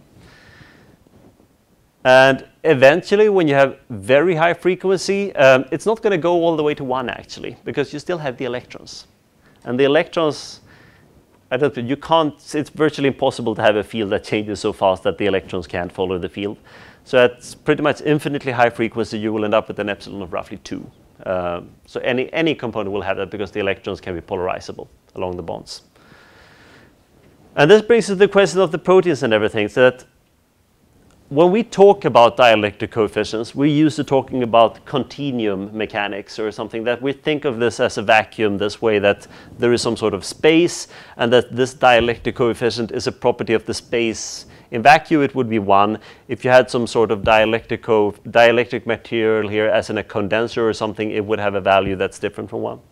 And eventually, when you have very high frequency, um, it's not going to go all the way to one, actually, because you still have the electrons. And the electrons, I don't, you can't, it's virtually impossible to have a field that changes so fast that the electrons can't follow the field. So at pretty much infinitely high frequency, you will end up with an epsilon of roughly two. Um, so any, any component will have that because the electrons can be polarizable along the bonds. And this brings us to the question of the proteins and everything. So that when we talk about dielectric coefficients, we're used to talking about continuum mechanics or something, that we think of this as a vacuum this way, that there is some sort of space and that this dielectric coefficient is a property of the space. In vacuum, it would be one. If you had some sort of dielectric, dielectric material here, as in a condenser or something, it would have a value that's different from one.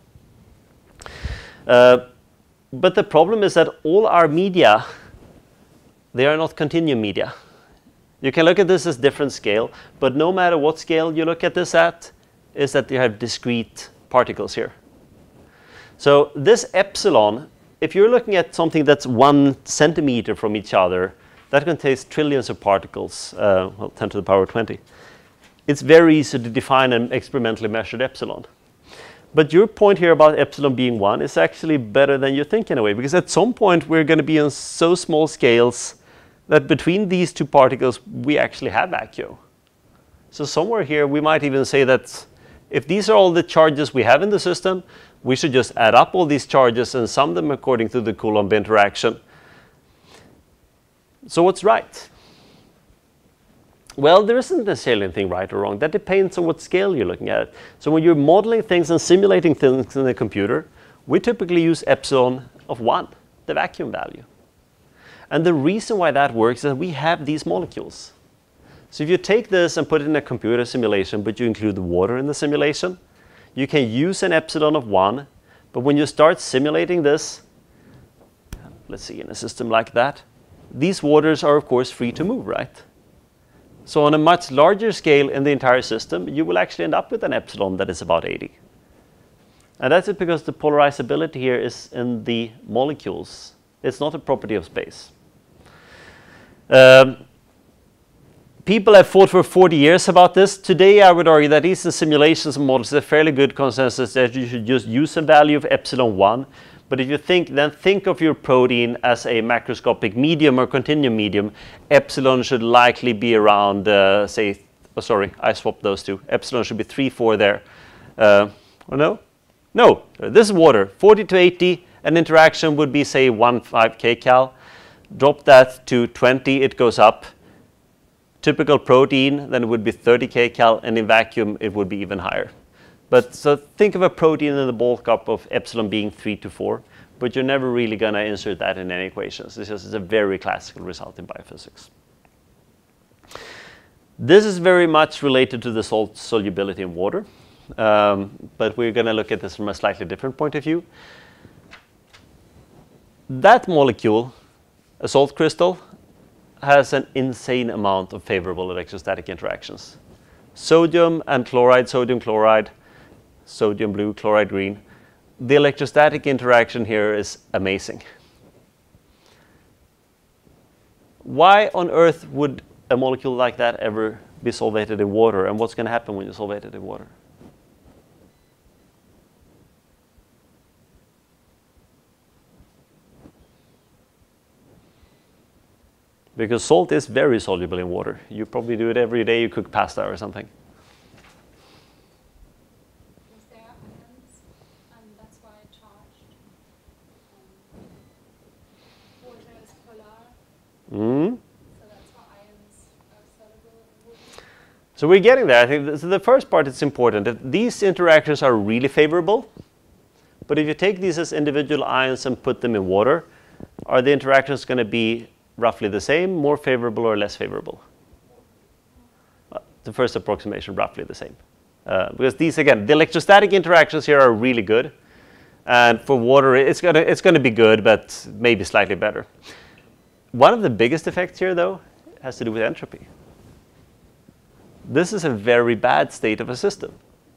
Uh, but the problem is that all our media, they are not continuum media. You can look at this as different scale, but no matter what scale you look at this at, is that you have discrete particles here. So this epsilon, if you're looking at something that's one centimeter from each other, that contains trillions of particles, uh, well, ten to the power twenty. It's very easy to define an experimentally measured epsilon. But your point here about epsilon being one is actually better than you think in a way, because at some point we're going to be on so small scales that between these two particles we actually have vacuum. So somewhere here we might even say that if these are all the charges we have in the system, we should just add up all these charges and sum them according to the Coulomb interaction. So what's right? Well, there isn't necessarily anything right or wrong. That depends on what scale you're looking at. So when you're modeling things and simulating things in the computer, we typically use epsilon of one, the vacuum value. And the reason why that works is that we have these molecules. So if you take this and put it in a computer simulation, but you include the water in the simulation, you can use an epsilon of one, but when you start simulating this, let's see, in a system like that, these waters are of course free to move, right? So on a much larger scale in the entire system, you will actually end up with an epsilon that is about eighty. And that's it because the polarizability here is in the molecules. It's not a property of space. Um, people have fought for forty years about this. Today I would argue that at least in simulations and models, there's a fairly good consensus that you should just use a value of epsilon one. But if you think, then think of your protein as a macroscopic medium or continuum medium. Epsilon should likely be around, uh, say, oh, sorry, I swapped those two. Epsilon should be three, four there. Uh, or no? No, this is water. forty to eighty, an interaction would be, say, one point five kcal. Drop that to twenty, it goes up. Typical protein, then it would be thirty kcal, and in vacuum, it would be even higher. But so think of a protein in the ballpark of epsilon being three to four, but you're never really going to insert that in any equations. This is a very classical result in biophysics. This is very much related to the salt solubility in water, um, but we're going to look at this from a slightly different point of view. That molecule, a salt crystal, has an insane amount of favorable electrostatic interactions. Sodium and chloride, sodium chloride, sodium blue, chloride green. The electrostatic interaction here is amazing. Why on earth would a molecule like that ever be solvated in water, and what's going to happen when you solvate it in water? Because salt is very soluble in water. You probably do it every day you cook pasta or something. Mm. So that's why ions are soluble in water. So we're getting there. I think this, the first part is important. That these interactions are really favorable. But if you take these as individual ions and put them in water, are the interactions going to be roughly the same, more favorable or less favorable? Uh, the first approximation, roughly the same. Uh, because these, again, the electrostatic interactions here are really good. And for water, it's going to it's going to be good, but maybe slightly better. One of the biggest effects here, though, has to do with entropy. This is a very bad state of a system.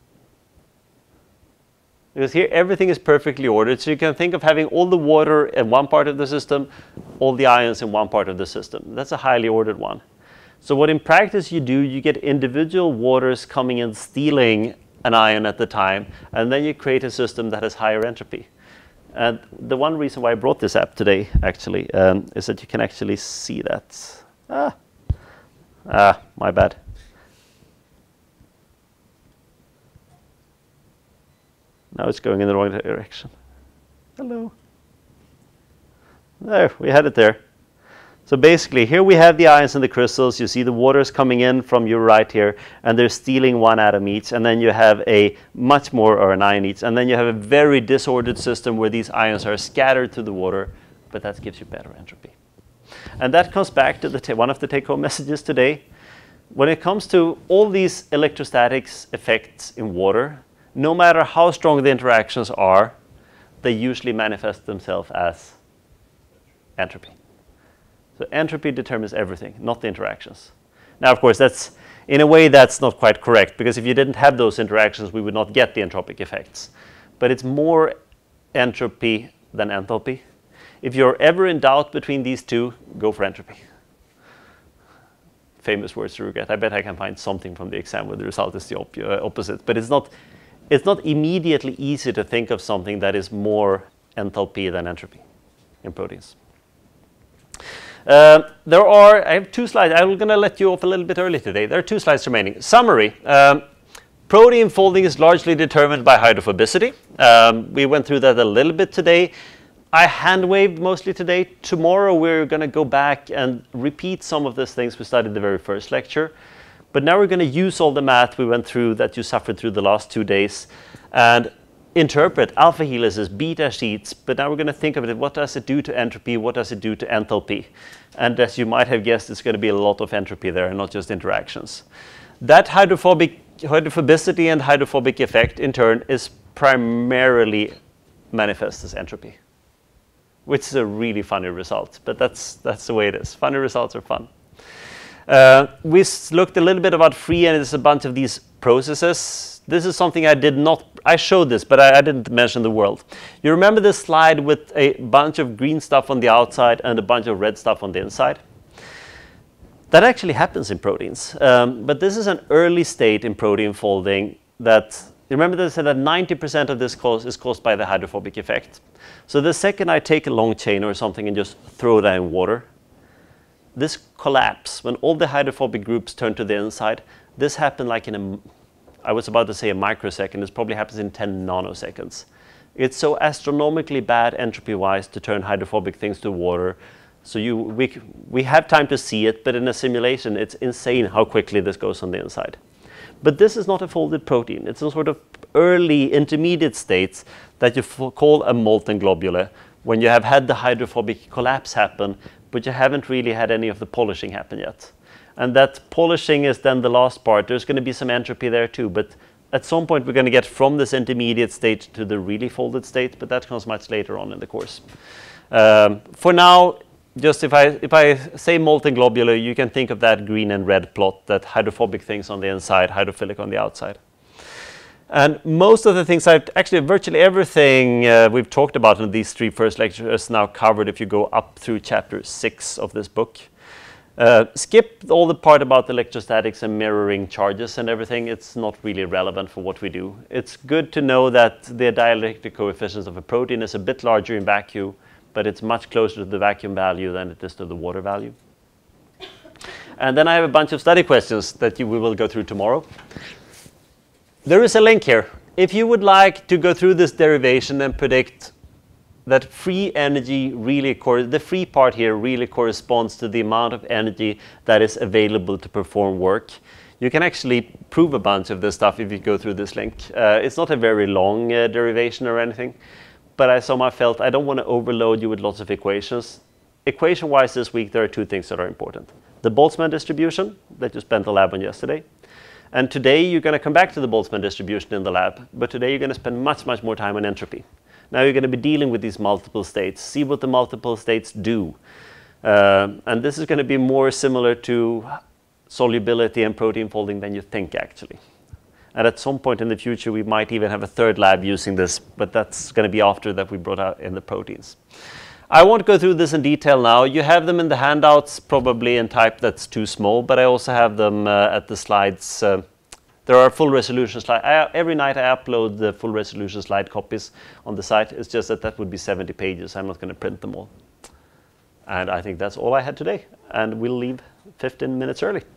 Because here everything is perfectly ordered, so you can think of having all the water in one part of the system, all the ions in one part of the system. That's a highly ordered one. So what in practice you do, you get individual waters coming and stealing an ion at the time, and then you create a system that has higher entropy. And the one reason why I brought this app today, actually, um, is that you can actually see that. Ah, ah, my bad. Now it's going in the wrong direction. Hello. There, we had it there. So basically, here we have the ions in the crystals. You see the waters coming in from your right here, and they're stealing one atom each. And then you have a much more, or an ion each. And then you have a very disordered system where these ions are scattered to the water, but that gives you better entropy. And that comes back to the one of the take-home messages today. When it comes to all these electrostatics effects in water, no matter how strong the interactions are, they usually manifest themselves as entropy. So entropy determines everything, not the interactions. Now, of course, that's in a way that's not quite correct, because if you didn't have those interactions, we would not get the entropic effects. But it's more entropy than enthalpy. If you're ever in doubt between these two, go for entropy. Famous words to regret. I bet I can find something from the exam where the result is the op uh, opposite. But it's not, it's not immediately easy to think of something that is more enthalpy than entropy in proteins. Uh, there are, I have two slides. I'm going to let you off a little bit early today. There are two slides remaining. Summary. Um, protein folding is largely determined by hydrophobicity. Um, we went through that a little bit today. I hand-waved mostly today. Tomorrow we're going to go back and repeat some of these things we studied in the very first lecture. But now we're going to use all the math we went through that you suffered through the last two days and interpret alpha helices, beta sheets. But now we're going to think of it. What does it do to entropy? What does it do to enthalpy? And as you might have guessed, it's going to be a lot of entropy there and not just interactions. That hydrophobic, hydrophobicity and hydrophobic effect, in turn, is primarily manifest as entropy, which is a really funny result. But that's, that's the way it is. Funny results are fun. Uh, we looked a little bit about free, and it's a bunch of these processes. This is something I did not, I showed this, but I, I didn't mention the world. You remember this slide with a bunch of green stuff on the outside and a bunch of red stuff on the inside? That actually happens in proteins. Um, but this is an early state in protein folding that, you remember that I said that ninety percent of this cause is caused by the hydrophobic effect. So the second I take a long chain or something and just throw that in water, this collapse, when all the hydrophobic groups turn to the inside, this happened like in a, I was about to say a microsecond, this probably happens in ten nanoseconds. It's so astronomically bad entropy-wise to turn hydrophobic things to water. So you, we, we have time to see it, but in a simulation, it's insane how quickly this goes on the inside. But this is not a folded protein. It's a sort of early intermediate states that you call a molten globule when you have had the hydrophobic collapse happen, but you haven't really had any of the polishing happen yet. And that polishing is then the last part. There's going to be some entropy there too, but at some point we're going to get from this intermediate state to the really folded state, but that comes much later on in the course. Um, for now, just if I, if I say molten globular, you can think of that green and red plot, that hydrophobic things on the inside, hydrophilic on the outside. And most of the things, I've actually virtually everything uh, we've talked about in these three first lectures is now covered if you go up through chapter six of this book. Uh, skip all the part about electrostatics and mirroring charges and everything. It's not really relevant for what we do. It's good to know that the dielectric coefficient of a protein is a bit larger in vacuum, but it's much closer to the vacuum value than it is to the water value. And then I have a bunch of study questions that you, we will go through tomorrow. There is a link here. If you would like to go through this derivation and predict that free energy really, the free part here really corresponds to the amount of energy that is available to perform work, you can actually prove a bunch of this stuff if you go through this link. Uh, it's not a very long uh, derivation or anything, but I somehow felt I don't want to overload you with lots of equations. Equation-wise this week, there are two things that are important. The Boltzmann distribution that you spent the lab on yesterday. And today you're going to come back to the Boltzmann distribution in the lab, but today you're going to spend much, much more time on entropy. Now you're going to be dealing with these multiple states, see what the multiple states do. Uh, and this is going to be more similar to solubility and protein folding than you think, actually. And at some point in the future, we might even have a third lab using this, but that's going to be after that we brought out in the proteins. I won't go through this in detail now. You have them in the handouts, probably in type that's too small, but I also have them uh, at the slides. Uh, there are full resolution slides. Every night I upload the full resolution slide copies on the site. It's just that that would be seventy pages. I'm not going to print them all. And I think that's all I had today. And we'll leave fifteen minutes early.